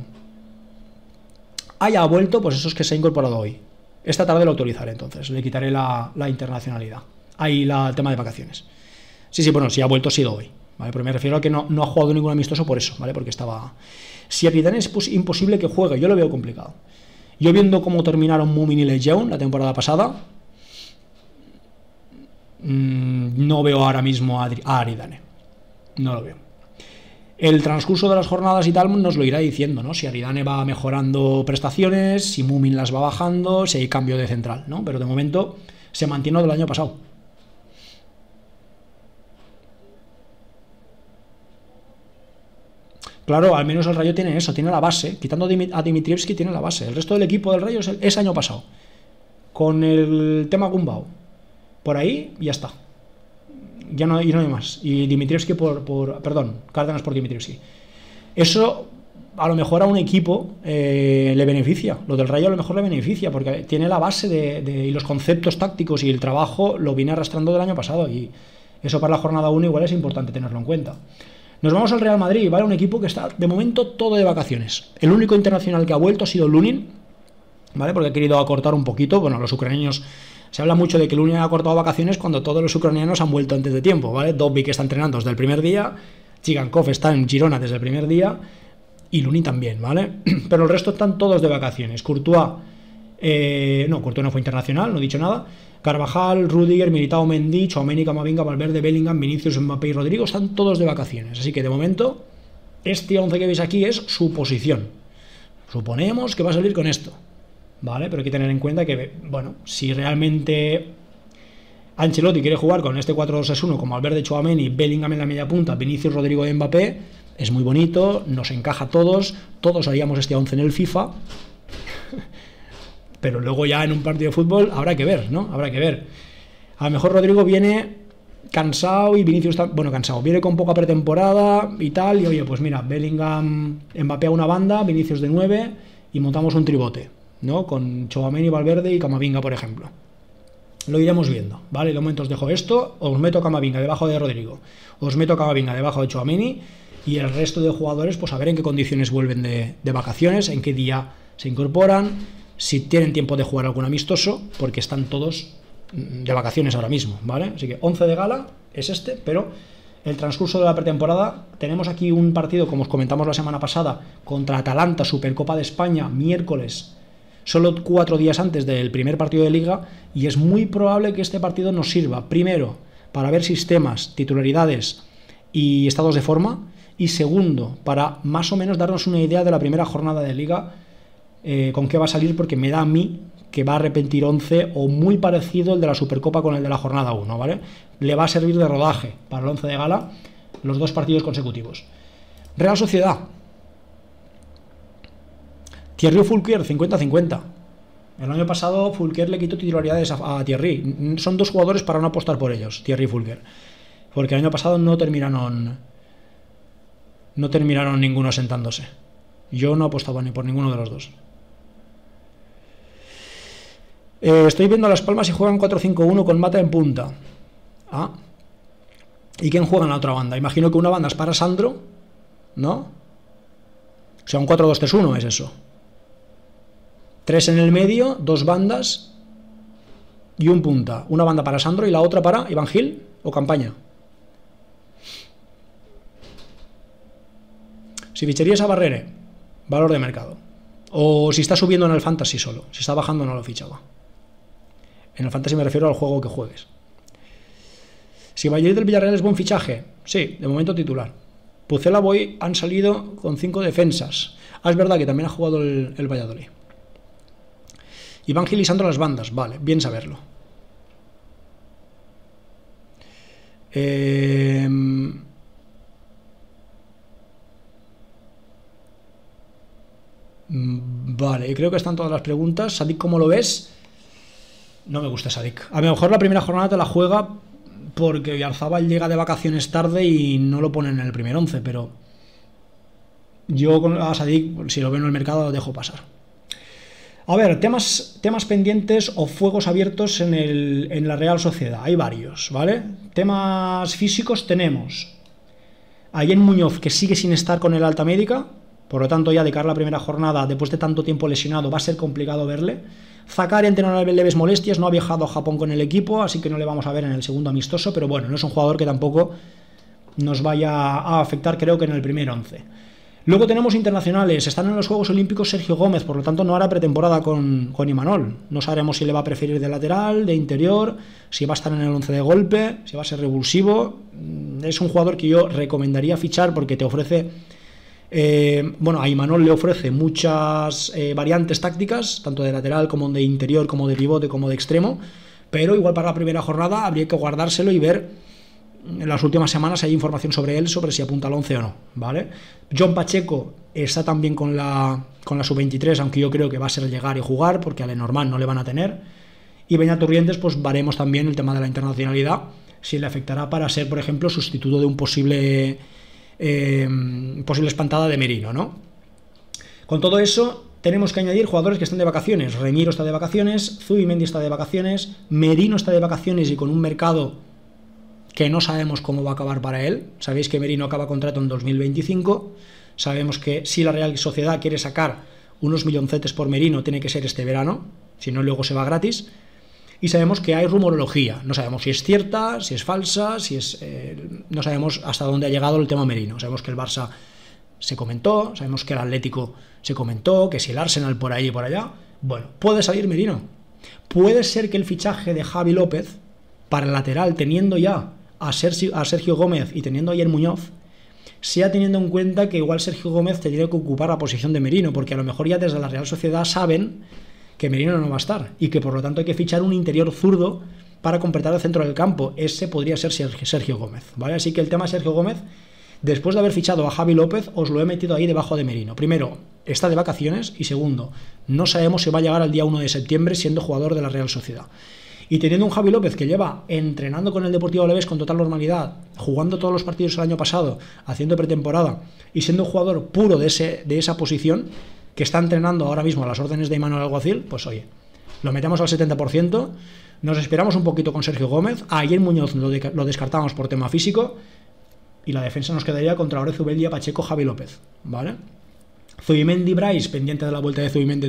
S1: ha vuelto, pues eso es que se ha incorporado hoy. Esta tarde lo autorizaré, entonces le quitaré la internacionalidad. Ahí el tema de vacaciones. Sí, bueno, si ha vuelto ha sido hoy, ¿vale? Pero me refiero a que no ha jugado ningún amistoso por eso, ¿vale? Porque estaba... Si Aridane es imposible que juegue, yo lo veo complicado. Yo viendo cómo terminaron Mumin y Lejeune la temporada pasada, no veo ahora mismo a Aridane. No lo veo. El transcurso de las jornadas y tal nos lo irá diciendo, ¿no? Si Aridane va mejorando prestaciones, si Mumin las va bajando, si hay cambio de central, ¿no? Pero de momento se mantiene del año pasado. Claro, al menos el Rayo tiene eso, tiene la base. Quitando a Dimitrievski tiene la base. El resto del equipo del Rayo es año pasado. Con el tema Gumbau. Por ahí ya está. Ya no hay más. Y Dimitrievski Cárdenas por Dimitrievski. Eso a lo mejor a un equipo le beneficia. Lo del Rayo a lo mejor le beneficia porque tiene la base y los conceptos tácticos y el trabajo lo viene arrastrando del año pasado, y eso para la jornada 1 igual es importante tenerlo en cuenta. Nos vamos al Real Madrid, ¿vale? Un equipo que está de momento todo de vacaciones. El único internacional que ha vuelto ha sido Lunin, ¿vale? Porque ha querido acortar un poquito. Bueno, los ucranianos... Se habla mucho de que Lunin ha cortado vacaciones cuando todos los ucranianos han vuelto antes de tiempo, ¿vale? Dobbik está entrenando desde el primer día, Chigankov está en Girona desde el primer día y Lunin también, ¿vale? Pero el resto están todos de vacaciones. Courtois no fue internacional, no he dicho nada. Carvajal, Rüdiger, Militao, Mendy, Tchouaméni, Camavinga, Valverde, Bellingham, Vinicius, Mbappé y Rodrigo están todos de vacaciones. Así que de momento este 11 que veis aquí es su posición. Suponemos que va a salir con esto, ¿vale? Pero hay que tener en cuenta que, bueno, si realmente Ancelotti quiere jugar con este 4-2-3-1 como Valverde, Tchouaméni, Bellingham en la media punta, Vinicius, Rodrigo y Mbappé, es muy bonito, nos encaja a todos haríamos este 11 en el FIFA, pero luego ya en un partido de fútbol habrá que ver, ¿no? Habrá que ver. A lo mejor Rodrigo viene cansado y Vinicius está, bueno, cansado, viene con poca pretemporada y tal, y oye, pues mira, Bellingham, Mbappé a una banda, Vinicius de 9 y montamos un tribote, ¿no? Con Tchouaméni, Valverde y Camavinga, por ejemplo. Lo iremos viendo, ¿vale? De momento os dejo esto, os meto a Camavinga debajo de Rodrigo, os meto a Camavinga debajo de Tchouaméni, y el resto de jugadores, pues a ver en qué condiciones vuelven de vacaciones, en qué día se incorporan, si tienen tiempo de jugar algún amistoso, porque están todos de vacaciones ahora mismo, ¿vale? Así que 11 de gala es este, pero el transcurso de la pretemporada, tenemos aquí un partido, como os comentamos la semana pasada, contra Atalanta, Supercopa de España, miércoles, solo 4 días antes del primer partido de Liga, y es muy probable que este partido nos sirva, primero, para ver sistemas, titularidades y estados de forma, y segundo, para más o menos darnos una idea de la primera jornada de Liga, con qué va a salir, porque me da a mí que va a repetir 11 o muy parecido el de la Supercopa con el de la jornada 1, ¿vale? Le va a servir de rodaje para el 11 de gala los 2 partidos consecutivos. Real Sociedad. Thierry o Fulquier, 50-50. El año pasado Fulquier le quitó titularidades a Thierry. Son 2 jugadores para no apostar por ellos, Thierry y Fulquier, porque el año pasado no terminaron ninguno sentándose. Yo no apostaba ni por ninguno de los 2. Estoy viendo a Las Palmas y juegan 4-5-1 con Mata en punta. ¿Y quién juega en la otra banda? Imagino que una banda es para Sandro, ¿no? O sea, un 4-2-3-1 es eso. 3 en el medio, 2 bandas y un punta. Una banda para Sandro y la otra para Iván Gil o Campaña. Si ficharías a Barrere, valor de mercado. O si está subiendo en el Fantasy solo. Si está bajando no lo fichaba. En el Fantasy me refiero al juego que juegues. Si Valladolid del Villarreal es buen fichaje, sí, de momento titular. Pucela Boy han salido con 5 defensas. Ah, es verdad que también ha jugado el Valladolid. Iván Gil y Sandro las bandas, vale, bien saberlo. Vale, creo que están todas las preguntas. Sadik, ¿cómo lo ves? No me gusta Sadik. A lo mejor la primera jornada te la juega porque Oyarzábal llega de vacaciones tarde y no lo ponen en el primer 11, pero yo a Sadik, si lo veo en el mercado, lo dejo pasar. A ver, temas pendientes o fuegos abiertos en la Real Sociedad. Hay varios, ¿vale? Temas físicos tenemos a Jen Muñoz, que sigue sin estar con el alta médica. Por lo tanto, ya de cara a la primera jornada, después de tanto tiempo lesionado, va a ser complicado verle. Zakarian tiene leves molestias, no ha viajado a Japón con el equipo, así que no le vamos a ver en el segundo amistoso, pero bueno, no es un jugador que tampoco nos vaya a afectar, creo que en el primer 11. Luego tenemos internacionales, están en los Juegos Olímpicos Sergio Gómez, por lo tanto no hará pretemporada con Imanol. No sabremos si le va a preferir de lateral, de interior, si va a estar en el 11 de golpe, si va a ser revulsivo. Es un jugador que yo recomendaría fichar porque te ofrece... a Imanol le ofrece muchas variantes tácticas, tanto de lateral como de interior, como de pivote, como de extremo, pero igual para la primera jornada habría que guardárselo y ver en las últimas semanas hay información sobre él, sobre si apunta al 11 o no, ¿vale? John Pacheco está también con la sub-23, aunque yo creo que va a ser llegar y jugar, porque a Lenormand no le van a tener. Y Beñat Turrientes, pues veremos también el tema de la internacionalidad, si le afectará para ser, por ejemplo, sustituto de un posible espantada de Merino, ¿no? Con todo eso, tenemos que añadir jugadores que están de vacaciones. Remiro está de vacaciones, Zubimendi está de vacaciones, Merino está de vacaciones y con un mercado que no sabemos cómo va a acabar para él. Sabéis que Merino acaba contrato en 2025. Sabemos que si la Real Sociedad quiere sacar unos milloncetes por Merino, tiene que ser este verano, si no luego se va gratis. Y sabemos que hay rumorología. No sabemos si es cierta, si es falsa, si es no sabemos hasta dónde ha llegado el tema Merino. Sabemos que el Barça se comentó, sabemos que el Atlético se comentó, que si el Arsenal por ahí y por allá. Bueno, puede salir Merino. Puede ser que el fichaje de Javi López para el lateral, teniendo ya a Sergio Gómez y teniendo a Jen Muñoz, sea teniendo en cuenta que igual Sergio Gómez tendría que ocupar la posición de Merino, porque a lo mejor ya desde la Real Sociedad saben que Merino no va a estar y que por lo tanto hay que fichar un interior zurdo para completar el centro del campo. Ese podría ser Sergio Gómez, ¿vale? Así que el tema Sergio Gómez, después de haber fichado a Javi López, os lo he metido ahí debajo de Merino. Primero, está de vacaciones y segundo, no sabemos si va a llegar al día 1 de septiembre siendo jugador de la Real Sociedad. Y teniendo un Javi López que lleva entrenando con el Deportivo Alavés con total normalidad, jugando todos los partidos el año pasado, haciendo pretemporada y siendo un jugador puro de esa posición, que está entrenando ahora mismo a las órdenes de Imanol Alguacil, pues oye, lo metemos al 70%, nos esperamos un poquito con Sergio Gómez, a Jen Muñoz lo descartamos por tema físico y la defensa nos quedaría contra Ore Zubeldia, Pacheco, Javi López, ¿vale? Zubimendi, Bryce, pendiente de la vuelta de Zubimendi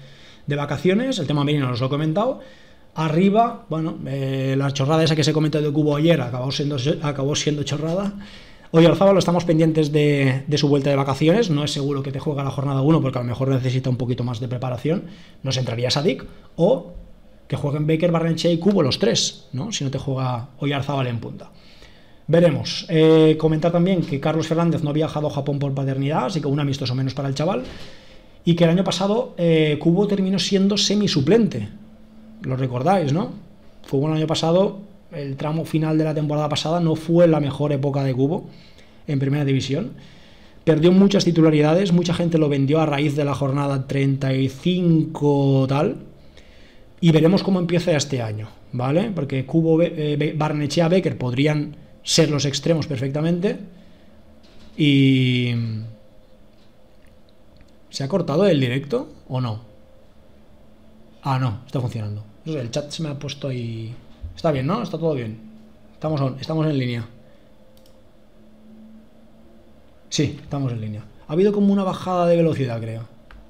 S1: de vacaciones, el tema Merino os lo he comentado. Arriba, bueno, la chorrada esa que se comentó de Cubo ayer acabó siendo chorrada. Oyarzábal estamos pendientes de su vuelta de vacaciones. No es seguro que te juegue la jornada 1 porque a lo mejor necesita un poquito más de preparación. Nos entraría Sadik o que jueguen Baker, Barrenechea y Cubo los tres, ¿no? Si no te juega Oyarzábal en punta. Veremos. Comentar también que Carlos Fernández no ha viajado a Japón por paternidad, así que un amistoso menos para el chaval. Y que el año pasado Cubo terminó siendo semisuplente. Lo recordáis, ¿no? Fue el año pasado, el tramo final de la temporada pasada no fue la mejor época de Cubo en primera división. Perdió muchas titularidades, mucha gente lo vendió a raíz de la jornada 35 tal. Y veremos cómo empieza este año, ¿vale? Porque Cubo, Barnechea, Becker podrían ser los extremos perfectamente. Y... ¿se ha cortado el directo o no? Ah, no, está funcionando. El chat se me ha puesto ahí. Está bien, ¿no? Está todo bien. Estamos en línea. Sí, estamos en línea. Ha habido como una bajada de velocidad, creo.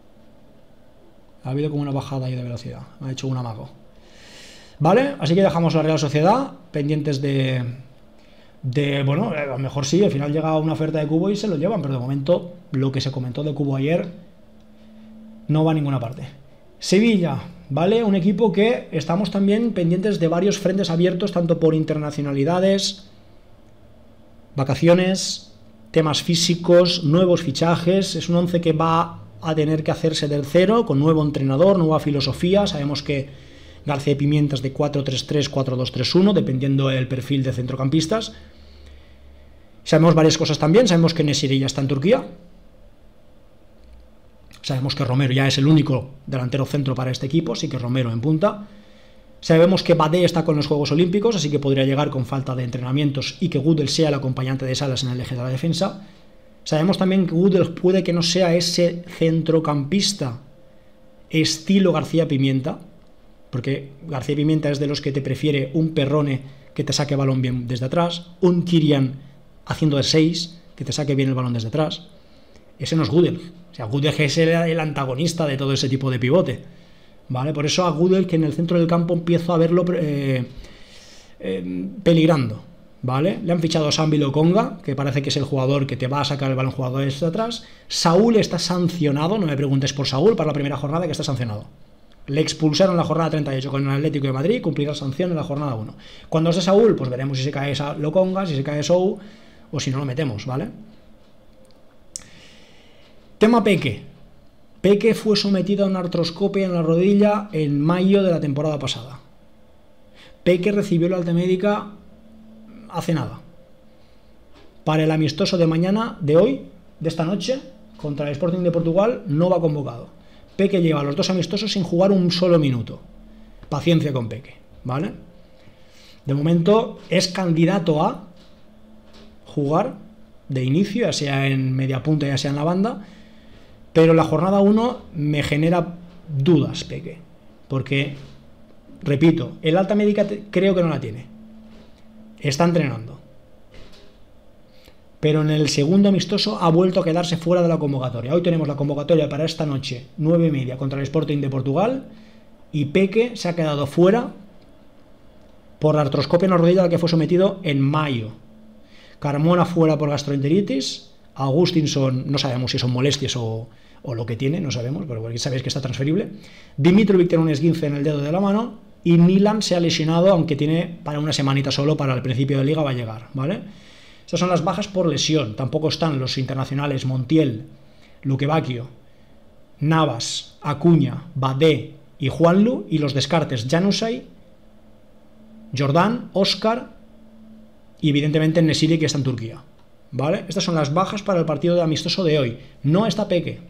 S1: Ha habido como una bajada ahí de velocidad. Me ha hecho un amago. Vale, así que dejamos la Real Sociedad pendientes bueno, a lo mejor sí, al final llega una oferta de Cubo y se lo llevan, pero de momento lo que se comentó de Cubo ayer no va a ninguna parte. Sevilla, ¿vale? Un equipo que estamos también pendientes de varios frentes abiertos, tanto por internacionalidades, vacaciones, temas físicos, nuevos fichajes. Es un once que va a tener que hacerse del cero, con nuevo entrenador, nueva filosofía. Sabemos que García Pimienta es de 4-3-3, 4-2-3-1, dependiendo del perfil de centrocampistas. Sabemos varias cosas también. Sabemos que Nesiri ya está en Turquía. Sabemos que Romero ya es el único delantero centro para este equipo, así que Romero en punta. Sabemos que Badé está con los Juegos Olímpicos, así que podría llegar con falta de entrenamientos y que Gudel sea el acompañante de Salas en el eje de la defensa. Sabemos también que Gudel puede que no sea ese centrocampista estilo García Pimienta, porque García Pimienta es de los que te prefiere un Perrone que te saque balón bien desde atrás, un Kirian haciendo de 6 que te saque bien el balón desde atrás. Ese no es Gudel. O sea, Gudel es el antagonista de todo ese tipo de pivote, ¿vale? Por eso a Gudel, que en el centro del campo empiezo a verlo peligrando, ¿vale? Le han fichado a Sambi Lokonga, que parece que es el jugador que te va a sacar el balón jugador desde atrás. Saúl está sancionado, no me preguntes por Saúl, para la primera jornada que está sancionado. Le expulsaron en la jornada 38 con el Atlético de Madrid, cumplirá sanción en la jornada 1. Cuando es de Saúl, pues veremos si se cae esa Lokonga, si se cae Sou, o si no lo metemos, ¿vale? Tema Peque. Peque fue sometido a una artroscopia en la rodilla en mayo de la temporada pasada. Peque recibió la alta médica hace nada. Para el amistoso de mañana, de hoy, de esta noche, contra el Sporting de Portugal, no va convocado. Peque lleva los 2 amistosos sin jugar un solo minuto. Paciencia con Peque, ¿vale? De momento es candidato a jugar de inicio, ya sea en media punta, ya sea en la banda, pero la jornada 1 me genera dudas, Peque, porque, repito, el alta médica creo que no la tiene. Está entrenando. Pero en el segundo amistoso ha vuelto a quedarse fuera de la convocatoria. Hoy tenemos la convocatoria para esta noche, 9:30, contra el Sporting de Portugal, y Peque se ha quedado fuera por la artroscopia en la rodilla a la que fue sometido en mayo. Carmona fuera por gastroenteritis, Agustinson no sabemos si son molestias o lo que tiene, no sabemos, pero sabéis que está transferible. Dimitrovic tiene un esguince en el dedo de la mano y Milan se ha lesionado, aunque tiene para una semanita solo, para el principio de liga va a llegar, ¿vale? Estas son las bajas por lesión. Tampoco están los internacionales Montiel, Luquevacchio, Navas, Acuña, Badé y Juanlu, y los descartes Januzaj, Jordán, Óscar y evidentemente Nesiri, que está en Turquía, ¿vale? Estas son las bajas para el partido de amistoso de hoy. No está Peque.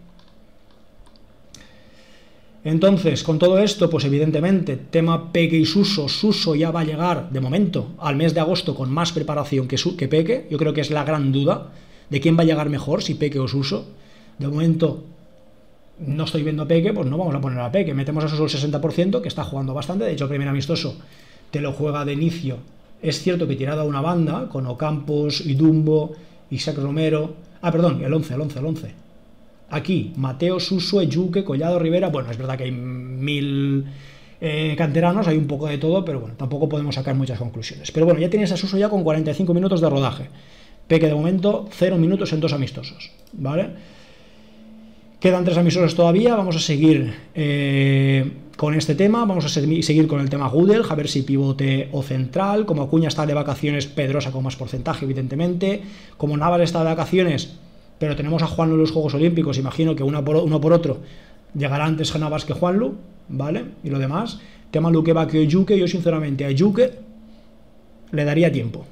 S1: Entonces, con todo esto, pues evidentemente, tema Peque y Suso. Suso ya va a llegar, de momento, al mes de agosto con más preparación que Peque. Yo creo que es la gran duda de quién va a llegar mejor, si Peque o Suso. De momento no estoy viendo a Peque, pues no vamos a poner a Peque. Metemos a Suso el 60%, que está jugando bastante. De hecho, el primer amistoso te lo juega de inicio. Es cierto que tirado a una banda, con Ocampos, Idumbo, Isaac Romero... Ah, perdón, el 11. Aquí, Mateo, Suso, Ejuque, Collado, Rivera. Bueno, es verdad que hay 1000 canteranos, hay un poco de todo, pero bueno, tampoco podemos sacar muchas conclusiones. Pero bueno, ya tienes a Suso ya con 45 minutos de rodaje. Peque de momento 0 minutos en 2 amistosos, ¿vale? Quedan 3 amistosos todavía. Vamos a seguir con este tema. Vamos a seguir con el tema Gudel, a ver si pivote o central. Como Acuña está de vacaciones, Pedrosa con más porcentaje, evidentemente. Como Navas está de vacaciones, pero tenemos a Juanlu en los Juegos Olímpicos, imagino que uno por otro llegará antes Navas que Juanlu, ¿vale? Y lo demás, tema Luquevacchio y Ejuque, yo sinceramente a Ejuque le daría tiempo.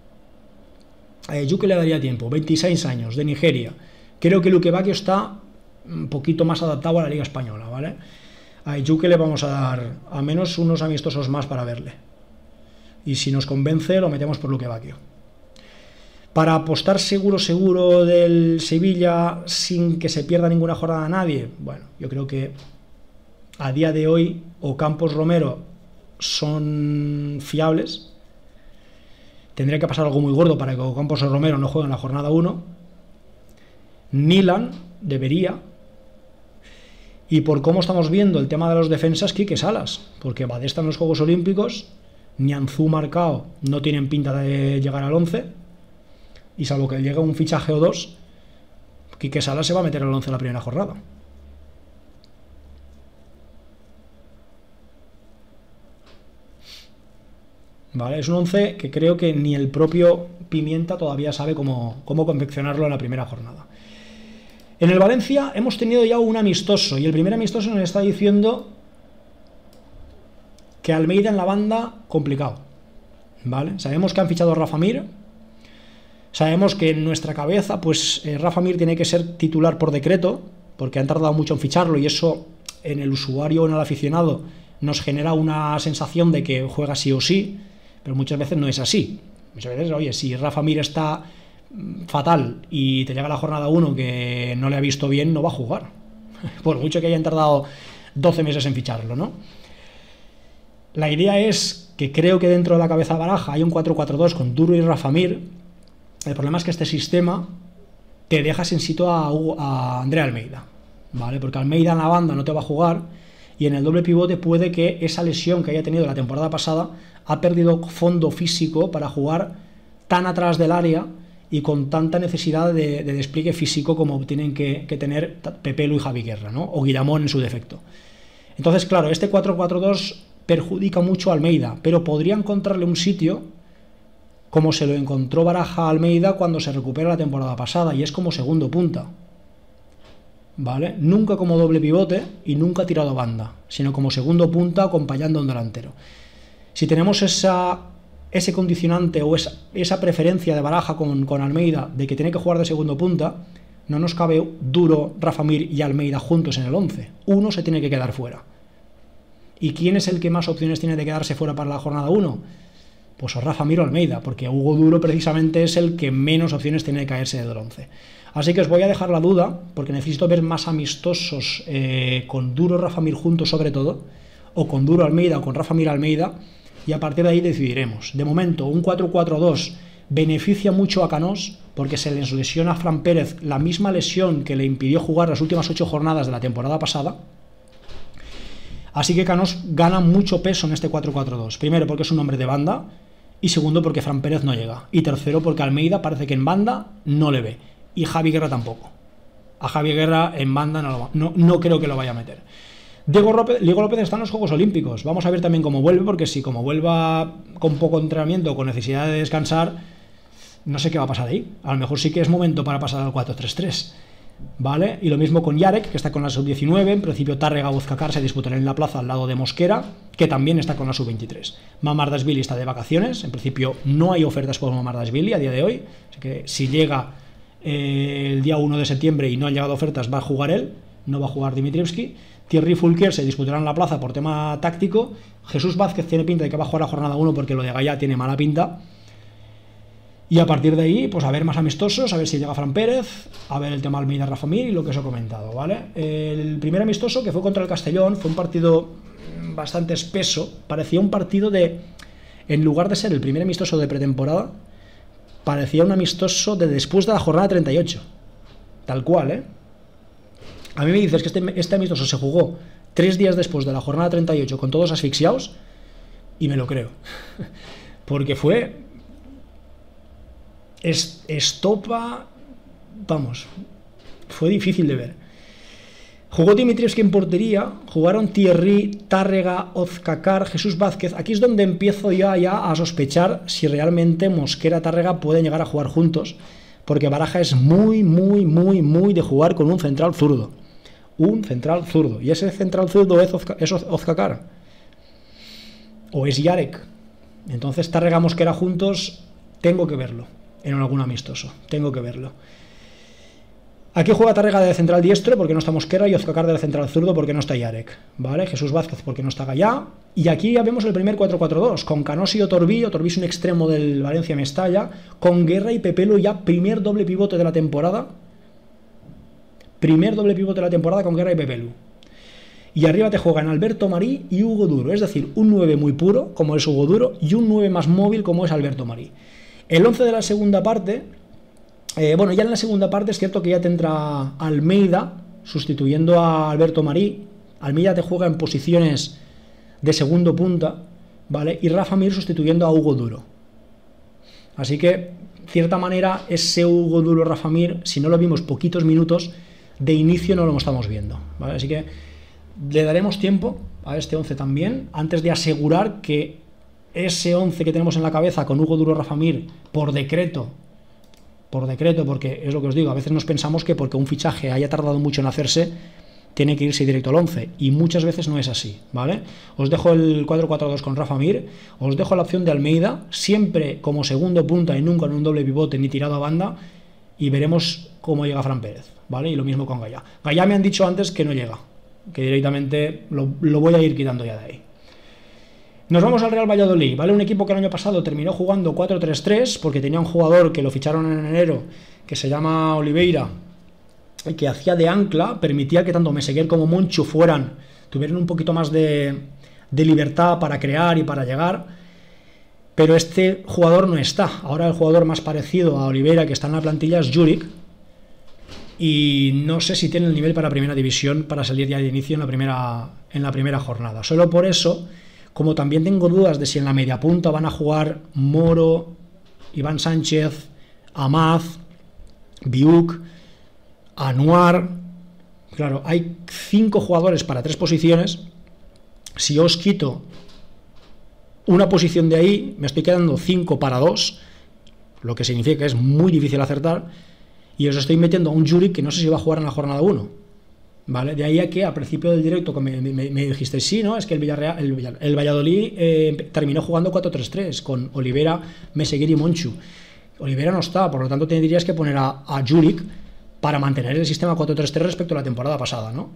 S1: 26 años, de Nigeria. Creo que Luquevacchio está un poquito más adaptado a la Liga Española, ¿vale? A Ejuque le vamos a dar al menos unos amistosos más para verle. Y si nos convence, lo metemos por Luquevacchio. Para apostar seguro del Sevilla sin que se pierda ninguna jornada a nadie, bueno, yo creo que a día de hoy Ocampos, Romero son fiables. Tendría que pasar algo muy gordo para que Ocampos o Romero no jueguen la jornada 1. Nilan debería. Y por cómo estamos viendo el tema de los defensas, Quique Salas, porque Badesta en los Juegos Olímpicos, Nianzú Marcao no tienen pinta de llegar al 11, y salvo que llegue un fichaje o dos, Quique Salas se va a meter al 11 en la primera jornada. Vale, es un 11 que creo que ni el propio Pimienta todavía sabe cómo confeccionarlo en la primera jornada. En el Valencia hemos tenido ya un amistoso, y el primer amistoso nos está diciendo que Almeida en la banda, complicado, ¿vale? Sabemos que han fichado a Rafa Mir, sabemos que en nuestra cabeza, pues Rafa Mir tiene que ser titular por decreto, porque han tardado mucho en ficharlo, y eso en el usuario o en el aficionado nos genera una sensación de que juega sí o sí, pero muchas veces no es así. Muchas veces, oye, si Rafa Mir está fatal y te llega la jornada 1 que no le ha visto bien, no va a jugar, por mucho que hayan tardado 12 meses en ficharlo, ¿no? La idea es que creo que dentro de la cabeza de Baraja hay un 4-4-2 con Duro y Rafa Mir. El problema es que este sistema te deja sin sitio a André Almeida, ¿vale? Porque Almeida en la banda no te va a jugar, y en el doble pivote puede que esa lesión que haya tenido la temporada pasada ha perdido fondo físico para jugar tan atrás del área y con tanta necesidad de despliegue físico como tienen que tener Pepelu y Javi Guerra, ¿no? O Guillamón en su defecto. Entonces, claro, este 4-4-2 perjudica mucho a Almeida, pero podría encontrarle un sitio como se lo encontró Baraja a Almeida cuando se recupera la temporada pasada, y es como segundo punta, ¿vale? Nunca como doble pivote y nunca tirado a banda, sino como segundo punta acompañando a un delantero. Si tenemos ese condicionante o esa preferencia de Baraja con Almeida de que tiene que jugar de segundo punta, no nos cabe Duro, Rafa Mir y Almeida juntos en el 11. Uno se tiene que quedar fuera. ¿Y quién es el que más opciones tiene de quedarse fuera para la jornada 1? Pues o Rafa Mir o Almeida, porque Hugo Duro precisamente es el que menos opciones tiene de caerse del 11. Así que os voy a dejar la duda, porque necesito ver más amistosos con Duro Rafa Mir juntos sobre todo, o con Duro Almeida o con Rafa Mir Almeida, y a partir de ahí decidiremos. De momento, un 4-4-2 beneficia mucho a Canós, porque se les lesiona a Fran Pérez la misma lesión que le impidió jugar las últimas 8 jornadas de la temporada pasada. Así que Canós gana mucho peso en este 4-4-2. Primero, porque es un hombre de banda, y segundo, porque Fran Pérez no llega. Y tercero, porque Almeida parece que en banda no le ve. Y Javi Guerra tampoco. A Javi Guerra en banda no creo que lo vaya a meter. Diego López está en los Juegos Olímpicos. Vamos a ver también cómo vuelve, porque si como vuelva con poco entrenamiento o con necesidad de descansar, no sé qué va a pasar ahí. A lo mejor sí que es momento para pasar al 4-3-3. ¿Vale? Y lo mismo con Yarek, que está con la sub-19. En principio Tárrega o Ozcacar se disputarán en la plaza al lado de Mosquera, que también está con la sub-23. Mamardashvili está de vacaciones. En principio no hay ofertas por Mamardashvili a día de hoy, así que si llega el día 1 de septiembre y no han llegado ofertas, va a jugar él, no va a jugar Dimitrievski. Thierry Fulquier se disputará en la plaza por tema táctico. Jesús Vázquez tiene pinta de que va a jugar la jornada 1 porque lo de Gaya tiene mala pinta. Y a partir de ahí, pues a ver más amistosos, a ver si llega Fran Pérez, a ver el tema Almeida Rafa Mir y lo que os he comentado, ¿vale? El primer amistoso, que fue contra el Castellón, fue un partido bastante espeso. Parecía un partido en lugar de ser el primer amistoso de pretemporada, parecía un amistoso de después de la jornada 38. Tal cual, ¿eh? A mí me dices que este amistoso se jugó 3 días después de la jornada 38 con todos asfixiados, y me lo creo. Porque fue estopa, vamos, fue difícil de ver. Jugó Dimitrievski en portería, jugaron Thierry, Tárrega, Ozcacar, Jesús Vázquez. Aquí es donde empiezo ya a sospechar si realmente Mosquera, Tárrega pueden llegar a jugar juntos, porque Baraja es muy de jugar con un central zurdo. Un central zurdo. Y ese central zurdo es Ozcacar. O es Yarek. Entonces Tárrega, Mosquera juntos, tengo que verlo. En algún amistoso, tengo que verlo. Aquí juega Tárrega de central diestro porque no está Mosquera, y Ozcacar de central zurdo porque no está Yarek, ¿vale? Jesús Vázquez porque no está Gallá. Y aquí ya vemos el primer 4-4-2 con Canós y Otorbi. Otorbi es un extremo del Valencia Mestalla, con Guerra y Pepelu, ya primer doble pivote de la temporada. Primer doble pivote de la temporada con Guerra y Pepelu. Y arriba te juegan Alberto Marí y Hugo Duro, es decir, un 9 muy puro como es Hugo Duro y un 9 más móvil como es Alberto Marí. El 11 de la segunda parte Bueno, ya en la segunda parte es cierto que ya te entra Almeida sustituyendo a Alberto Marí. Almeida te juega en posiciones de segundo punta, ¿vale? Y Rafa Mir sustituyendo a Hugo Duro. Así que, de cierta manera, ese Hugo Duro Rafa Mir, si no lo vimos poquitos minutos, de inicio no lo estamos viendo, ¿vale? Así que le daremos tiempo a este 11 también, antes de asegurar que ese 11 que tenemos en la cabeza con Hugo Duro Rafa Mir, por decreto, porque es lo que os digo, a veces nos pensamos que porque un fichaje haya tardado mucho en hacerse, tiene que irse directo al 11, y muchas veces no es así, ¿vale? Os dejo el 4-4-2 con Rafa Mir, os dejo la opción de Almeida, siempre como segundo punta y nunca en un doble pivote ni tirado a banda, y veremos cómo llega Fran Pérez, ¿vale? Y lo mismo con Gallá. Gallá me han dicho antes que no llega, que directamente lo voy a ir quitando ya de ahí. Nos vamos al Real Valladolid, ¿vale? Un equipo que el año pasado terminó jugando 4-3-3 porque tenía un jugador que lo ficharon en enero que se llama Oliveira, que hacía de ancla, permitía que tanto Meseguer como Monchu tuvieran un poquito más de libertad para crear y para llegar, pero este jugador no está. Ahora el jugador más parecido a Oliveira que está en la plantilla es Juric, y no sé si tiene el nivel para primera división para salir ya de inicio en la primera jornada. Solo por eso, como también tengo dudas de si en la media punta van a jugar Moro, Iván Sánchez, Amaz, Biuk, Anuar, claro, hay 5 jugadores para 3 posiciones. Si os quito una posición de ahí, me estoy quedando 5 para 2, lo que significa que es muy difícil acertar, y os estoy metiendo a un Juric que no sé si va a jugar en la jornada 1, ¿vale? De ahí a que al principio del directo que me dijiste, sí, ¿no? Es que el Valladolid terminó jugando 4-3-3 con Olivera, Meseguer y Monchu. Olivera no está, por lo tanto tendrías que poner a Juric para mantener el sistema 4-3-3 respecto a la temporada pasada, ¿no?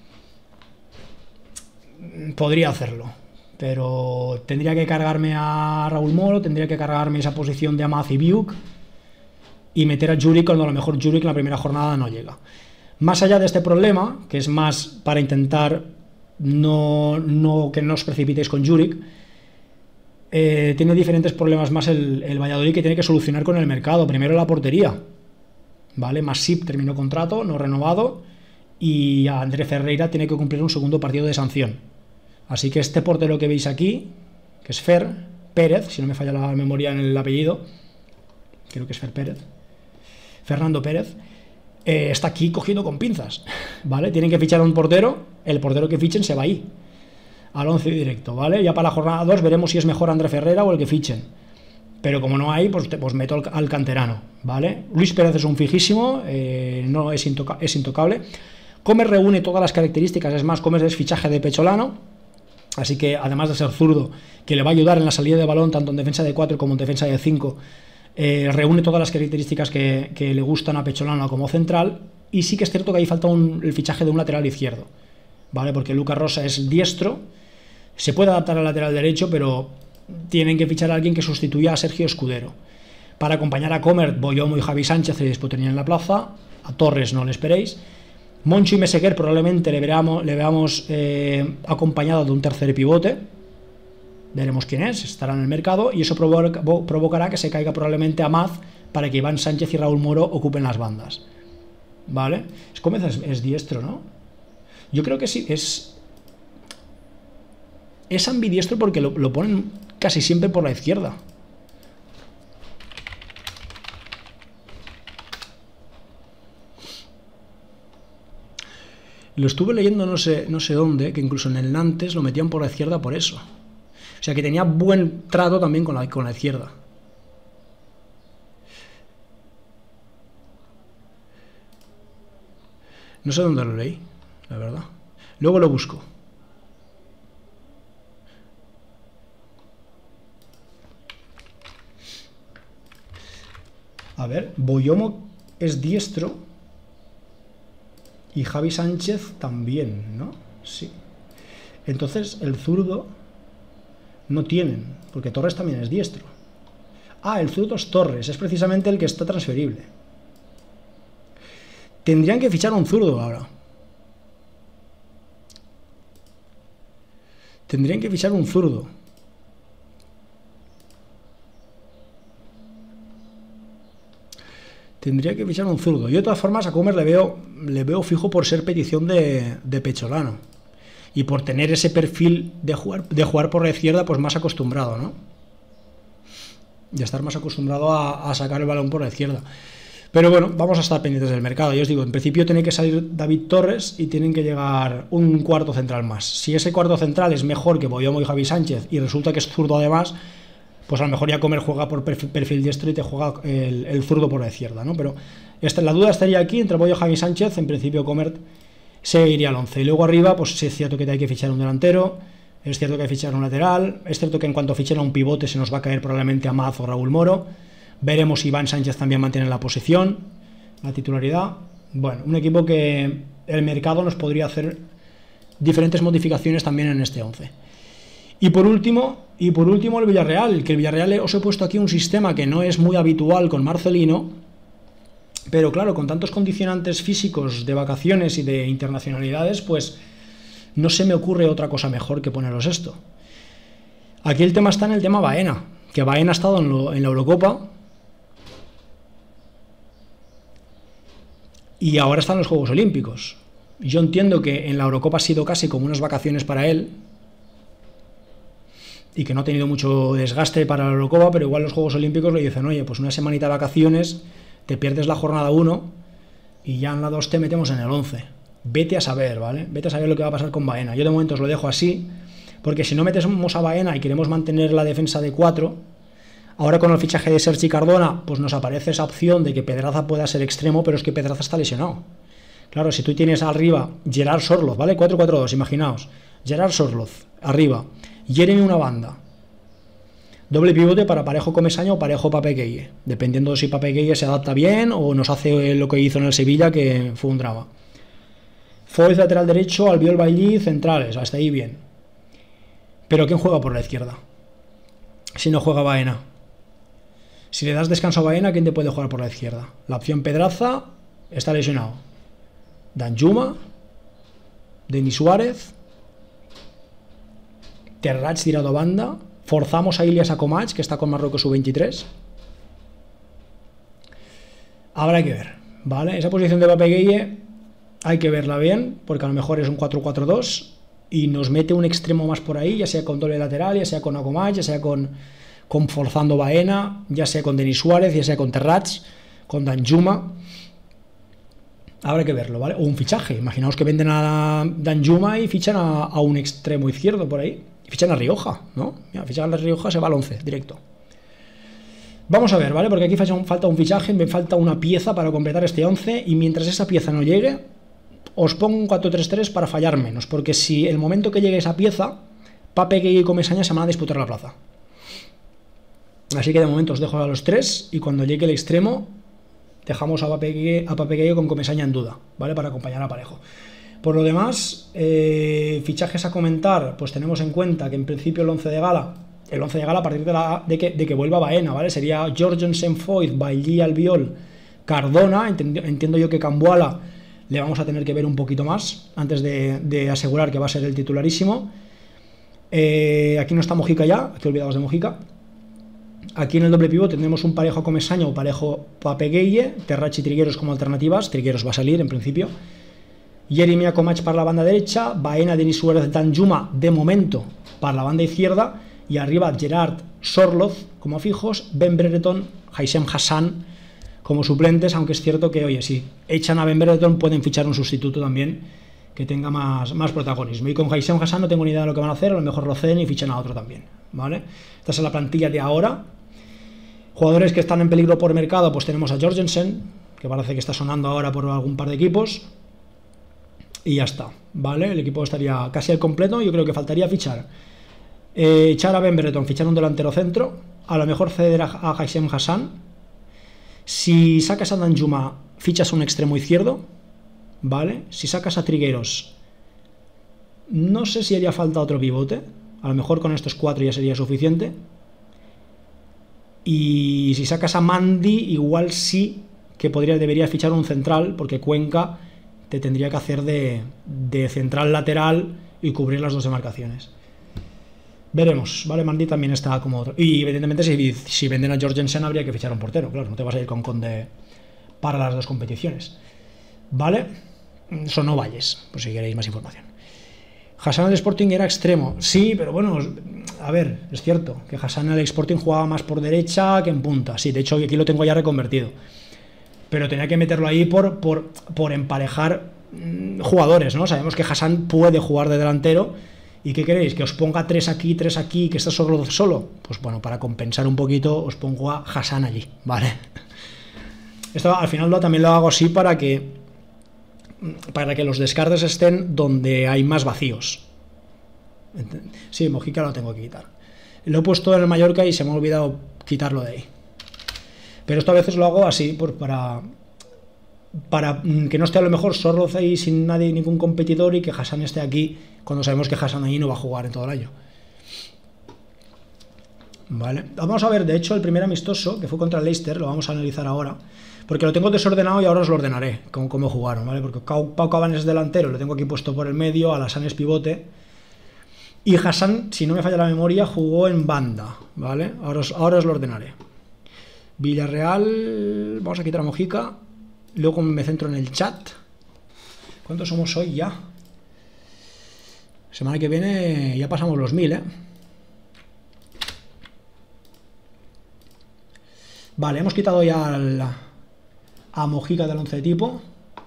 S1: Podría hacerlo, pero tendría que cargarme a Raúl Moro, tendría que cargarme esa posición de Amaz y Biuk y meter a Juric cuando a lo mejor Juric en la primera jornada no llega. Más allá de este problema, que es más para intentar que no os precipitéis con Juric, tiene diferentes problemas más el Valladolid que tiene que solucionar con el mercado. Primero la portería, ¿vale? Masip terminó contrato, no renovado, y a André Ferreira tiene que cumplir un segundo partido de sanción. Así que este portero que veis aquí, que es Pérez, si no me falla la memoria en el apellido, creo que es Fernando Pérez, está aquí cogiendo con pinzas, ¿vale? Tienen que fichar a un portero, el portero que fichen se va ahí, al 11 directo, ¿vale? Ya para la jornada 2 veremos si es mejor André Ferreira o el que fichen. Pero como no hay, pues meto al canterano, ¿vale? Luis Pérez es un fijísimo, no es intocable. Comer reúne todas las características, es más, Comer es fichaje de Pecholano, así que además de ser zurdo, que le va a ayudar en la salida de balón tanto en defensa de 4 como en defensa de 5, reúne todas las características que le gustan a Pecholano como central. Y sí que es cierto que ahí falta el fichaje de un lateral izquierdo, ¿vale? Porque Lucas Rosa es diestro, se puede adaptar al lateral derecho, pero tienen que fichar a alguien que sustituya a Sergio Escudero. Para acompañar a Comer, Boyomo y Javi Sánchez se disputan en la plaza. A Torres no le esperéis. Monchu y Meseguer probablemente le veamos acompañado de un tercer pivote. Veremos quién es, estará en el mercado, y eso provocará que se caiga probablemente Amaz para que Iván Sánchez y Raúl Moro ocupen las bandas, ¿vale? Gómez es diestro, ¿no? Yo creo que sí, es ambidiestro porque lo ponen casi siempre por la izquierda. Lo estuve leyendo no sé dónde, que incluso en el Nantes lo metían por la izquierda por eso. O sea que tenía buen trato también con la izquierda. No sé dónde lo leí, la verdad. Luego lo busco. A ver, Boyomo es diestro y Javi Sánchez también, ¿no? Sí. Entonces el zurdo no tienen, porque Torres también es diestro. Ah, el zurdo es Torres, es precisamente el que está transferible. Tendrían que fichar un zurdo ahora. Tendrían que fichar un zurdo. Tendría que fichar un zurdo. Yo de todas formas a Comer le veo fijo por ser petición de Pecholano. Y por tener ese perfil de jugar por la izquierda, pues más acostumbrado, ¿no? De estar más acostumbrado a sacar el balón por la izquierda. Pero bueno, vamos a estar pendientes del mercado. Yo os digo, en principio tiene que salir David Torres y tienen que llegar un cuarto central más. Si ese cuarto central es mejor que Boyomo y Javi Sánchez y resulta que es zurdo además, pues a lo mejor ya Comer juega por perfil diestro y te juega el zurdo por la izquierda, ¿no? Pero la duda estaría aquí entre Boyo y Javi Sánchez. En principio Comer se iría al 11. Y luego arriba, pues sí es cierto que hay que fichar un delantero, es cierto que hay que fichar un lateral, es cierto que en cuanto fichen a un pivote se nos va a caer probablemente Amaz o Raúl Moro. Veremos si Iván Sánchez también mantiene la posición, la titularidad. Bueno, un equipo que el mercado nos podría hacer diferentes modificaciones también en este 11. Y por último el Villarreal, que el Villarreal os he puesto aquí un sistema que no es muy habitual con Marcelino, pero claro, con tantos condicionantes físicos de vacaciones y de internacionalidades, pues no se me ocurre otra cosa mejor que poneros esto. Aquí el tema está en el tema Baena, que Baena ha estado en la Eurocopa y ahora está en los Juegos Olímpicos. Yo entiendo que en la Eurocopa ha sido casi como unas vacaciones para él y que no ha tenido mucho desgaste para la Eurocopa, pero igual los Juegos Olímpicos le dicen, oye, pues una semanita de vacaciones, te pierdes la jornada 1 y ya en la 2 te metemos en el 11. Vete a saber, ¿vale? Vete a saber lo que va a pasar con Baena. Yo de momento os lo dejo así, porque si no metemos a Baena y queremos mantener la defensa de 4, ahora con el fichaje de Sergi Cardona, pues nos aparece esa opción de que Pedraza pueda ser extremo, pero es que Pedraza está lesionado. Claro, si tú tienes arriba Gerard Sorloz, ¿vale? 4-4-2, imaginaos. Gerard Sorloz, arriba. Jeremy una banda. Doble pivote para Parejo Comesaña o Parejo Pape Gueye, dependiendo si Pape Gueye se adapta bien o nos hace lo que hizo en el Sevilla, que fue un drama. Foyth lateral derecho, Albiol Bailly centrales, hasta ahí bien. Pero ¿quién juega por la izquierda? Si no juega Baena. Si le das descanso a Baena, ¿quién te puede jugar por la izquierda? La opción Pedraza está lesionado. Danjuma, Denis Suárez, Terrats tirado a banda. Forzamos a Ilias Akomach, que está con Marruecos sub-23. Habrá que ver, ¿vale? Esa posición de Pape Gueye hay que verla bien, porque a lo mejor es un 4-4-2 y nos mete un extremo más por ahí, ya sea con doble lateral, ya sea con Akomach, ya sea con forzando Baena, ya sea con Denis Suárez, ya sea con Terrats, con Danjuma. Habrá que verlo, ¿vale? O un fichaje. Imaginaos que venden a Danjuma y fichan a un extremo izquierdo por ahí. Y fichan a Rioja, ¿no? Mira, fichan a Rioja, se va al 11, directo. Vamos a ver, ¿vale? Porque aquí falta un fichaje, me falta una pieza para completar este 11 y mientras esa pieza no llegue, os pongo un 4-3-3 para fallar menos, porque si el momento que llegue esa pieza, Pape Gueye y Comesaña se van a disputar la plaza. Así que de momento os dejo a los 3 y cuando llegue el extremo, dejamos a Pape Gueye con Comesaña en duda, ¿vale? Para acompañar a Parejo. Por lo demás, fichajes a comentar, pues tenemos en cuenta que en principio el 11 de gala a partir de que vuelva Baena, ¿vale? Sería Jorgensen, Foyth, Bailly, Albiol, Cardona. Entiendo yo que Cambuala le vamos a tener que ver un poquito más antes de asegurar que va a ser el titularísimo. Aquí no está Mojica ya, aquí olvidados de Mojica. Aquí en el doble pivote tenemos un Parejo Comesaña o Parejo Pape Gueye, Terrats y Trigueros como alternativas. Trigueros va a salir en principio. Jeremy Akomach para la banda derecha, Baena, Denis Suárez, Danjuma de momento para la banda izquierda y arriba Gerard Sorloz como fijos, Ben Brereton, Haysem Hassan como suplentes, aunque es cierto que, oye, si echan a Ben Brereton pueden fichar un sustituto también que tenga más protagonismo. Y con Haysem Hassan no tengo ni idea de lo que van a hacer, a lo mejor lo ceden y fichan a otro también, ¿vale? Esta es la plantilla de ahora. Jugadores que están en peligro por mercado, pues tenemos a Jorgensen, que parece que está sonando ahora por algún par de equipos. Y ya está, ¿vale? El equipo estaría casi al completo. Yo creo que faltaría fichar echar a Ben Brereton, fichar un delantero centro, a lo mejor ceder a Haysem Hassan. Si sacas a Danjuma, fichas un extremo izquierdo, ¿vale? Si sacas a Trigueros, no sé si haría falta otro pivote, a lo mejor con estos 4 ya sería suficiente. Y si sacas a Mandy, igual sí que debería fichar un central, porque Cuenca te tendría que hacer de central lateral y cubrir las dos demarcaciones. Veremos, ¿vale? Mandy también está como otro. Y evidentemente si venden a Jorgensen habría que fichar un portero, claro, no te vas a ir con Conde para las dos competiciones, ¿vale? Son Ovalles, por si queréis más información. Hassan al Sporting era extremo, sí, pero bueno, a ver, es cierto que Hassan al Sporting jugaba más por derecha que en punta, sí, de hecho aquí lo tengo ya reconvertido, pero tenía que meterlo ahí por emparejar jugadores, ¿no? Sabemos que Hassan puede jugar de delantero, ¿y qué queréis? ¿Que os ponga 3 aquí, 3 aquí, que está solo? Pues bueno, para compensar un poquito os pongo a Hassan allí, ¿vale? Esto al final también lo hago así para que los descartes estén donde hay más vacíos. Sí, Mojica lo tengo que quitar. Lo he puesto en el Mallorca y se me ha olvidado quitarlo de ahí. Pero esto a veces lo hago así, para que no esté a lo mejor Sorloz ahí sin nadie, ningún competidor, y que Hassan esté aquí cuando sabemos que Hassan ahí no va a jugar en todo el año. Vale, vamos a ver, de hecho el primer amistoso, que fue contra el Leicester, lo vamos a analizar ahora, porque lo tengo desordenado y ahora os lo ordenaré, cómo jugaron, ¿vale? Porque Pau Cabanes es delantero, lo tengo aquí puesto por el medio, Alassane es pivote, y Hassan, si no me falla la memoria, jugó en banda, ¿vale? Ahora os lo ordenaré. Villarreal, vamos a quitar a Mojica, luego me centro en el chat. ¿Cuántos somos hoy ya? Semana que viene ya pasamos los 1000, ¿eh? Vale, hemos quitado ya a Mojica del 11 tipo.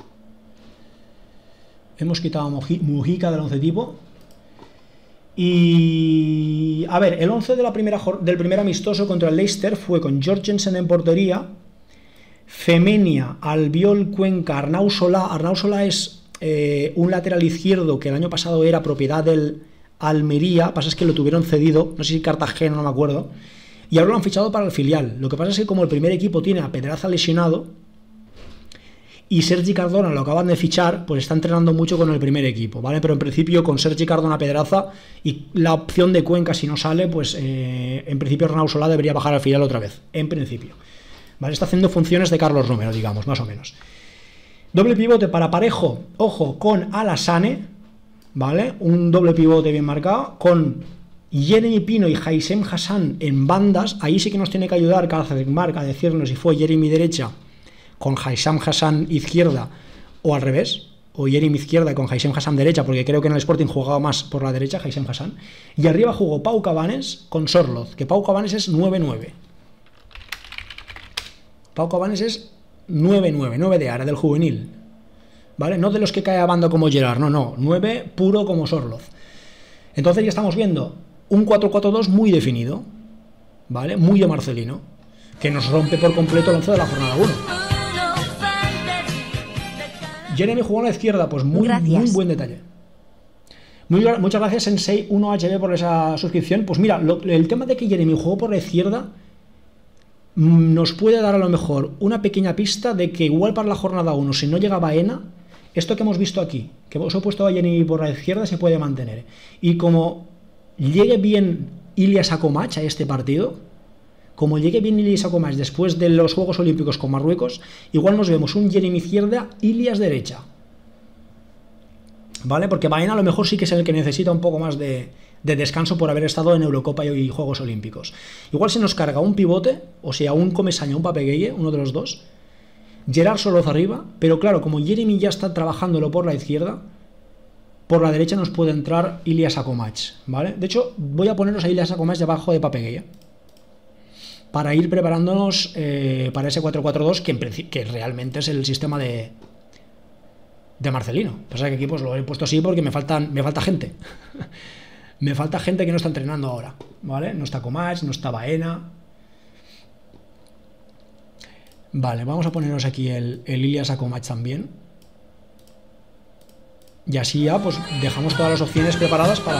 S1: Hemos quitado a Mojica del 11 tipo. Y a ver, el 11 del primer amistoso contra el Leicester fue con Jorgensen en portería, Femenia, Albiol, Cuenca, Arnau Solà. Arnau Solà es un lateral izquierdo que el año pasado era propiedad del Almería, pasa es que lo tuvieron cedido, no sé si Cartagena, no me acuerdo, y ahora lo han fichado para el filial. Lo que pasa es que como el primer equipo tiene a Pedraza lesionado y Sergi Cardona lo acaban de fichar, pues está entrenando mucho con el primer equipo, ¿vale? Pero en principio con Sergi Cardona, Pedraza y la opción de Cuenca si no sale, pues en principio Arnau Solà debería bajar al filial otra vez, en principio, ¿vale? Está haciendo funciones de Carlos Romero, digamos, más o menos. Doble pivote para Parejo, ojo, con Alassane, ¿vale? Un doble pivote bien marcado, con Jeremy Pino y Haysem Hassan en bandas. Ahí sí que nos tiene que ayudar Marc a decirnos si fue Jeremy derecha con Haysem Hassan izquierda o al revés, o Jeremy izquierda con Haysem Hassan derecha, porque creo que en el Sporting jugaba más por la derecha Haysem Hassan. Y arriba jugó Pau Cabanes con Sorloz, que Pau Cabanes es 9-9. Pau Cabanes es 9-9, 9 de área, del juvenil, ¿vale? No de los que cae a banda como Gerard, no, 9 puro como Sorloz. Entonces ya estamos viendo un 4-4-2 muy definido, ¿vale? Muy de Marcelino, que nos rompe por completo el 11 de la jornada 1. Jeremy jugó a la izquierda, pues muy buen detalle. Muchas gracias Sensei 1HB por esa suscripción. Pues mira, el tema de que Jeremy jugó por la izquierda nos puede dar a lo mejor una pequeña pista de que igual para la jornada 1, si no llega Baena, esto que hemos visto aquí, que os he puesto a Jeremy por la izquierda, se puede mantener. Y como llegue bien Ilias Akomach a este partido, como llegue bien Ilias Akomach después de los Juegos Olímpicos con Marruecos, igual nos vemos un Jeremy izquierda, Ilias derecha, ¿vale? Porque Baena a lo mejor sí que es el que necesita un poco más de descanso por haber estado en Eurocopa y Juegos Olímpicos. Igual se nos carga un pivote, o sea, un Comesaña, un Papegueye, uno de los dos, Gerard Sorloz arriba, pero claro, como Jeremy ya está trabajándolo por la izquierda, por la derecha nos puede entrar Ilias Akomach, ¿vale? De hecho, voy a poneros a Ilias Akomach debajo de Papegueye para ir preparándonos para ese 4-4-2 que realmente es el sistema de Marcelino. Pasa que aquí pues lo he puesto así porque me falta gente. Me falta gente que no está entrenando ahora, ¿vale? No está Akomach, no está Baena. Vale, vamos a ponernos aquí el Ilias Akomach también. Y así ya pues dejamos todas las opciones preparadas para...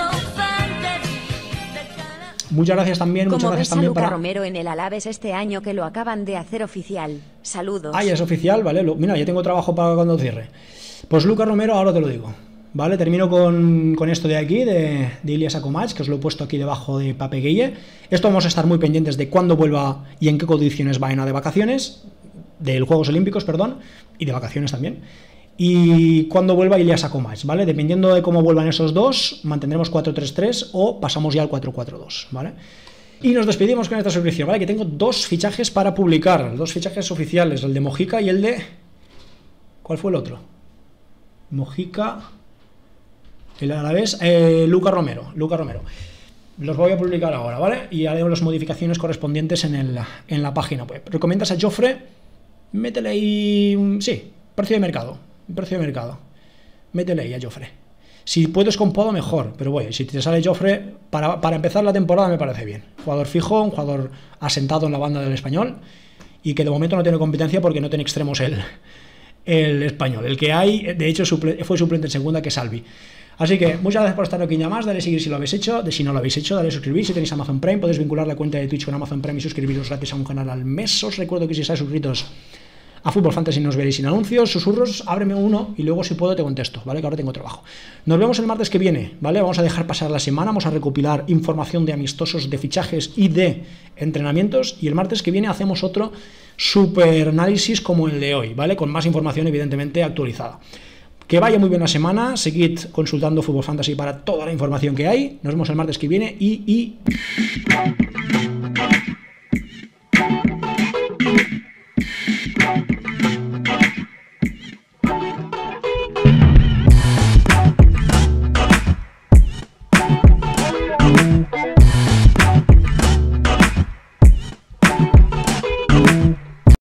S1: Muchas gracias también, muchas gracias también
S2: Luca
S1: para...
S2: Romero en el Alaves este año, que lo acaban de hacer oficial. Saludos.
S1: Ah, ya es oficial, vale. Mira, ya tengo trabajo para cuando cierre. Pues Luca Romero, ahora te lo digo. Vale, termino con esto de aquí, de Ilias Akomach, que os lo he puesto aquí debajo de Papegueye. Esto vamos a estar muy pendientes de cuándo vuelva y en qué condiciones Baena de vacaciones, del Juegos Olímpicos, perdón, y de vacaciones también. Y cuando vuelva Ilias Akomach, ¿vale? Dependiendo de cómo vuelvan esos dos, mantendremos 4-3-3 o pasamos ya al 4-4-2, ¿vale? Y nos despedimos con esta suscripción, ¿vale? Que tengo 2 fichajes para publicar, 2 fichajes oficiales, el de Mojica y el de... ¿Cuál fue el otro? Mojica... El Alavés, Lucas Romero. Los voy a publicar ahora, ¿vale? Y haremos las modificaciones correspondientes en la página web. ¿Recomiendas a Jofre? Métele ahí... Sí, precio de mercado. Métele ahí a Jofre. Si puedes con Podo, mejor. Pero bueno, si te sale Jofre, para empezar la temporada me parece bien. Jugador fijo, un jugador asentado en la banda del Español. Y que de momento no tiene competencia porque no tiene extremos el Español. El que hay, de hecho, fue suplente en segunda, que es Salvi. Así que muchas gracias por estar aquí un día más, dale a seguir si lo habéis hecho, si no lo habéis hecho, dale a suscribir, si tenéis Amazon Prime, podéis vincular la cuenta de Twitch con Amazon Prime y suscribiros gratis a un canal al mes. Os recuerdo que si estáis suscritos a Fútbol Fantasy no os veréis sin anuncios, susurros, ábreme uno y luego si puedo te contesto, ¿vale? Que ahora tengo trabajo. Nos vemos el martes que viene, ¿vale? Vamos a dejar pasar la semana, vamos a recopilar información de amistosos, de fichajes y de entrenamientos, y el martes que viene hacemos otro super análisis como el de hoy, ¿vale? Con más información evidentemente actualizada. Que vaya muy bien la semana, seguid consultando Fútbol Fantasy para toda la información que hay. Nos vemos el martes que viene y...